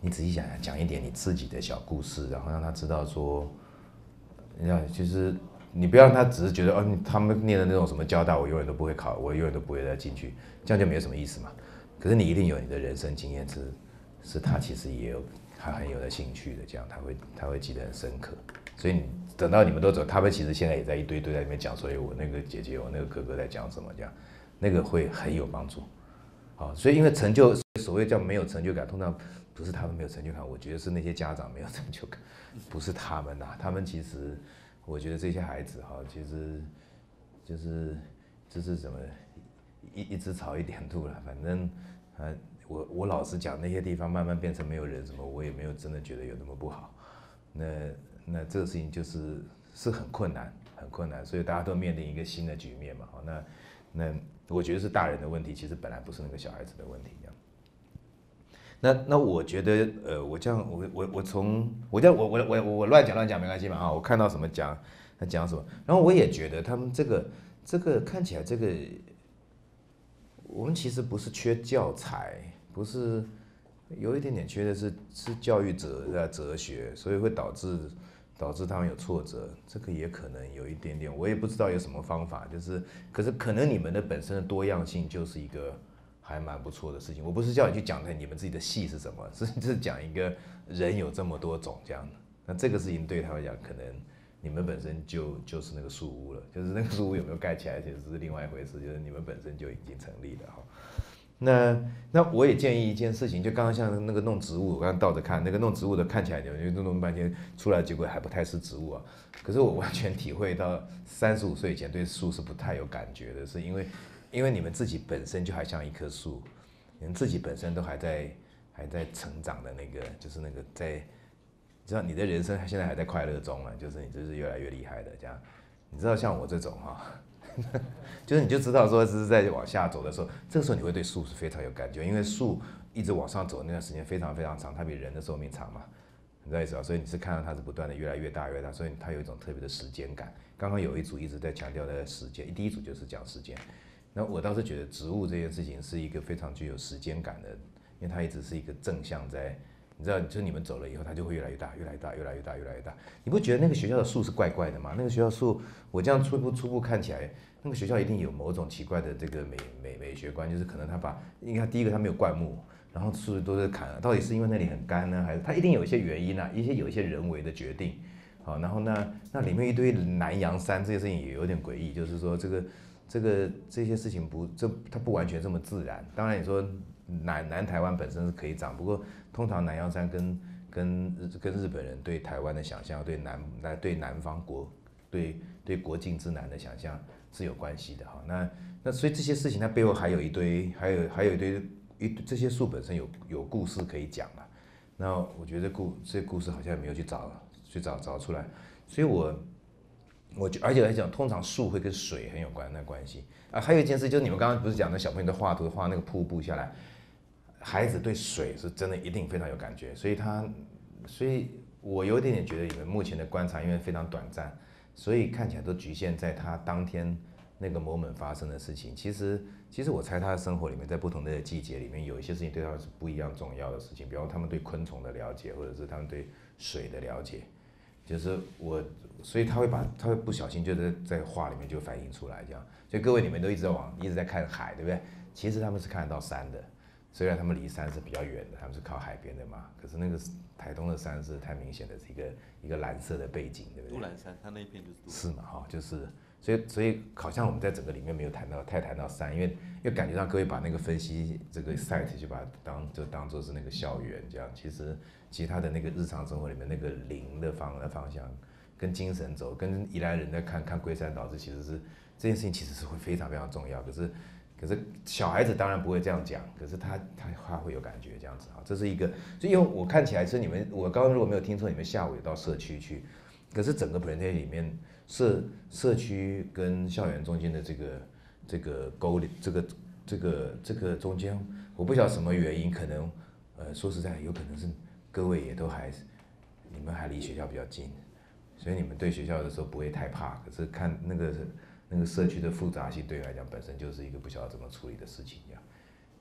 你仔细想想，讲一点你自己的小故事，然后让他知道说，你看，就是你不要让他只是觉得哦，他们念的那种什么交大，我永远都不会考，我永远都不会再进去，这样就没有什么意思嘛。可是你一定有你的人生经验是，是他其实也有他很有的兴趣的，这样他会他会记得很深刻。所以你等到你们都走，他们其实现在也在一堆堆在里面讲，所以我那个姐姐，我那个哥哥在讲什么，这样那个会很有帮助。好，所以因为成就，所谓叫没有成就感，通常不是他们没有成就感，我觉得是那些家长没有成就感，不是他们呐、啊，他们其实，我觉得这些孩子哈，其实就是就是怎么一一只草一点吐了，反正啊，我我老实讲，那些地方慢慢变成没有人什么，我也没有真的觉得有那么不好。那那这个事情就是是很困难，很困难，所以大家都面临一个新的局面嘛。好，那那。我觉得是大人的问题，其实本来不是那个小孩子的问题。这样，那那我觉得，呃，我这样，我我我从我这样，我我我我乱讲乱讲没关系嘛啊，我看到什么讲，他讲什么，然后我也觉得他们这个这个看起来这个，我们其实不是缺教材，不是有一点点缺的是是教育哲哲学，所以会导致。导致他们有挫折，这个也可能有一点点，我也不知道有什么方法，就是，可是可能你们的本身的多样性就是一个还蛮不错的事情。我不是叫你去讲的你们自己的戏是什么，是是讲一个人有这么多种这样。那这个事情对他们讲，可能你们本身就就是那个树屋了，就是那个树屋有没有盖起来，其实是另外一回事，就是你们本身就已经成立了哈。那那我也建议一件事情，就刚刚像那个弄植物，我刚刚倒着看，那个弄植物的看起来你们就弄半天出来，结果还不太是植物啊。可是我完全体会到，三十五岁以前对树是不太有感觉的，是因为因为你们自己本身就还像一棵树，你们自己本身都还在还在成长的那个，就是那个在，你知道你的人生现在还在快乐中啊，就是你就是越来越厉害的这样。你知道像我这种哈。就是你就知道说是在往下走的时候，这个时候你会对树是非常有感觉，因为树一直往上走那段时间非常非常长，它比人的寿命长嘛，你知道意思吧？所以你是看到它是不断的越来越大越大，所以它有一种特别的时间感。刚刚有一组一直在强调的时间，第一组就是讲时间。那我倒是觉得植物这件事情是一个非常具有时间感的，因为它一直是一个正向在。你知道，就是你们走了以后，它就会越来越大，越来越大，越来越大，越来越大。你不觉得那个学校的树是怪怪的吗？那个学校树，我这样初步初步看起来，那个学校一定有某种奇怪的这个美美美学观，就是可能他把，你看第一个他没有灌木，然后树都是砍了，到底是因为那里很干呢，还是它一定有一些原因啊，一些有一些人为的决定。好，然后那那里面一堆南洋杉，这些事情也有点诡异，就是说这个这个这些事情不，这它不完全这么自然。当然你说。南南台湾本身是可以长，不过通常南洋杉跟跟跟日本人对台湾的想象，对南南对南方国对对国境之南的想象是有关系的哈。那那所以这些事情它背后还有一堆，还有还有一堆一这些树本身有有故事可以讲嘛。那我觉得故这些故事好像也没有去找去找找出来，所以我我而且来讲，通常树会跟水很有关的关系啊。还有一件事就是你们刚刚不是讲的小朋友的画图画那个瀑布下来。孩子对水是真的一定非常有感觉，所以他，所以我有点点觉得你们目前的观察因为非常短暂，所以看起来都局限在他当天那个 moment 发生的事情。其实，其实我猜他的生活里面，在不同的季节里面，有一些事情对他们是不一样重要的事情，比方他们对昆虫的了解，或者是他们对水的了解。就是我，所以他会把他会不小心就在在画里面就反映出来这样。所以各位你们都一直在往一直在看海，对不对？其实他们是看得到山的。虽然他们离山是比较远的，他们是靠海边的嘛，可是那个台东的山是太明显的，是一个一个蓝色的背景，对不对？ 都兰山，它那一片就是都兰是嘛，哈，就是，所以所以好像我们在整个里面没有谈到太谈到山，因为因为感觉到各位把那个分析这个 site 就把它当就当做是那个校园这样，其实其实他的那个日常生活里面那个灵的方的方向，跟精神轴，跟宜兰人在看看龟山岛，这其实是这件事情其实是会非常非常重要，可是。可是小孩子当然不会这样讲，可是他他他会有感觉这样子啊，这是一个，所以因为我看起来是你们，我刚刚如果没有听错，你们下午有到社区去，可是整个 presentation 里面社社区跟校园中间的这个这个沟里，这个这个这个中间，我不晓得什么原因，可能呃说实在有可能是各位也都还你们还离学校比较近，所以你们对学校的时候不会太怕，可是看那个。那个社区的复杂性对你来讲本身就是一个不晓得怎么处理的事情，这样。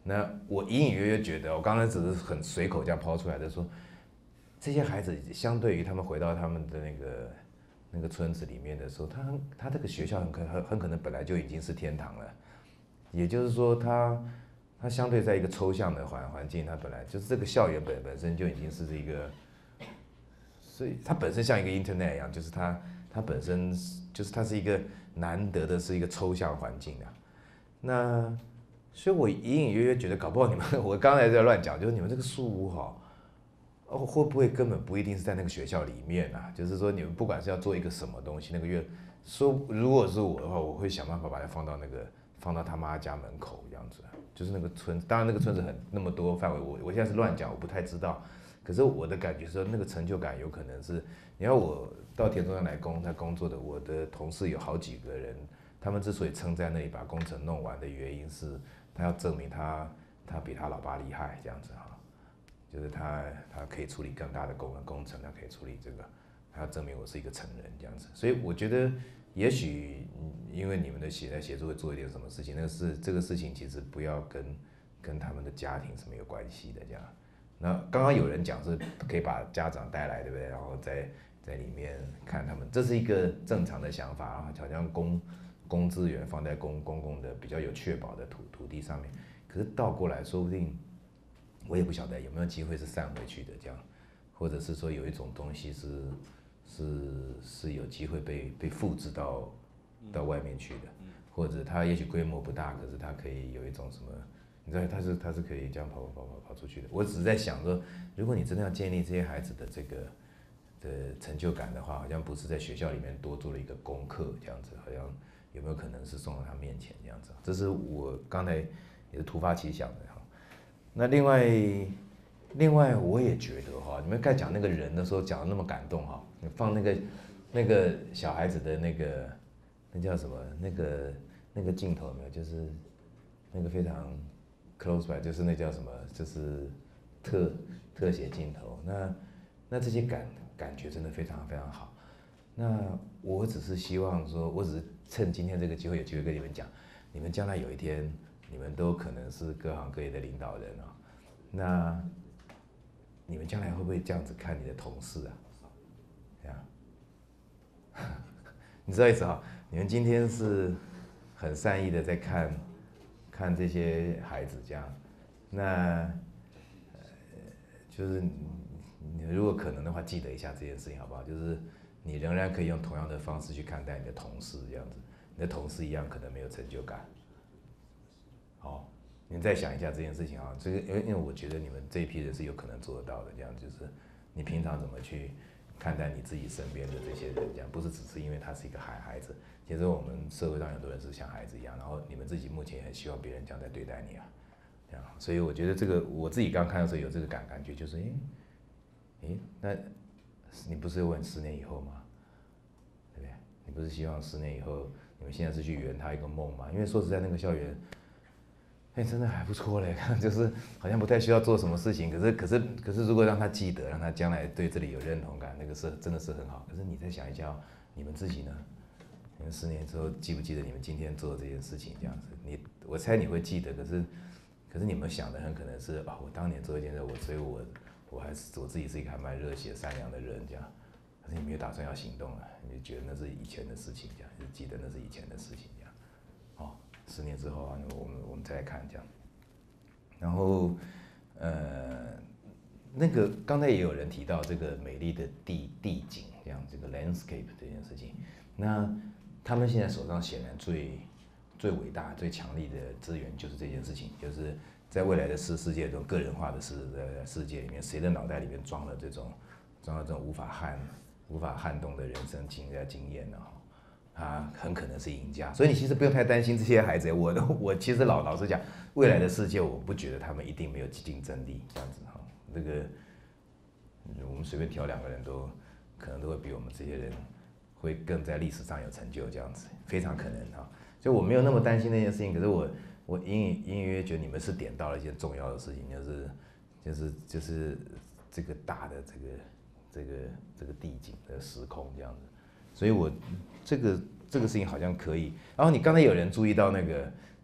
那我隐隐约约觉得，我刚才只是很随口这样抛出来的说，这些孩子相对于他们回到他们的那个那个村子里面的时候，他他这个学校很可很很可能本来就已经是天堂了，也就是说他。它相对在一个抽象的环环境，它本来就是这个校园本本身就已经是一个，所以它本身像一个 internet 一样，就是它它本身就是它是一个难得的是一个抽象环境啊。那所以我隐隐约约觉得，搞不好你们我刚才在乱讲，就是你们这个树屋哈，哦会不会根本不一定是在那个学校里面啊？就是说你们不管是要做一个什么东西，那个月说如果是我的话，我会想办法把它放到那个放到他妈家门口这样子。就是那个村，当然那个村子很那么多范围，我我现在是乱讲，我不太知道。可是我的感觉是，那个成就感有可能是，你要我到田中央来工，他工作的，我的同事有好几个人，他们之所以撑在那里把工程弄完的原因是，他要证明他他比他老爸厉害这样子哈，就是他他可以处理更大的工工程，他可以处理这个，他要证明我是一个成人这样子。所以我觉得。也许因为你们的协在协助会做一点什么事情，那个是这个事情其实不要跟跟他们的家庭是没有关系的这样。那刚刚有人讲是可以把家长带来，对不对？然后在在里面看他们，这是一个正常的想法啊，好像公公资源放在公公共的比较有确保的土土地上面。可是倒过来说不定，我也不晓得有没有机会是散回去的这样，或者是说有一种东西是。是是有机会被被复制到到外面去的，或者它也许规模不大，可是它可以有一种什么，你知道它是它是可以这样跑跑跑跑跑出去的。我只是在想说，如果你真的要建立这些孩子的这个的成就感的话，好像不是在学校里面多做了一个功课这样子，好像有没有可能是送到他面前这样子？这是我刚才也是突发奇想的哈。那另外。另外，我也觉得哈，你们刚才讲那个人的时候讲的那么感动哈，你放那个那个小孩子的那个那叫什么那个那个镜头有没有？就是那个非常 close by， 就是那叫什么？就是特特写镜头。那那这些感感觉真的非常非常好。那我只是希望说，我只是趁今天这个机会，有机会跟你们讲，你们将来有一天，你们都可能是各行各业的领导人啊。那你们将来会不会这样子看你的同事啊？这样，你知道意思啊？你们今天是很善意的在看，看这些孩子这样，那，呃，就是你如果可能的话，记得一下这件事情好不好？就是你仍然可以用同样的方式去看待你的同事，这样子，你的同事一样可能没有成就感。好。你再想一下这件事情啊，这个因为因为我觉得你们这一批人是有可能做得到的，这样就是你平常怎么去看待你自己身边的这些人，这样不是只是因为他是一个孩孩子，其实我们社会上很多人是像孩子一样，然后你们自己目前也很希望别人这样在对待你啊，这样，所以我觉得这个我自己刚看的时候有这个感感觉，就是诶，诶，那你不是问十年以后吗？对不对？你不是希望十年以后你们现在是去圆他一个梦吗？因为说实在，那个校园。哎、欸，真的还不错嘞，就是好像不太需要做什么事情，可是可是可是，如果让他记得，让他将来对这里有认同感，那个是真的是很好。可是你再想一下，你们自己呢？你们十年之后记不记得你们今天做的这件事情？这样子，你我猜你会记得，可是可是你们想的很可能是啊，我当年做一件事，我所以我我还是我自己是一个还蛮热血善良的人，这样。可是你没有打算要行动了，你就觉得那是以前的事情，这样就记得那是以前的事情，这样。哦。十年之后啊，我们我们再来看这样。然后，呃，那个刚才也有人提到这个美丽的地地景，这样这个 landscape 这件事情。那他们现在手上显然最最伟大、最强力的资源就是这件事情，就是在未来的世世界中，个人化的世的世界里面，谁的脑袋里面装了这种装了这种无法撼无法撼动的人生经验经验呢？他很可能是赢家，所以你其实不用太担心这些孩子。我的我其实老老实讲，未来的世界我不觉得他们一定没有竞争力，这样子哈。这个我们随便挑两个人都可能都会比我们这些人会更在历史上有成就，这样子非常可能哈。所以我没有那么担心那件事情，可是我我隐隐隐约觉得你们是点到了一件重要的事情，就是就是就是这个大的这个这个这个地景的时空这样子。所以我这个这个事情好像可以。然后你刚才有人注意到那个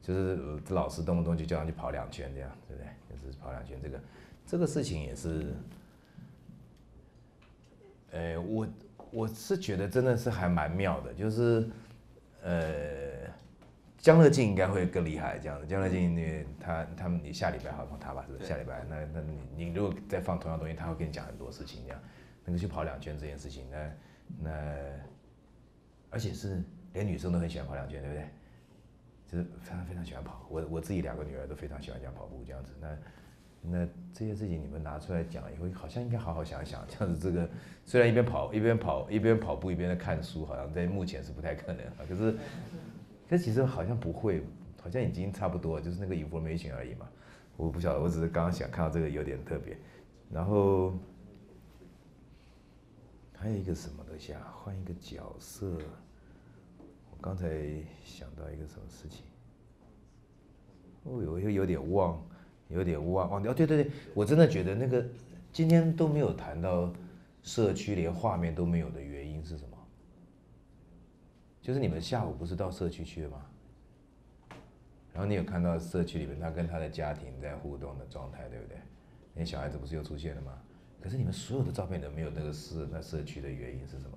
就是老师动不动就叫他去跑两圈这样，对不对？就是跑两圈这个这个事情也是，呃，我我是觉得真的是还蛮妙的，就是呃。江乐静应该会更厉害，这样子。江乐静，因为他他们你下礼拜好放他吧，是不是？下礼拜，那那你你如果再放同样东西，他会跟你讲很多事情，这样。那个去跑两圈这件事情，那那而且是连女生都很喜欢跑两圈，对不对？就是非常非常喜欢跑。我我自己两个女儿都非常喜欢这样跑步，这样子。那那这些事情你们拿出来讲以后，好像应该好好想想，这样子。这个虽然一边跑一边跑一边跑步一边在看书，好像在目前是不太可能啊，可是。可其实好像不会，好像已经差不多了，就是那个 information 而已嘛。我不晓得，我只是刚刚想看到这个有点特别。然后还有一个什么东西啊？换一个角色。我刚才想到一个什么事情，哦，有有点忘，有点忘忘掉。哦，对对对，我真的觉得那个今天都没有谈到社区，连画面都没有的原因是什么？就是你们下午不是到社区去了吗？然后你有看到社区里面他跟他的家庭在互动的状态，对不对？那小孩子不是又出现了吗？可是你们所有的照片都没有那个社那社区的原因是什么？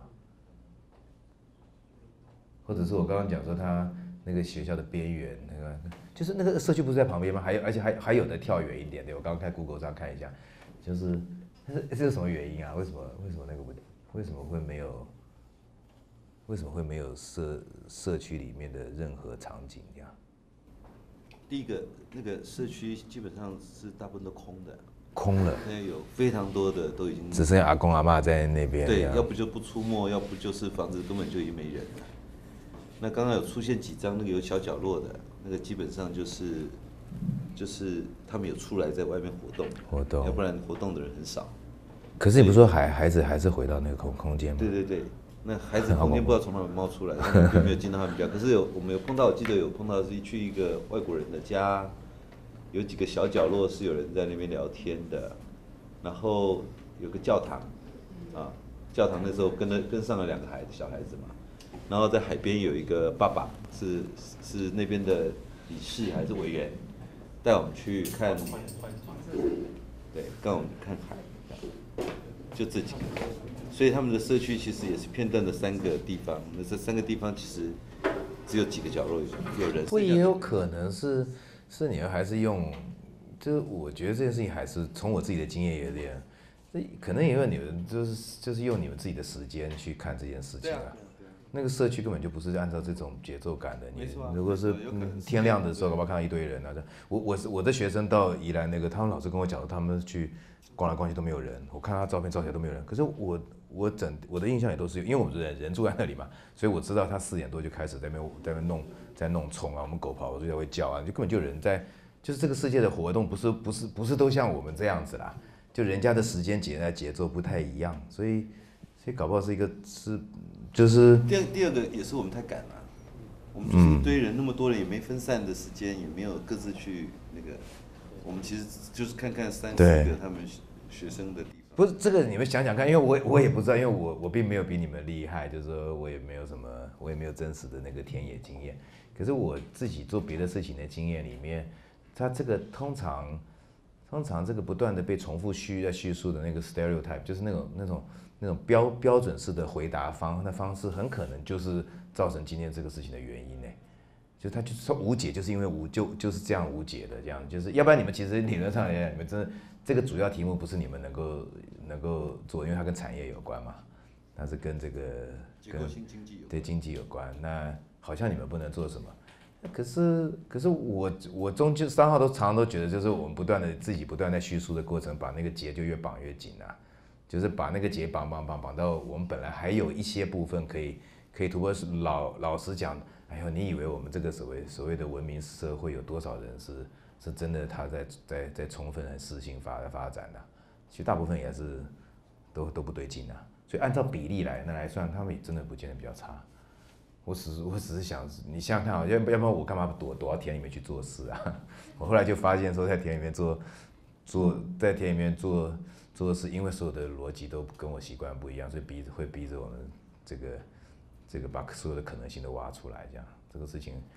或者是我刚刚讲说他那个学校的边缘，那个就是那个社区不是在旁边吗？还有而且还还有的跳远一点，对，我刚刚看 Google 上看一下，就是这是什么原因啊？为什么为什么那个为什么会没有？为什么会没有社社区里面的任何场景这样？ 第一个，那个社区基本上是大部分都空的， 空了。 现在有非常多的都已经只剩下阿公阿嬷在那边。 对，要不就不出没，要不就是房子根本就已经没人了。那刚刚有出现几张那个有小角落的，那个基本上就是就是他们有出来在外面活动， 活动， 要不然活动的人很少。 可是你不是说孩孩子还是回到那个空空间吗？ 对对对。那孩子空间不知道从哪里冒出来，他们有没有进到他们家？可是有我们有碰到，我记得有碰到是去一个外国人的家，有几个小角落是有人在那边聊天的，然后有个教堂，啊，教堂那时候跟了跟上了两个孩子小孩子嘛，然后在海边有一个爸爸是是那边的理事还是委员，带我们去看，对，带我们看海，就这几个。所以他们的社区其实也是片段的三个地方，那这三个地方其实只有几个角落有有人。 不也有可能是是你们还是用，就是我觉得这件事情还是从我自己的经验有点，这可能因为你们就是就是用你们自己的时间去看这件事情啊。那个社区根本就不是按照这种节奏感的。你如果是嗯天亮的时候，搞不好看到一堆人啊。我我是我的学生到宜兰那个，他们老师跟我讲，他们去逛来逛去都没有人，我看他照片照起来都没有人。可是我。我整我的印象也都是，因为我们人人住在那里嘛，所以我知道他四点多就开始在那边在那边弄在弄虫啊，我们狗跑出来会叫啊，就根本就有人在，就是这个世界的活动不是不是不是都像我们这样子啦，就人家的时间节在节奏不太一样，所以所以搞不好是一个是就是第二第二个也是我们太赶了，我们就是一堆人那么多人也没分散的时间，也没有各自去那个，我们其实就是看看三四个他们学生的地方。 不是这个，你们想想看，因为我我也不知道，因为我我并没有比你们厉害，就是说我也没有什么，我也没有真实的那个田野经验。可是我自己做别的事情的经验里面，它这个通常通常这个不断的被重复叙在叙述的那个 stereotype， 就是那种那种那种标标准式的回答方那方式，很可能就是造成今天这个事情的原因呢。就它就是说无解，就是因为无就就是这样无解的这样，就是要不然你们其实理论上来讲，你们真的这个主要题目不是你们能够能够做，因为它跟产业有关嘛，它是跟这个跟对经济有关。那好像你们不能做什么，可是可是我我终究三号都常常都觉得，就是我们不断的自己不断在叙述的过程，把那个结就越绑越紧啊，就是把那个结绑绑绑绑到我们本来还有一些部分可以可以突破。老老实讲。哎呦，你以为我们这个所谓所谓的文明社会有多少人是是真的他在在在充分和适性发发展的、啊？其实大部分也是都都不对劲啊。所以按照比例来那来算，他们也真的不见得比较差。我只是我只是想，你想想看啊，要要不然我干嘛躲躲到田里面去做事啊？我后来就发现说，在田里面做做在田里面做做事，因为所有的逻辑都跟我习惯不一样，所以逼会逼着我们这个。这个把所有的可能性都挖出来，这样这个事情，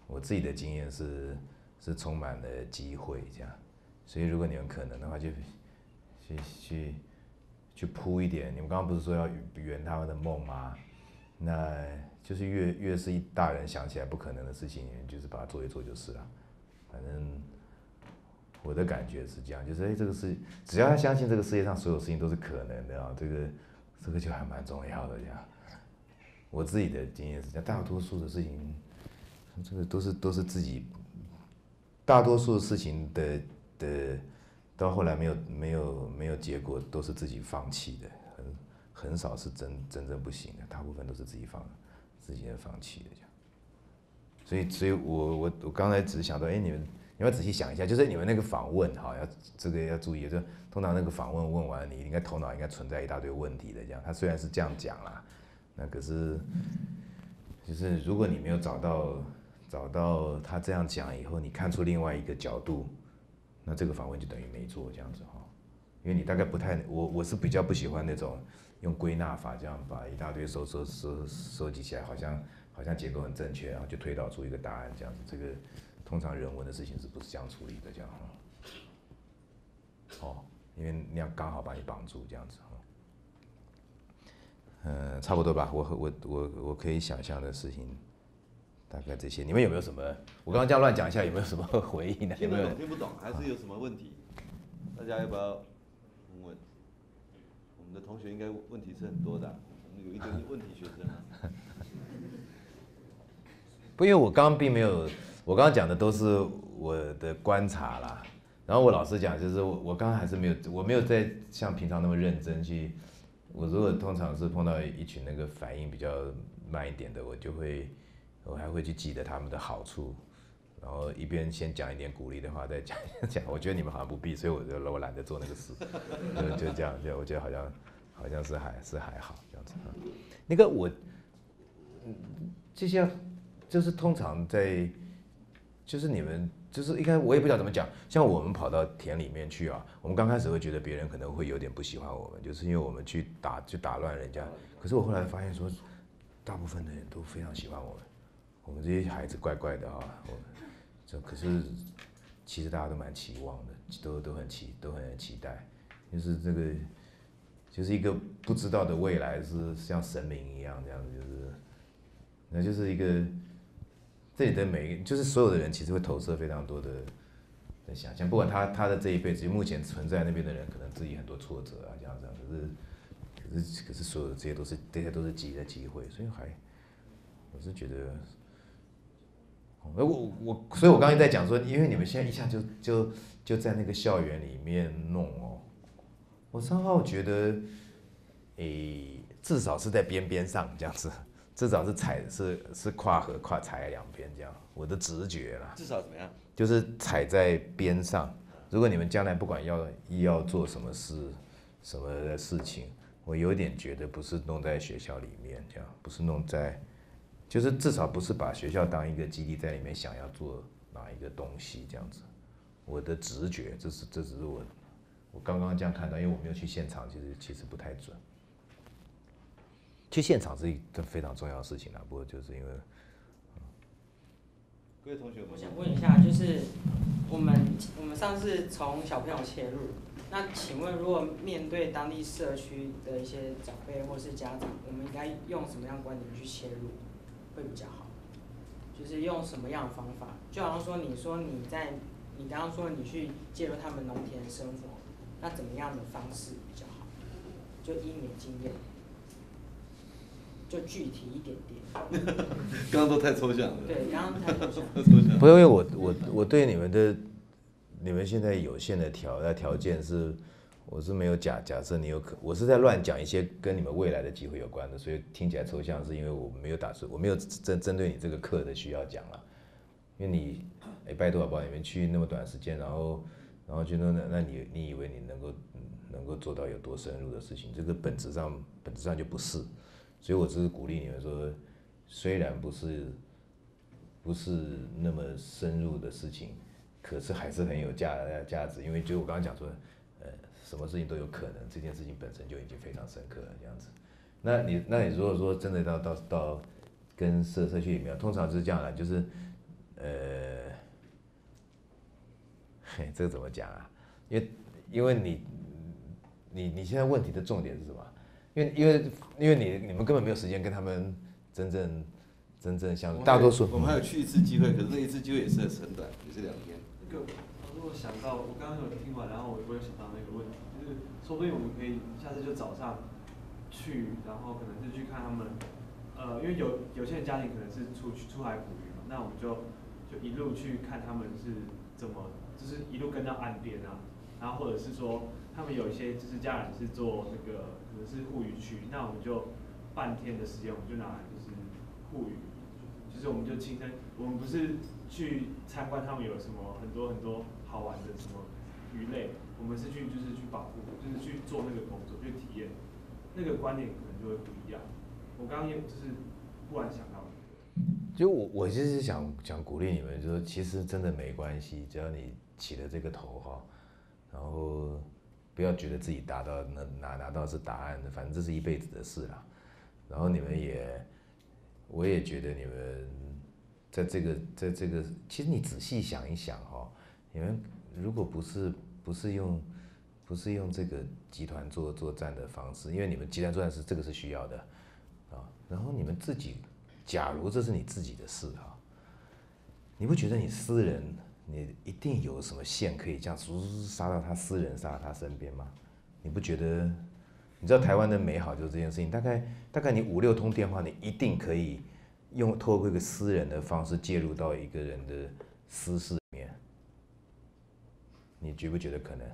我自己的经验是是充满了机会这样，所以如果你们可能的话，就去去去铺一点。你们刚刚不是说要圆他们的梦吗？那就是越越是一大人想起来不可能的事情，就是把它做一做就是了。反正我的感觉是这样，就是哎、欸，这个是只要他相信这个世界上所有事情都是可能的啊，这个这个就还蛮重要的这样。我自己的经验是这样，大多数的事情，这个都是都是自己，大多数的事情的的到后来没有没有没有结果，都是自己放弃的，很很少是真真正不行的，大部分都是自己放自己的放弃的这样。所以所以我我我刚才只是想到，哎、欸，你们你们仔细想一下，就是你们那个访问哈，要这个要注意，就通常那个访问问完，你应该头脑应该存在一大堆问题的这样。他虽然是这样讲啦。那可是，就是如果你没有找到找到他这样讲以后，你看出另外一个角度，那这个访问就等于没做这样子哈。因为你大概不太，我我是比较不喜欢那种用归纳法这样把一大堆收收收收集起来，好像好像结构很正确，然后就推导出一个答案这样子。这个通常人文的事情是不是这样处理的这样哈？哦，因为那样刚好把你绑住这样子。嗯，差不多吧。我我我我可以想象的事情，大概这些。你们有没有什么？我刚刚这样乱讲一下，有没有什么回应呢？有没有？ 听不懂，还是有什么问题？大家要不要问？我们的同学应该问题是很多的，我们有一堆问题学生啊。 不，因为我刚刚并没有，我刚刚讲的都是我的观察啦。然后我老实讲，就是我我刚刚还是没有，我没有在像平常那么认真去。我如果通常是碰到一群那个反应比较慢一点的，我就会，我还会去记得他们的好处，然后一边先讲一点鼓励的话，再讲讲。我觉得你们好像不必，所以我就我懒得做那个事，就就这样，就我觉得好像好像是还是还好这样子。那个我，这些就是通常在，就是你们。就是应该我也不知道怎么讲，像我们跑到田里面去啊，我们刚开始会觉得别人可能会有点不喜欢我们，就是因为我们去打就打乱人家。可是我后来发现说，大部分的人都非常喜欢我们，我们这些孩子怪怪的啊，我这可是其实大家都蛮期望的，都都很期都很期待，就是这个就是一个不知道的未来是像神明一样这样子，就是那就是一个。这里的每个就是所有的人，其实会投射非常多的的想象，不管他他的这一辈子，目前存在那边的人，可能自己很多挫折啊，这样这样，可是可是可是所有的这些都是这些都是积的机会，所以还我是觉得，我我我，所以我刚才在讲说，因为你们现在一下就就就在那个校园里面弄哦，我三号觉得，诶，至少是在边边上这样子。至少是踩是是跨河跨踩两边这样，我的直觉啦。 至少怎么样？ 就是踩在边上。如果你们将来不管要要做什么事，什么的事情，我有点觉得不是弄在学校里面这样，不是弄在，就是至少不是把学校当一个基地在里面想要做哪一个东西这样子。我的直觉，这是这只是我我刚刚这样看到，因为我没有去现场，其实其实不太准。去现场是一个非常重要的事情啦，不过就是因为， 嗯、各位同学， 我想问一下，就是我们我们上次从小朋友切入，那请问如果面对当地社区的一些长辈或是家长，我们应该用什么样的观点去切入会比较好？就是用什么样的方法？就好像说你说你在你刚刚说你去介入他们农田生活，那怎么样的方式比较好？就依你的经验。就具体一点点。 刚刚都太抽象了。 对，刚刚太抽象。 不是因为我我我对你们的你们现在有限的条条件是，我是没有假假设你有可，我是在乱讲一些跟你们未来的机会有关的，所以听起来抽象，是因为我没有打算，我没有针针对你这个课的需要讲了，因为你哎、欸、拜托好不好？你们去那么短时间，然后然后就那那那你你以为你能够能够做到有多深入的事情？这个本质上本质上就不是。所以我只是鼓励你们说，虽然不是不是那么深入的事情，可是还是很有价价值。因为就我刚刚讲说，呃，什么事情都有可能，这件事情本身就已经非常深刻了这样子。那你那你如果说真的到到到跟社社区里面，通常是这样的，就是呃，嘿，这个怎么讲啊？因为因为你你你现在问题的重点是什么？因为因为因为你你们根本没有时间跟他们真正真正相处，大多数我们还有去一次机会，可是那一次机会也是很短，也是两天。 那个，如果想到我刚刚有听完，然后我我有想到那个问题，就是说不定我们可以下次就早上去，然后可能是去看他们，呃，因为有有些人家庭可能是出去出海捕鱼嘛，那我们就就一路去看他们是怎么，就是一路跟到岸边啊，然后或者是说他们有一些就是家人是做那个可能是护渔区，那我们就半天的时间我们就拿来就是护渔。就是我们就亲身，我们不是去参观他们有什么很多很多好玩的什么鱼类，我们是去就是去保护，就是去做那个工作，去体验，那个观点可能就会不一样。我刚刚也就是忽然想到， 就我我就是想想鼓励你们，就是其实真的没关系，只要你起了这个头哈，然后不要觉得自己达到拿拿拿到是答案的，反正这是一辈子的事啦。然后你们也。我也觉得你们在这个在这个，其实你仔细想一想哈，你们如果不是不是用不是用这个集团作作战的方式，因为你们集团作战是这个是需要的啊，然后你们自己，假如这是你自己的事哈，你不觉得你私人你一定有什么线可以这样杀到他私人杀到他身边吗？你不觉得？你知道台湾的美好就是这件事情，大概大概你五六通电话，你一定可以用透过一个私人的方式介入到一个人的私事里面，你觉不觉得可能？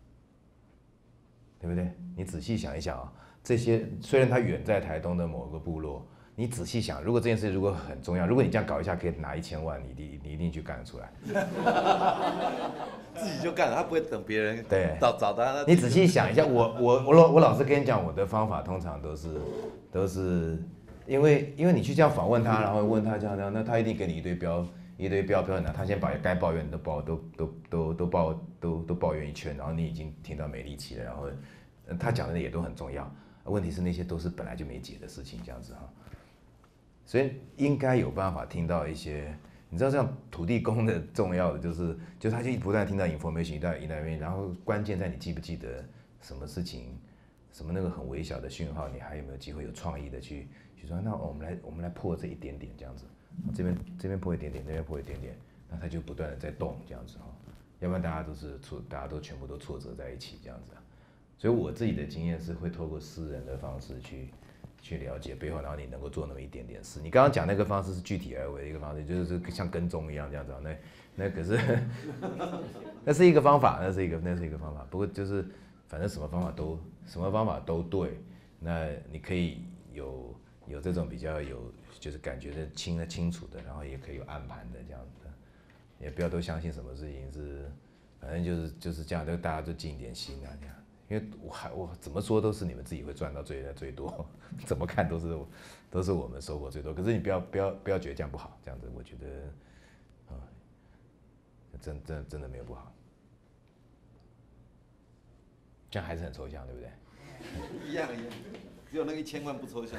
对不对？你仔细想一想啊，这些虽然他远在台东的某个部落，你仔细想，如果这件事如果很重要，如果你这样搞一下可以拿一千万，你一定你一定去干得出来。 自己就干了，他不会等别人对找找他。 你仔细想一下，我我我老我老实跟你讲，我的方法通常都是都是因为因为你去这样访问他，然后问他这样这样，那他一定给你一堆标一堆标标呢，他先把该抱怨的都抱都都都都抱都都抱怨一圈，然后你已经听到没力气了，然后他讲的也都很重要，问题是那些都是本来就没解的事情，这样子哈，所以应该有办法听到一些。你知道这样土地公的重要的就是，就是他就不断听到 information 一段一段一段，然后关键在你记不记得什么事情，什么那个很微小的讯号，你还有没有机会有创意的去去说，那我们来我们来破这一点点这样子，这边这边破一点点，那边破一点点，那他就不断的在动这样子哈，要不然大家都是挫，大家都全部都挫折在一起这样子，所以我自己的经验是会透过私人的方式去。去了解背后，然后你能够做那么一点点事。你刚刚讲那个方式是具体而为的一个方式，就是像跟踪一样这样子。那那可是那是一个方法，那是一个那是一个方法。不过就是反正什么方法都什么方法都对。那你可以有有这种比较有就是感觉的清的清楚的，然后也可以有安排的这样子。也不要都相信什么事情是，反正就是就是这样，就大家都尽一点心啊这样。因为我还我怎么说都是你们自己会赚到最最多，怎么看都是都是我们收获最多。可是你不要不要不要觉得这样不好，这样子我觉得，啊、嗯，真真真的没有不好，这样还是很抽象，对不对？ 一样一样，只有那个一千万不抽象。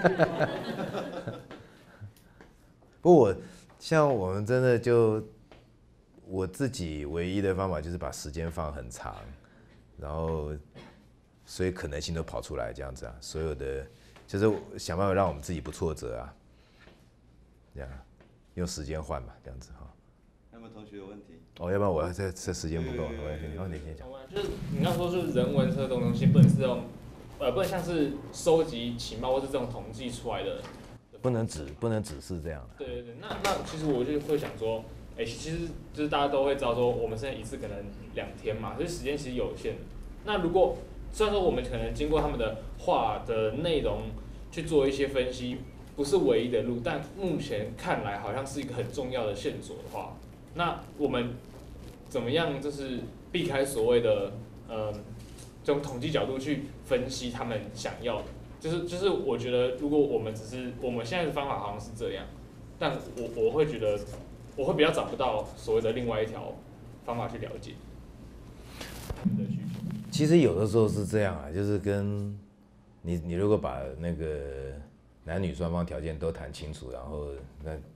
不过我像我们真的就我自己唯一的方法就是把时间放很长。然后，所以可能性都跑出来这样子啊，所有的就是想办法让我们自己不挫折啊，这样用时间换嘛，这样子哈。 有没有同学有问题？ 哦，要不然我这这时间不够，我你哦，你先讲。 就是你刚说就是人文这种东西不能是这种，呃，不能像是收集情报或是这种统计出来的。 不能只不能只是这样的。 对对对，那那其实我就会想说。哎、欸，其实就是大家都会知道说，我们现在一次可能两天嘛，所以时间其实有限。那如果虽然说我们可能经过他们的话的内容去做一些分析，不是唯一的路，但目前看来好像是一个很重要的线索的话，那我们怎么样就是避开所谓的呃这种统计角度去分析他们想要的？就是就是我觉得，如果我们只是我们现在的方法好像是这样，但我我会觉得。我会比较找不到所谓的另外一条方法去了解的需求。 其实有的时候是这样啊，就是跟你你如果把那个男女双方条件都谈清楚，然后那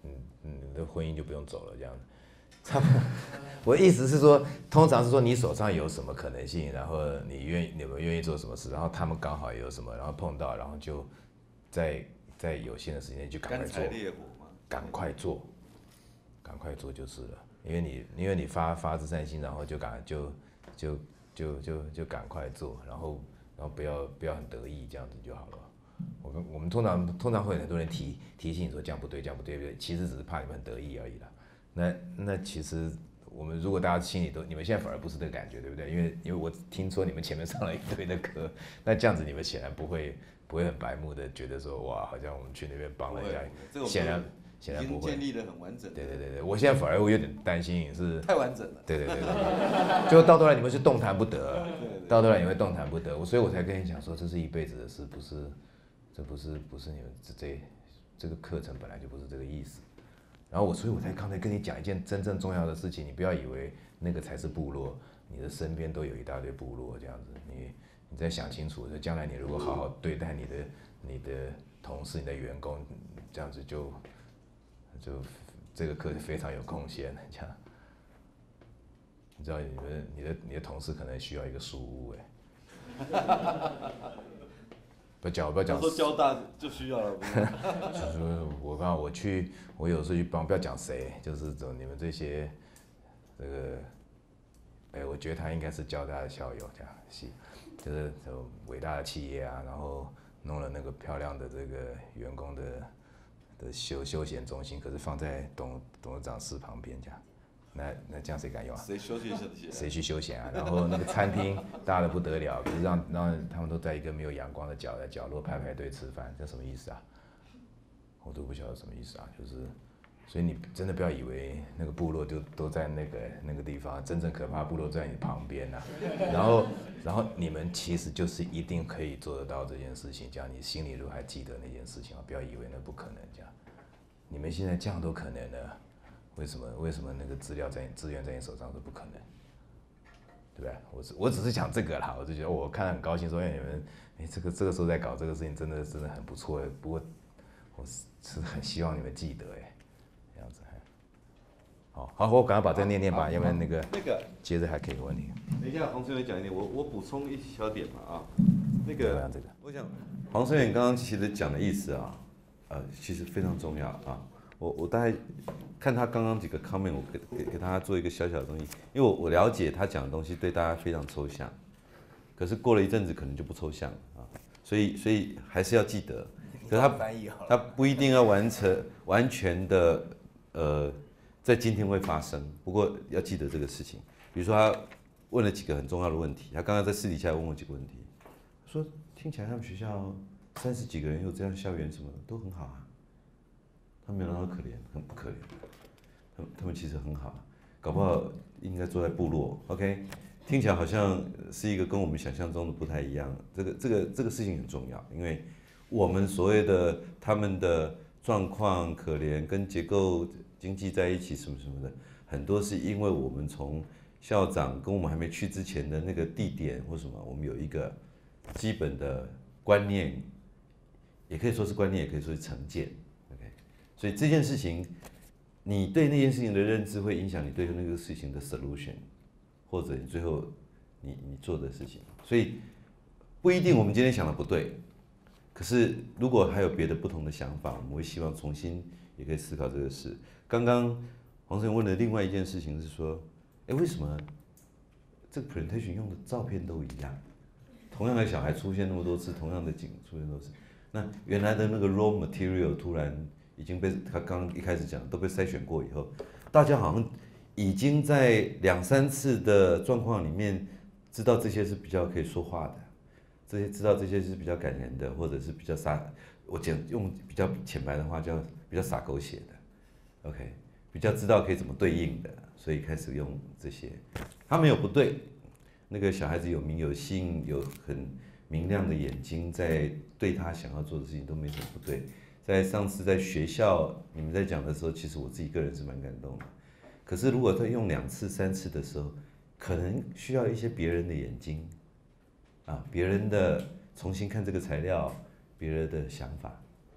嗯，你的婚姻就不用走了这样子。差不多，我的意思是说，通常是说你手上有什么可能性，然后你愿意你们愿意做什么事，然后他们刚好有什么，然后碰到，然后就在在有限的时间内就赶快做， 干柴烈火嘛， 赶快做，赶快做就是了。因为你因为你发发自善心，然后就赶就就就就就赶快做，然后然后不要不要很得意，这样子就好了。我们我们通常通常会很多人提提醒你说这样不对，这样不对，不对，其实只是怕你们很得意而已啦。那那其实我们如果大家心里都，你们现在反而不是这个感觉，对不对？因为因为我听说你们前面上了一堆的课，那这样子你们显然不会不会很白目的觉得说哇，好像我们去那边帮了一下，显然显然不会。 建立的很完整。 对对对对，我现在反而我有点担心你是太完整了。 对对对对，就到头来你们是动弹不得，到头来你会动弹不得，所以我才跟你讲说这是一辈子的事，不是这不是不是你们这这这个课程本来就不是这个意思。然后我，所以我才刚才跟你讲一件真正重要的事情，你不要以为那个才是部落，你的身边都有一大堆部落这样子，你你再想清楚，将来你如果好好对待你的你的同事、你的员工，这样子就就这个课非常有贡献的这样。你知道你们你的你的同事可能需要一个书屋哎。不要讲，不要讲。 说交大就需要了。 就是我刚好我去，我有时候去帮，不要讲谁，就是走你们这些，这个，哎、欸，我觉得他应该是交大的校友，这样是，就是有伟大的企业啊，然后弄了那个漂亮的这个员工的的休休闲中心，可是放在董董事长室旁边这样。那那这样谁敢用啊？ 谁休闲谁去休闲啊？然后那个餐厅大的不得了，可是让让他们都在一个没有阳光的角的角落排排队吃饭，这什么意思啊？我都不晓得什么意思啊，就是，所以你真的不要以为那个部落就都在那个那个地方，真正可怕的部落在你旁边啊。然后然后你们其实就是一定可以做得到这件事情，这样你心里如果还记得那件事情啊，不要以为那不可能这样。你们现在这样都可能了。为什么？为什么那个资料在资源在你手上都不可能？对不对？我只我只是讲这个啦，我就觉得我看得很高兴，说哎你们哎这个这个时候在搞这个事情，真的真的很不错。不过我是很希望你们记得哎，这样子。好，好，我赶快把这个念念吧，要不然那个那个接着还可以有问题。 等一下，黄生远讲一点，我我补充一小点嘛啊，那个这个， 我想黄生远刚刚其实讲的意思啊，呃，其实非常重要啊。我我大概看他刚刚几个 comment， 我给给给他做一个小小的东西，因为我我了解他讲的东西对大家非常抽象，可是过了一阵子可能就不抽象啊，所以所以还是要记得，可是他他不一定要完成完全的呃在今天会发生，不过要记得这个事情。比如说他问了几个很重要的问题，他刚刚在私底下问我几个问题，说听起来他们学校三十几个人有这样校园什么的都很好啊。他们没有那么可怜，很不可怜。他们他们其实很好，搞不好应该住在部落。OK， 听起来好像是一个跟我们想象中的不太一样。这个这个这个事情很重要，因为我们所谓的他们的状况可怜跟结构经济在一起什么什么的，很多是因为我们从校长跟我们还没去之前的那个地点或什么，我们有一个基本的观念，也可以说是观念，也可以说是成见。所以这件事情，你对那件事情的认知会影响你对那个事情的 solution， 或者你最后你你做的事情。所以不一定我们今天想的不对，可是如果还有别的不同的想法，我们会希望重新也可以思考这个事。刚刚黄生问的另外一件事情是说，哎，为什么这个 presentation 用的照片都一样？同样的小孩出现那么多次，同样的景出现多次，那原来的那个 raw material 突然已经被他刚刚一开始讲都被筛选过以后，大家好像已经在两三次的状况里面知道这些是比较可以说话的，这些知道这些是比较感人的，或者是比较洒，我讲用比较浅白的话叫比较洒狗血的 ，OK， 比较知道可以怎么对应的，所以开始用这些。他没有不对，那个小孩子有名有姓，有很明亮的眼睛，在对他想要做的事情都没什么不对。在上次在学校你们在讲的时候，其实我自己个人是蛮感动的。可是如果他用两次、三次的时候，可能需要一些别人的眼睛，啊，别人的重新看这个材料，别人的想法，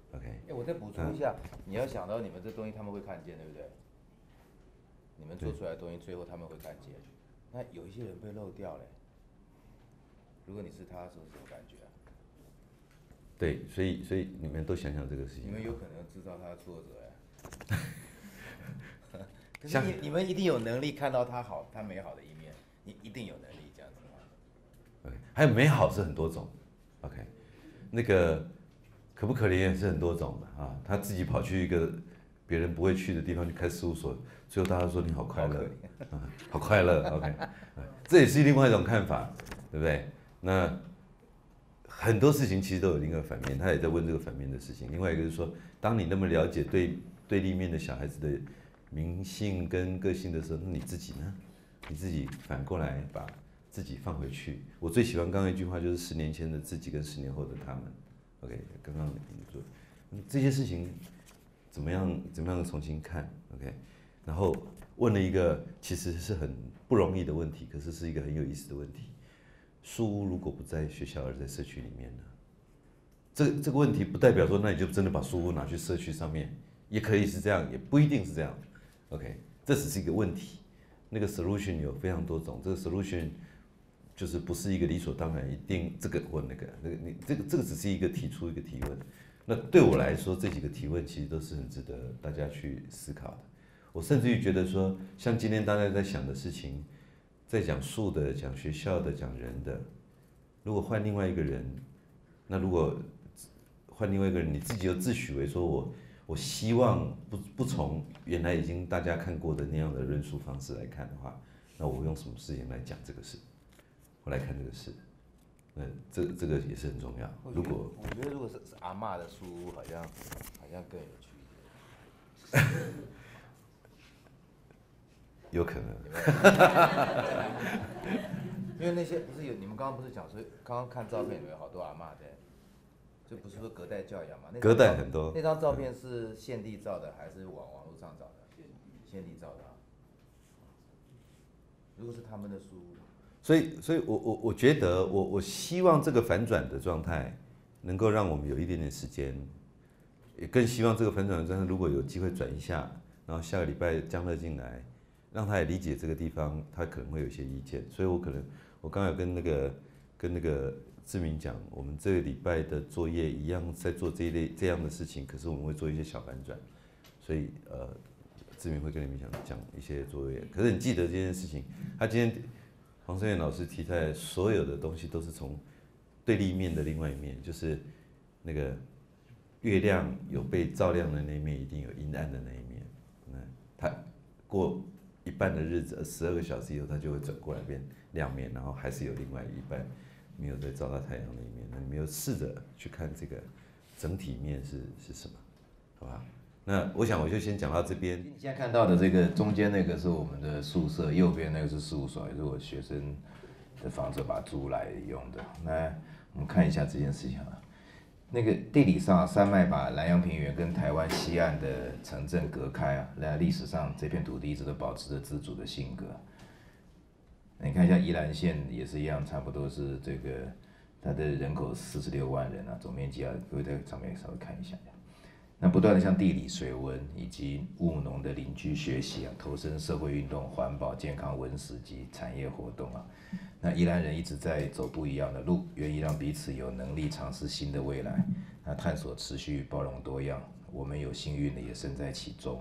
OK。 哎，我再补充一下，你要想到你们这东西他们会看见，对不对？你们做出来的东西，最后他们会看见。那有一些人被漏掉了。如果你是他，是什么感觉啊？ 对，所以所以你们都想想这个事情。 你们有可能知道他的挫折哎。可是你你们一定有能力看到他好，他美好的一面，你一定有能力这样子吗 ？OK， 还有美好是很多种 ，OK， 那个可不可怜也是很多种的啊。他自己跑去一个别人不会去的地方去开事务所，最后大家说你好快乐，啊，好快乐 ，OK， 这也是另外一种看法，对不对？那很多事情其实都有另一个反面，他也在问这个反面的事情。另外一个就是说，当你那么了解对对立面的小孩子的民性跟个性的时候，那你自己呢？你自己反过来把自己放回去。我最喜欢刚刚一句话，就是十年前的自己跟十年后的他们。OK， 刚刚你说这些事情怎么样？怎么样重新看 ？OK， 然后问了一个其实是很不容易的问题，可是是一个很有意思的问题。书屋如果不在学校而在社区里面呢？这这个问题不代表说，那你就真的把书屋拿去社区上面，也可以是这样，也不一定是这样。OK， 这只是一个问题。那个 solution 有非常多种，这个 solution 就是不是一个理所当然，一定这个或那个，那个你这个这个只是一个提出一个提问。那对我来说，这几个提问其实都是很值得大家去思考的。我甚至于觉得说，像今天大家在想的事情。在讲树的、讲学校的、讲人的，如果换另外一个人，那如果换另外一个人，你自己又自诩为说我我希望不不从原来已经大家看过的那样的论述方式来看的话，那我用什么事情来讲这个事？我来看这个事，那这这个也是很重要。如果我觉得如果是是阿嬷的书屋，好像好像更有趣一点。 有可能， 因为那些不是有你们刚刚不是讲说，刚刚看照片里面有好多阿嬷的，就不是说隔代教养嘛？ 隔代很多。 那张照片是现地照的还是网网络上找的？现地照的、啊。如果是他们的书， 所以所以我我我觉得我我希望这个反转的状态能够让我们有一点点时间，也更希望这个反转的状态如果有机会转一下，然后下个礼拜江乐进来。让他也理解这个地方，他可能会有一些意见，所以我可能我刚才跟那个跟那个志明讲，我们这个礼拜的作业一样在做这一类这样的事情，可是我们会做一些小反转，所以呃，志明会跟你们讲讲一些作业。可是你记得这件事情，他今天黄胜元老师提出来所有的东西都是从对立面的另外一面，就是那个月亮有被照亮的那一面，一定有阴暗的那一面。那他过一半的日子，十二个小时以后，它就会转过来变亮面，然后还是有另外一半没有再照到太阳的一面。那你没有试着去看这个整体面是是什么，好吧？那我想我就先讲到这边。 你现在看到的这个中间那个是我们的宿舍，右边那个是事务所，也是我学生的房子把它租来用的。那我们看一下这件事情啊。那个地理上，山脉把南洋平原跟台湾西岸的城镇隔开啊。那历史上这片土地一直都保持着自主的性格。你看一下宜兰县也是一样，差不多是这个它的人口四十六万人啊，总面积啊，各位在上面稍微看一下。那不断的向地理、水文以及务农的邻居学习啊，投身社会运动、环保、健康、文史及产业活动啊。那宜兰人一直在走不一样的路，愿意让彼此有能力尝试新的未来，那探索持续包容多样。我们有幸运的也身在其中。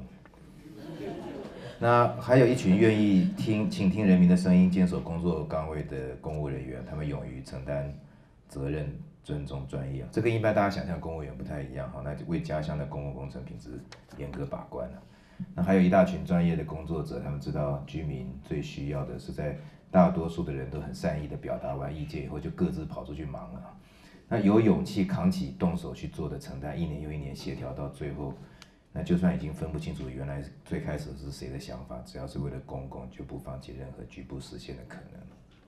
那还有一群愿意听、倾听人民的声音、坚守工作岗位的公务人员，他们勇于承担责任、尊重专业。这跟一般大家想象公务员不太一样哈，那为家乡的公共工程品质严格把关了。那还有一大群专业的工作者，他们知道居民最需要的是在大多数的人都很善意的表达完意见以后，就各自跑出去忙了。那有勇气扛起动手去做的承担，一年又一年协调到最后，那就算已经分不清楚原来最开始是谁的想法，只要是为了公共，就不放弃任何局部实现的可能。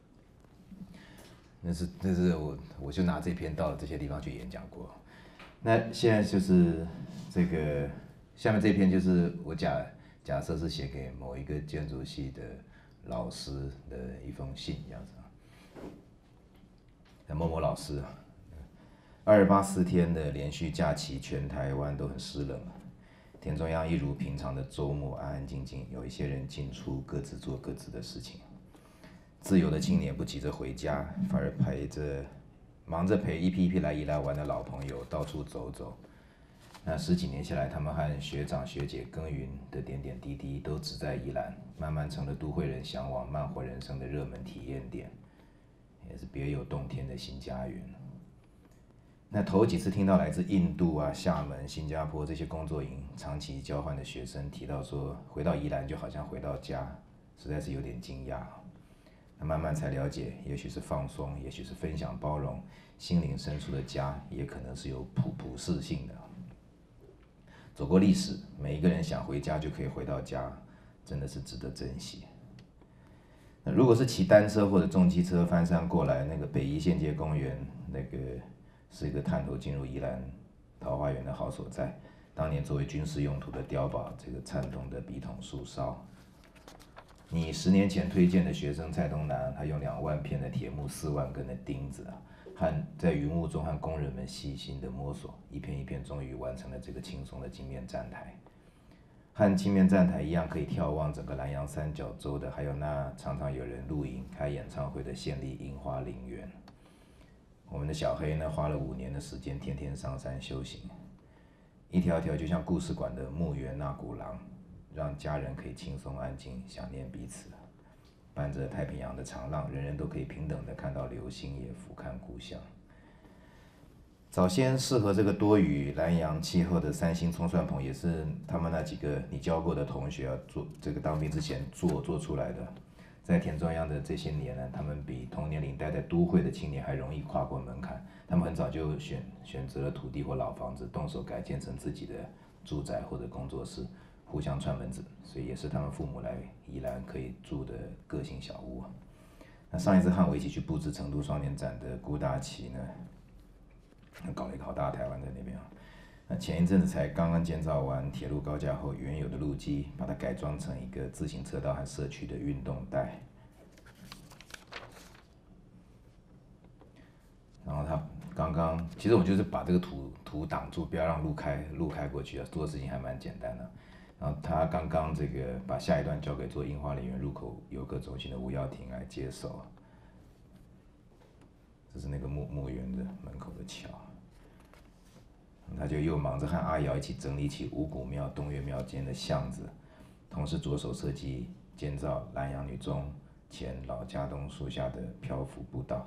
那是那是我我就拿这篇到这些地方去演讲过。那现在就是这个下面这篇就是我假假设是写给某一个建筑系的老师的一封信这样子啊。那某某老师啊， 二二八四天的连续假期，全台湾都很湿冷。田中央一如平常的周末，安安静静，有一些人进出，各自做各自的事情。自由的青年不急着回家，反而陪着忙着陪一批一批来宜兰玩的老朋友到处走走。那十几年下来，他们和学长学姐耕耘的点点滴滴，都只在宜兰，慢慢成了都会人向往慢活人生的热门体验点，也是别有洞天的新家园。那头几次听到来自印度啊、厦门、新加坡这些工作营长期交换的学生提到说，回到宜兰就好像回到家，实在是有点惊讶。那慢慢才了解，也许是放松，也许是分享包容，心灵深处的家也可能是有普普世性的。走过历史，每一个人想回家就可以回到家，真的是值得珍惜。那如果是骑单车或者重机车翻山过来，那个北宜县界公园那个。是一个探头进入宜兰桃花源的好所在。当年作为军事用途的碉堡，这个颤动的笔筒树梢。你十年前推荐的学生蔡东南，他用两万片的铁幕、四万根的钉子啊，和在云雾中和工人们细心的摸索，一片一片，终于完成了这个轻松的镜面站台。和镜面站台一样，可以眺望整个南洋三角洲的，还有那常常有人露营、开演唱会的县立樱花陵园。我们的小黑呢，花了五年的时间，天天上山修行，一条条就像故事馆的墓园那古廊，让家人可以轻松安静，想念彼此。伴着太平洋的长浪，人人都可以平等的看到流星，也俯瞰故乡。早先适合这个多雨南洋气候的三星葱蒜棚，也是他们那几个你教过的同学啊，做这个当兵之前做做出来的。在田中央的这些年呢，他们比同年龄待在都会的青年还容易跨过门槛。他们很早就选选择了土地或老房子，动手改建成自己的住宅或者工作室，互相串门子，所以也是他们父母来宜兰可以住的个性小屋。那上一次和我一起去布置成都双年展的辜大奇呢，搞了一个好大的台湾在那边啊。那前一阵子才刚刚建造完铁路高架后原有的路基，把它改装成一个自行车道和社区的运动带。然后他刚刚，其实我就是把这个土土挡住，不要让路开路开过去啊，做的事情还蛮简单的。然后他刚刚这个把下一段交给做樱花陵园入口游客中心的吴耀庭来接手。这是那个墓墓园的门口的桥。他就又忙着和阿瑶一起整理起五股庙、东岳庙间的巷子，同时着手设计建造南洋女中前老家东树下的漂浮步道。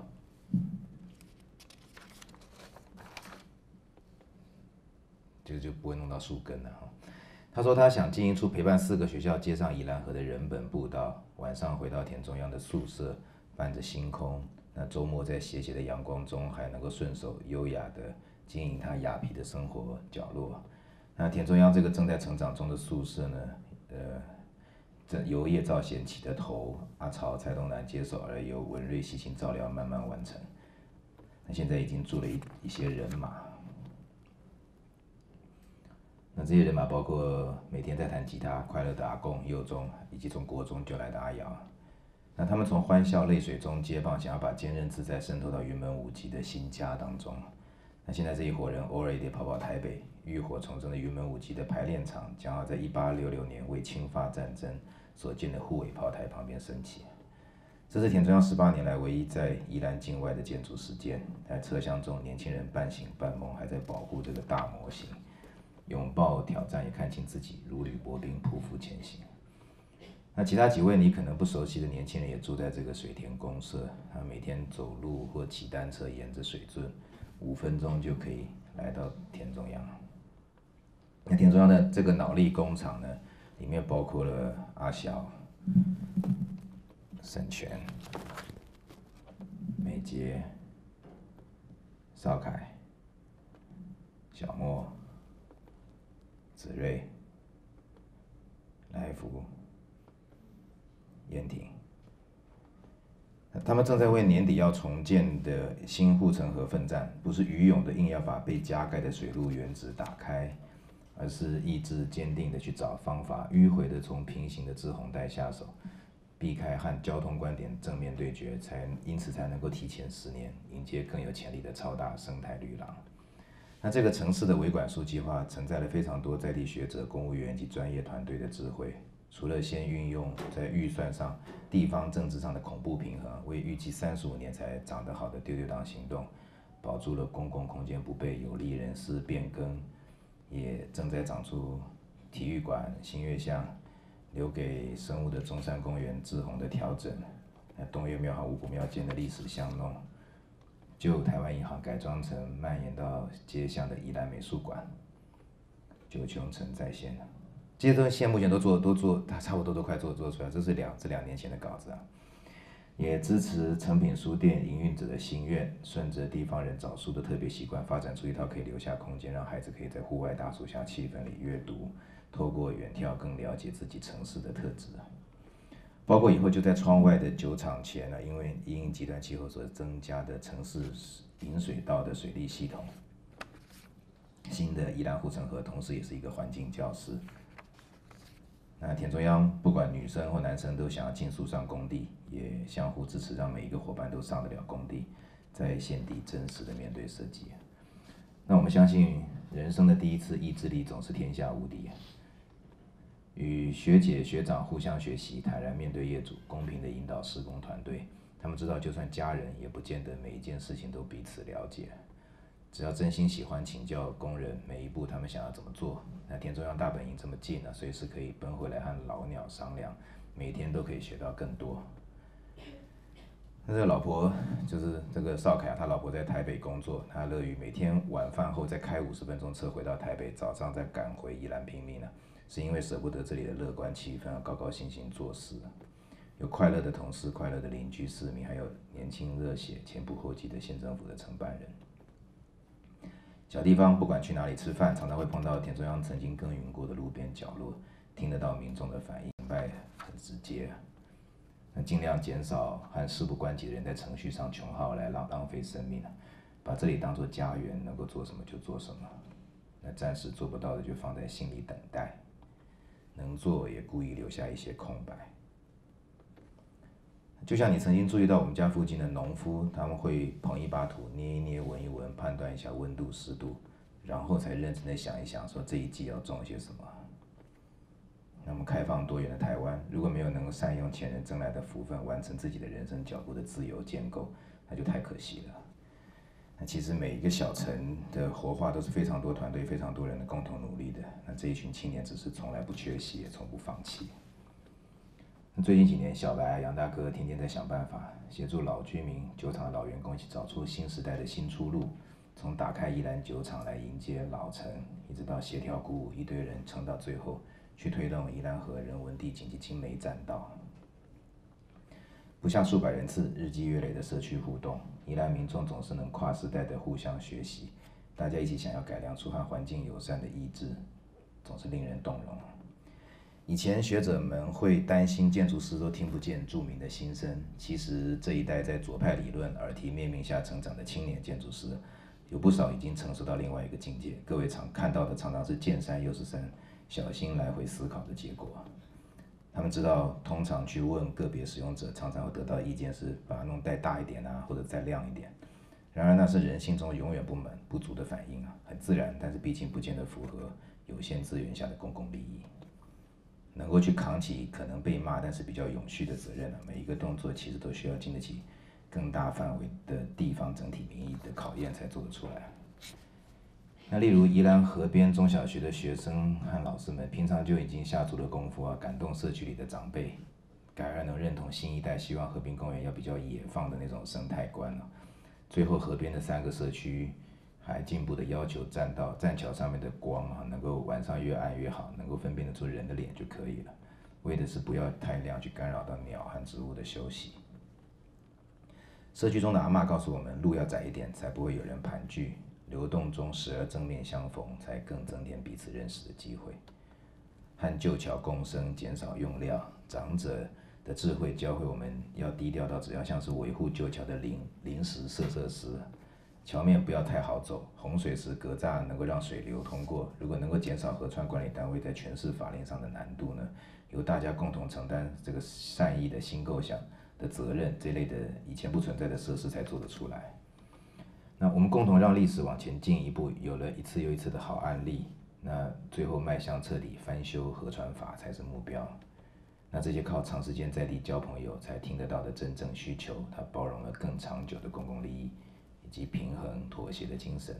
就就不会弄到树根了哈。他说他想经营出陪伴四个学校接上宜兰河的人本步道，晚上回到田中央的宿舍，伴着星空，那周末在斜斜的阳光中还能够顺手优雅的经营他雅痞的生活角落。那田中央这个正在成长中的宿舍呢，呃，这由叶兆贤起的头，阿曹、蔡东南接手，而由文瑞细心照料，慢慢完成。那现在已经住了一一些人马。那这些人马包括每天在弹吉他快乐的阿公、佑中，以及从国中就来的阿瑶。那他们从欢笑泪水中接棒，想要把坚韧自在渗透到云门舞集的新家当中。那现在这一伙人偶尔也得跑跑台北，浴火重生的云门舞集的排练场将要在一八六六年为清法战争所建的护卫炮台旁边升起。这是田中央十八年来唯一在宜兰境外的建筑实践。在车厢中，年轻人半醒半梦，还在保护这个大模型。拥抱挑战，也看清自己，如履薄冰，匍匐前行。那其他几位你可能不熟悉的年轻人也住在这个水田公社，他每天走路或骑单车沿着水圳，五分钟就可以来到田中央。那田中央的这个脑力工厂呢，里面包括了阿小、沈泉、美杰、邵凯、小莫、子睿、来福、燕婷，他们正在为年底要重建的新护城河奋战，不是愚勇的硬要把被加盖的水路原址打开，而是意志坚定的去找方法，迂回的从平行的滞洪带下手， 避开和交通观点正面对决，才因此才能够提前十年迎接更有潜力的超大生态绿廊。那这个城市的微管束计划承载了非常多在地学者、公务员及专业团队的智慧。除了先运用在预算上、地方政治上的恐怖平衡，为预计三十五年才长得好的丢丢党行动，保住了公共空间不被有利人士变更，也正在长出体育馆、新月巷，留给生物的中山公园志宏的调整，那东岳庙和五谷庙间的历史巷弄，旧台湾银行改装成蔓延到街巷的宜兰美术馆，九琼城再现。这些东西现在目前都做都做，它差不多都快做做出来，这是两这两年前的稿子啊。也支持诚品书店营运者的心愿，顺着地方人找书的特别习惯，发展出一套可以留下空间，让孩子可以在户外大树下气氛里阅读，透过远眺更了解自己城市的特质。包括以后就在窗外的酒厂前呢，因为因应极端气候所增加的城市引水道的水利系统，新的宜兰护城河同时也是一个环境教室。那田中央不管女生或男生都想要尽速上工地，也相互支持，让每一个伙伴都上得了工地，在现地真实的面对设计。那我们相信，人生的第一次意志力总是天下无敌。与学姐学长互相学习，坦然面对业主，公平地引导施工团队。他们知道，就算家人，也不见得每一件事情都彼此了解。只要真心喜欢请教工人每一步他们想要怎么做，那田中央大本营这么近呢，随时可以奔回来和老鸟商量，每天都可以学到更多。那这个老婆就是这个邵凯啊，他老婆在台北工作，他乐于每天晚饭后再开五十分钟车回到台北，早上再赶回宜兰拼命呢，是因为舍不得这里的乐观气氛，高高兴兴做事。有快乐的同事、快乐的邻居、市民，还有年轻热血、前仆后继的县政府的承办人。小地方不管去哪里吃饭，常常会碰到田中央曾经耕耘过的路边角落，听得到民众的反应，明白很直接。那尽量减少和事不关己的人在程序上穷耗来浪浪费生命，把这里当作家园，能够做什么就做什么。那暂时做不到的就放在心里等待，能做也故意留下一些空白。就像你曾经注意到我们家附近的农夫，他们会捧一把土，捏一捏，闻一闻，判断一下温度、湿度，然后才认真的想一想，说这一季要种些什么。那么开放多元的台湾，如果没有能够善用前人挣来的福分，完成自己的人生脚步的自由建构，那就太可惜了。那其实每一个小城的活化都是非常多团队、非常多人的共同努力的。那这一群青年只是从来不缺席，也从不放弃。最近几年，小白、杨大哥天天在想办法，协助老居民、酒厂的老员工一起找出新时代的新出路。从打开宜兰酒厂来迎接老城，一直到协调鼓舞一堆人撑到最后，去推动宜兰河人文地景及精美栈道。不下数百人次、日积月累的社区互动，宜兰民众总是能跨世代的互相学习，大家一起想要改良出和环境友善的意志，总是令人动容。以前学者们会担心建筑师都听不见著名的心声，其实这一代在左派理论耳提面命下成长的青年建筑师，有不少已经成熟到另外一个境界。各位常看到的常常是见山又是山，小心来回思考的结果。他们知道，通常去问个别使用者，常常会得到意见是把它弄再大一点啊，或者再亮一点。然而那是人性中永远不满不足的反应啊，很自然，但是毕竟不见得符合有限资源下的公共利益。能够去扛起可能被骂但是比较永续的责任啊，每一个动作其实都需要经得起更大范围的地方整体民意的考验才做得出来。那例如宜兰河边中小学的学生和老师们，平常就已经下足了功夫啊，感动社区里的长辈，改而能认同新一代希望河滨公园要比较野放的那种生态观啊。最后河边的三个社区还进步的要求栈道、栈桥上面的光啊，能够晚上越暗越好，能够分辨得出人的脸就可以了。为的是不要太亮，去干扰到鸟和植物的休息。社区中的阿嬷告诉我们，路要窄一点，才不会有人盘踞。流动中时而正面相逢，才更增添彼此认识的机会。和旧桥共生，减少用料，长者的智慧教会我们要低调到只要像是维护旧桥的临临时设设施。 桥面不要太好走，洪水时隔栅能够让水流通过。如果能够减少河川管理单位在诠释法令上的难度呢，由大家共同承担这个善意的新构想的责任，这类的以前不存在的设施才做得出来。那我们共同让历史往前进一步，有了一次又一次的好案例，那最后迈向彻底翻修河川法才是目标。那这些靠长时间在地交朋友才听得到的真正需求，它包容了更长久的公共利益以及平衡妥协的精神，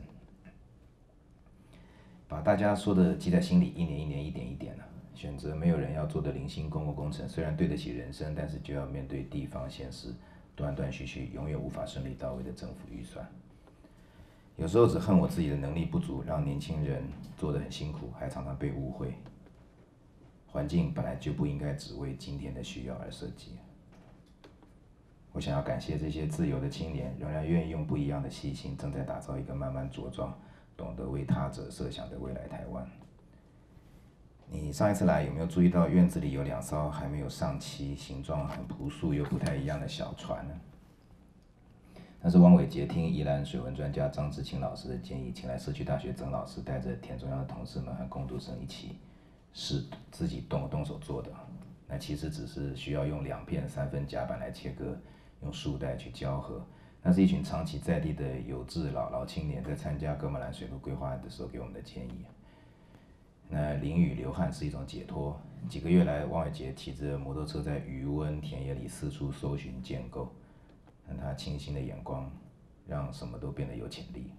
把大家说的记在心里，一年一年，一点一点啊，选择没有人要做的零星公共工程，虽然对得起人生，但是就要面对地方现实，断断续续，永远无法顺利到位的政府预算。有时候只恨我自己的能力不足，让年轻人做得很辛苦，还常常被误会。环境本来就不应该只为今天的需要而设计。我想要感谢这些自由的青年，仍然愿意用不一样的细心，正在打造一个慢慢茁壮、懂得为他者设想的未来台湾。你上一次来有没有注意到院子里有两艘还没有上漆、形状很朴素又不太一样的小船呢？那是汪伟杰听宜兰水文专家张志清老师的建议，请来社区大学曾老师带着田中央的同事们和工读生一起是自己动动手做的。那其实只是需要用两片三分夹板来切割，用束带去胶合。那是一群长期在地的有志老老青年在参加哥莫兰水路规划案的时候给我们的建议。那淋雨流汗是一种解脱。几个月来，汪伟杰骑着摩托车在余温田野里四处搜寻建构，但他清新的眼光让什么都变得有潜力。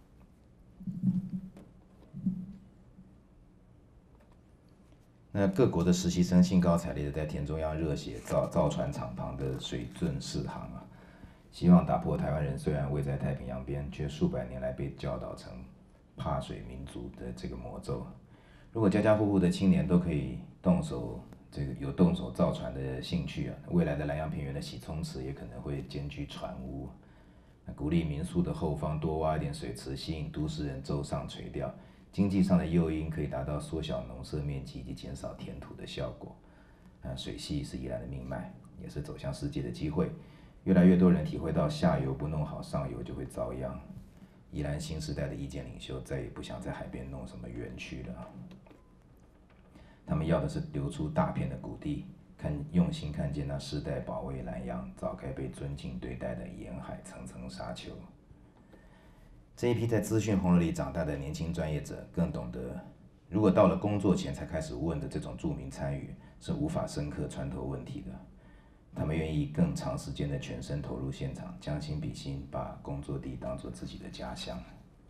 那各国的实习生兴高采烈的在田中央热血造造船厂旁的水圳试航啊，希望打破台湾人虽然位在太平洋边，却数百年来被教导成怕水民族的这个魔咒。如果家家户户的青年都可以动手，这个有动手造船的兴趣啊，未来的南洋平原的洗冲池也可能会兼具船屋。那鼓励民宿的后方多挖一点水池，吸引都市人舟上垂钓。经济上的诱因可以达到缩小农舍面积以及减少填土的效果。那水系是宜兰的命脉，也是走向世界的机会。越来越多人体会到下游不弄好，上游就会遭殃。宜兰新时代的意见领袖再也不想在海边弄什么园区了，他们要的是留出大片的谷地，看用心看见那世代保卫南洋早该被尊敬对待的沿海层层沙丘。这一批在资讯洪流里长大的年轻专业者，更懂得，如果到了工作前才开始问的这种著名参与，是无法深刻穿透问题的。他们愿意更长时间的全身投入现场，将心比心，把工作地当作自己的家乡。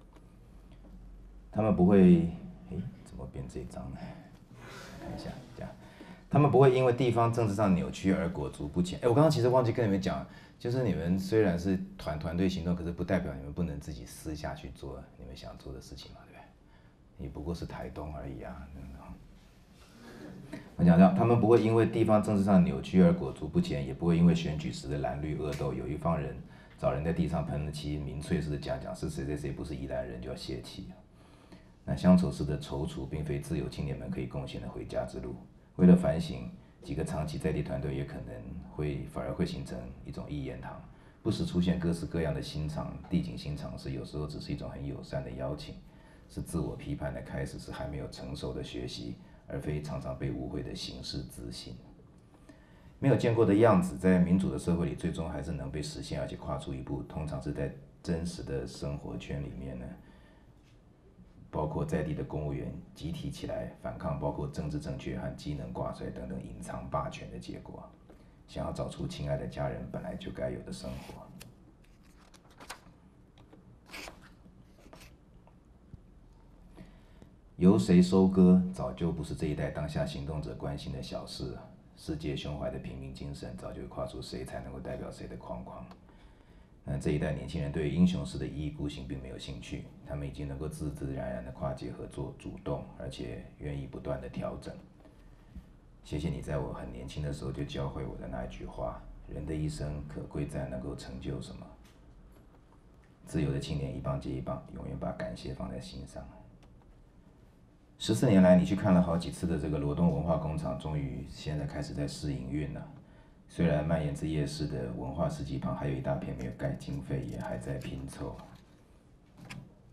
他们不会，诶，怎么变这张呢？看一下，这样，他们不会因为地方政治上扭曲而裹足不前。哎，我刚刚其实忘记跟你们讲。就是你们虽然是团团队行动，可是不代表你们不能自己私下去做你们想做的事情嘛，对不对？你不过是台东而已啊。我讲到，他们不会因为地方政治上扭曲而裹足不前，也不会因为选举时的蓝绿恶斗，有一方人找人在地上喷漆，民粹式的讲讲是谁谁谁不是宜兰人就要泄气。那乡愁式的踌躇，并非自由青年们可以贡献的回家之路。为了反省，几个长期在地团队也可能会反而会形成一种一言堂，不时出现各式各样的新尝地景新尝试，有时候只是一种很友善的邀请，是自我批判的开始，是还没有成熟的学习，而非常常被误会的形式自信。没有见过的样子，在民主的社会里，最终还是能被实现，而且跨出一步，通常是在真实的生活圈里面呢。包括在地的公务员集体起来反抗，包括政治正确和机能挂帅等等隐藏霸权的结果，想要找出亲爱的家人本来就该有的生活。由谁收割，早就不是这一代当下行动者关心的小事了。世界胸怀的平民精神，早就跨出谁才能够代表谁的框框。那这一代年轻人对英雄式的一意孤行并没有兴趣，他们已经能够自自然然的跨界合作，主动而且愿意不断的调整。谢谢你在我很年轻的时候就教会我的那一句话：人的一生可贵在能够成就什么。自由的青年一棒接一棒，永远把感谢放在心上。十四年来，你去看了好几次的这个罗东文化工厂，终于现在开始在试营运了。虽然蔓延至夜市的文化市集旁还有一大片没有盖经费，也还在拼凑。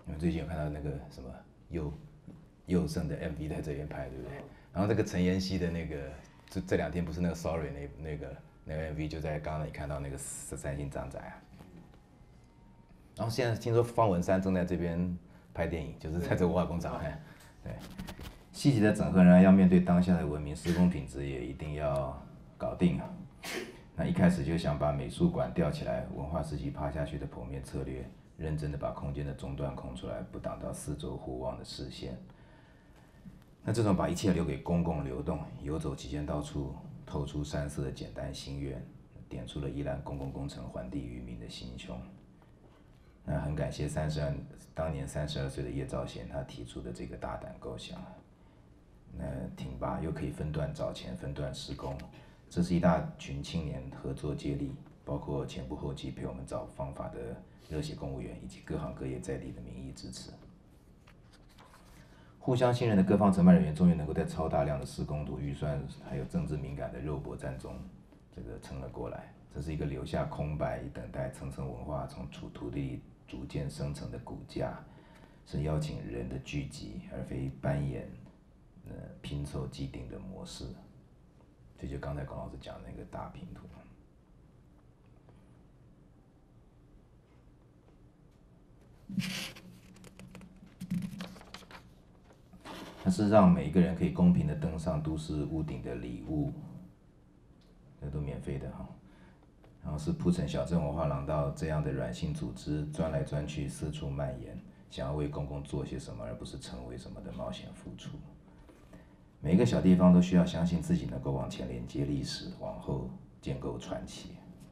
你们最近有看到那个什么佑佑胜的 M V 在这边拍，对不对？然后这个陈妍希的那个，这这两天不是那个 Sorry 那那个那个 M V 就在刚刚你看到那个三星张仔啊。然后现在听说方文山正在这边拍电影，就是在这文化工厂拍。对，细节的整合仍然要面对当下的文明，施工品质也一定要搞定啊。那一开始就想把美术馆吊起来，文化时期趴下去的剖面策略，认真的把空间的中段空出来，不挡到四周互望的视线。那这种把一切留给公共流动，游走期间到处透出山色的简单心愿，点出了宜兰公共工程还地于民的心胸。那很感谢三十二当年三十二岁的叶兆贤，他提出的这个大胆构想。那挺拔又可以分段找钱、分段施工，这是一大群青年合作接力，包括前仆后继陪我们找方法的热血公务员，以及各行各业在地的民意支持。互相信任的各方承办人员，终于能够在超大量的施工图预算还有政治敏感的肉搏战中，这个撑了过来。这是一个留下空白，以等待层层文化从土土地里逐渐生成的骨架，是邀请人的聚集，而非扮演呃拼凑既定的模式。这就刚才龚老师讲的那个大拼图。它是让每一个人可以公平的登上都市屋顶的礼物，这都免费的哈。然后是铺陈小镇文化廊道这样的软性组织钻来钻去，四处蔓延，想要为公共做些什么，而不是成为什么的冒险付出。每一个小地方都需要相信自己能够往前连接历史，往后建构传奇。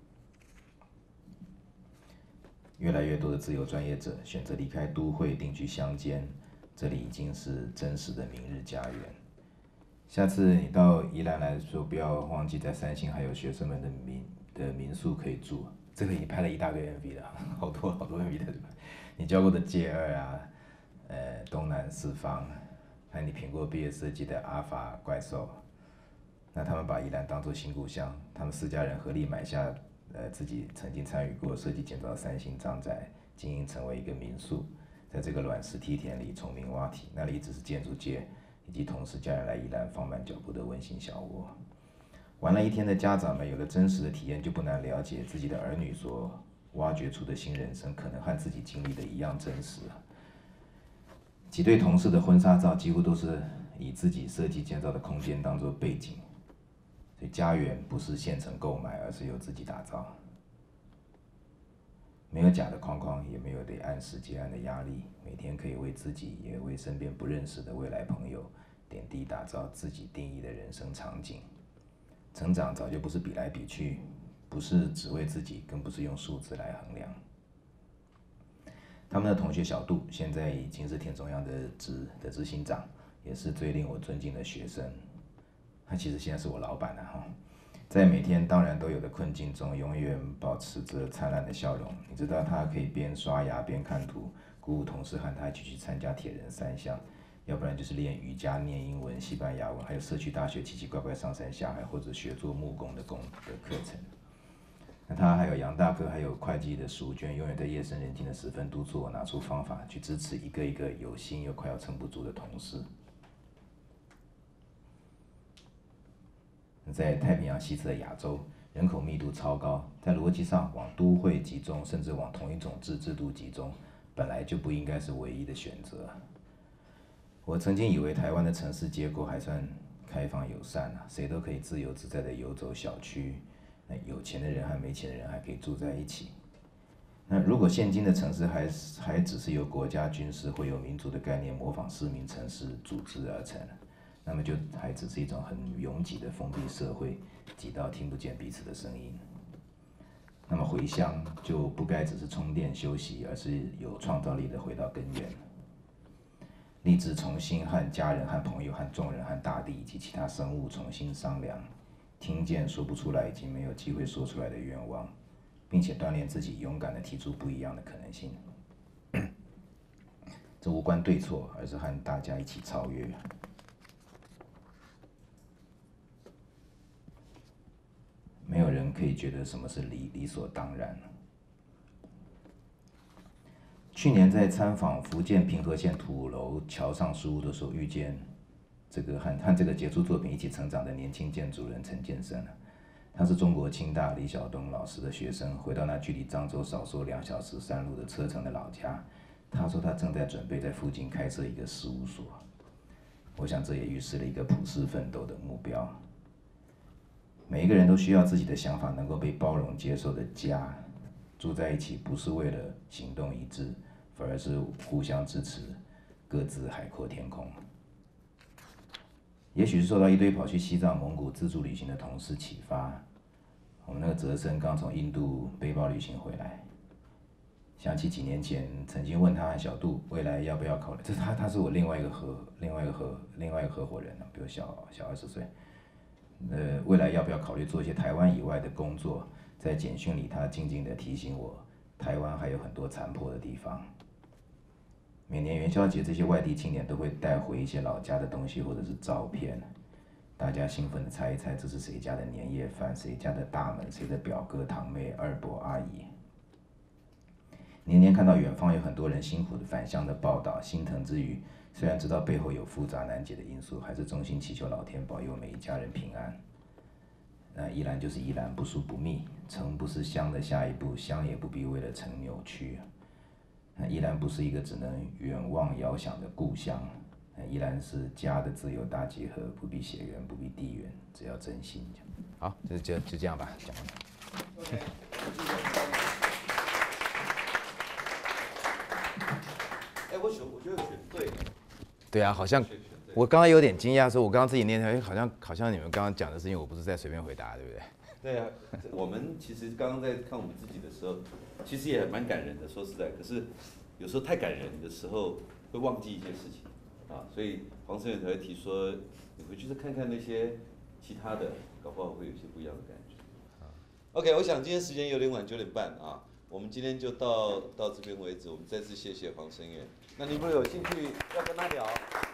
越来越多的自由专业者选择离开都会，定居乡间，这里已经是真实的明日家园。下次你到宜兰来说，不要忘记在三星还有学生们的民的民宿可以住。这个已经拍了一大个 M V 了，好多好多 M V 在这边。你教过的界二啊，呃，东南四方，还有你评过毕业设计的阿法怪兽，那他们把宜兰当作新故乡，他们四家人合力买下。呃，自己曾经参与过设计建造的三星张宅，经营成为一个民宿，在这个卵石梯田里虫鸣蛙啼，那里只是建筑界以及同时家人来宜兰放慢脚步的温馨小窝。玩了一天的家长们有了真实的体验，就不难了解自己的儿女所挖掘出的新人生，可能和自己经历的一样真实。几对同事的婚纱照几乎都是以自己设计建造的空间当作背景。所以家园不是现成购买，而是由自己打造。没有假的框框，也没有得按时结案的压力，每天可以为自己，也为身边不认识的未来朋友，点滴打造自己定义的人生场景。成长早就不是比来比去，不是只为自己，更不是用数字来衡量。他们的同学小杜，现在已经是田中央的执的执行长，也是最令我尊敬的学生。他其实现在是我老板了哈，在每天当然都有的困境中，永远保持着灿烂的笑容。你知道他可以边刷牙边看图，鼓舞同事和他一起去参加铁人三项，要不然就是练瑜伽、念英文、西班牙文，还有社区大学奇奇怪怪上山下海或者学做木工的工的课程。那他还有杨大哥，还有会计的淑娟，永远在夜深人静的时分督促我拿出方法去支持一个一个有心又快要撑不住的同事。在太平洋西侧的亚洲，人口密度超高，在逻辑上往都会集中，甚至往同一种制制度集中，本来就不应该是唯一的选择。我曾经以为台湾的城市结构还算开放友善啊，谁都可以自由自在地游走小区，那有钱的人和没钱的人还可以住在一起。那如果现今的城市还还只是由国家、军事或有民族的概念模仿市民城市组织而成，那么就还只是一种很拥挤的封闭社会，挤到听不见彼此的声音。那么回乡就不该只是充电休息，而是有创造力的回到根源，立志重新和家人、和朋友、和众人、和大地以及其他生物重新商量，听见说不出来已经没有机会说出来的愿望，并且锻炼自己勇敢地提出不一样的可能性。这无关对错，而是和大家一起超越。没有人可以觉得什么是理理所当然。 去年在参访福建平和县土楼桥上书屋的时候，遇见这个和和这个杰出作品一起成长的年轻建筑人陈建生。他是中国清大李晓东老师的学生，回到那距离漳州少说两小时山路的车程的老家。他说他正在准备在附近开设一个事务所。我想这也预示了一个普世奋斗的目标。每一个人都需要自己的想法能够被包容接受的家，住在一起不是为了行动一致，反而是互相支持，各自海阔天空。也许是受到一堆跑去西藏、蒙古自助旅行的同事启发，我们那个哲生刚从印度背包旅行回来，想起几年前曾经问他和小杜未来要不要考虑，这他他是我另外一个合另外一个合另外一个合伙人，比我小小二十岁。呃，未来要不要考虑做一些台湾以外的工作？在简讯里，他静静地提醒我，台湾还有很多残破的地方。每年元宵节，这些外地青年都会带回一些老家的东西或者是照片，大家兴奋地猜一猜这是谁家的年夜饭，谁家的大门，谁的表哥、堂妹、二伯、阿姨。年年看到远方有很多人辛苦的返乡的报道，心疼之余，虽然知道背后有复杂难解的因素，还是衷心祈求老天保佑每一家人平安。那宜兰就是宜兰，不疏不密，城不是乡的下一步，乡也不必为了城扭曲。那宜兰不是一个只能远望遥想的故乡，宜兰是家的自由大集合，不必血缘，不必地缘，只要真心。好，就就就这样吧，讲完了。 哎，我选，我觉得选对了。 对啊，好像我刚刚有点惊讶，说我刚刚自己念，哎，好像好像你们刚刚讲的是因为我不是在随便回答，对不对？ 对啊，我们其实刚刚在看我们自己的时候，其实也蛮感人的，说实在，可是有时候太感人的时候会忘记一些事情啊，所以黄生远才会提说，你回去再看看那些其他的，搞不好会有一些不一样的感觉。OK， 我想今天时间有点晚，九点半啊。我们今天就到到这边为止，我们再次谢谢黄生远。那你如果有兴趣要跟他聊。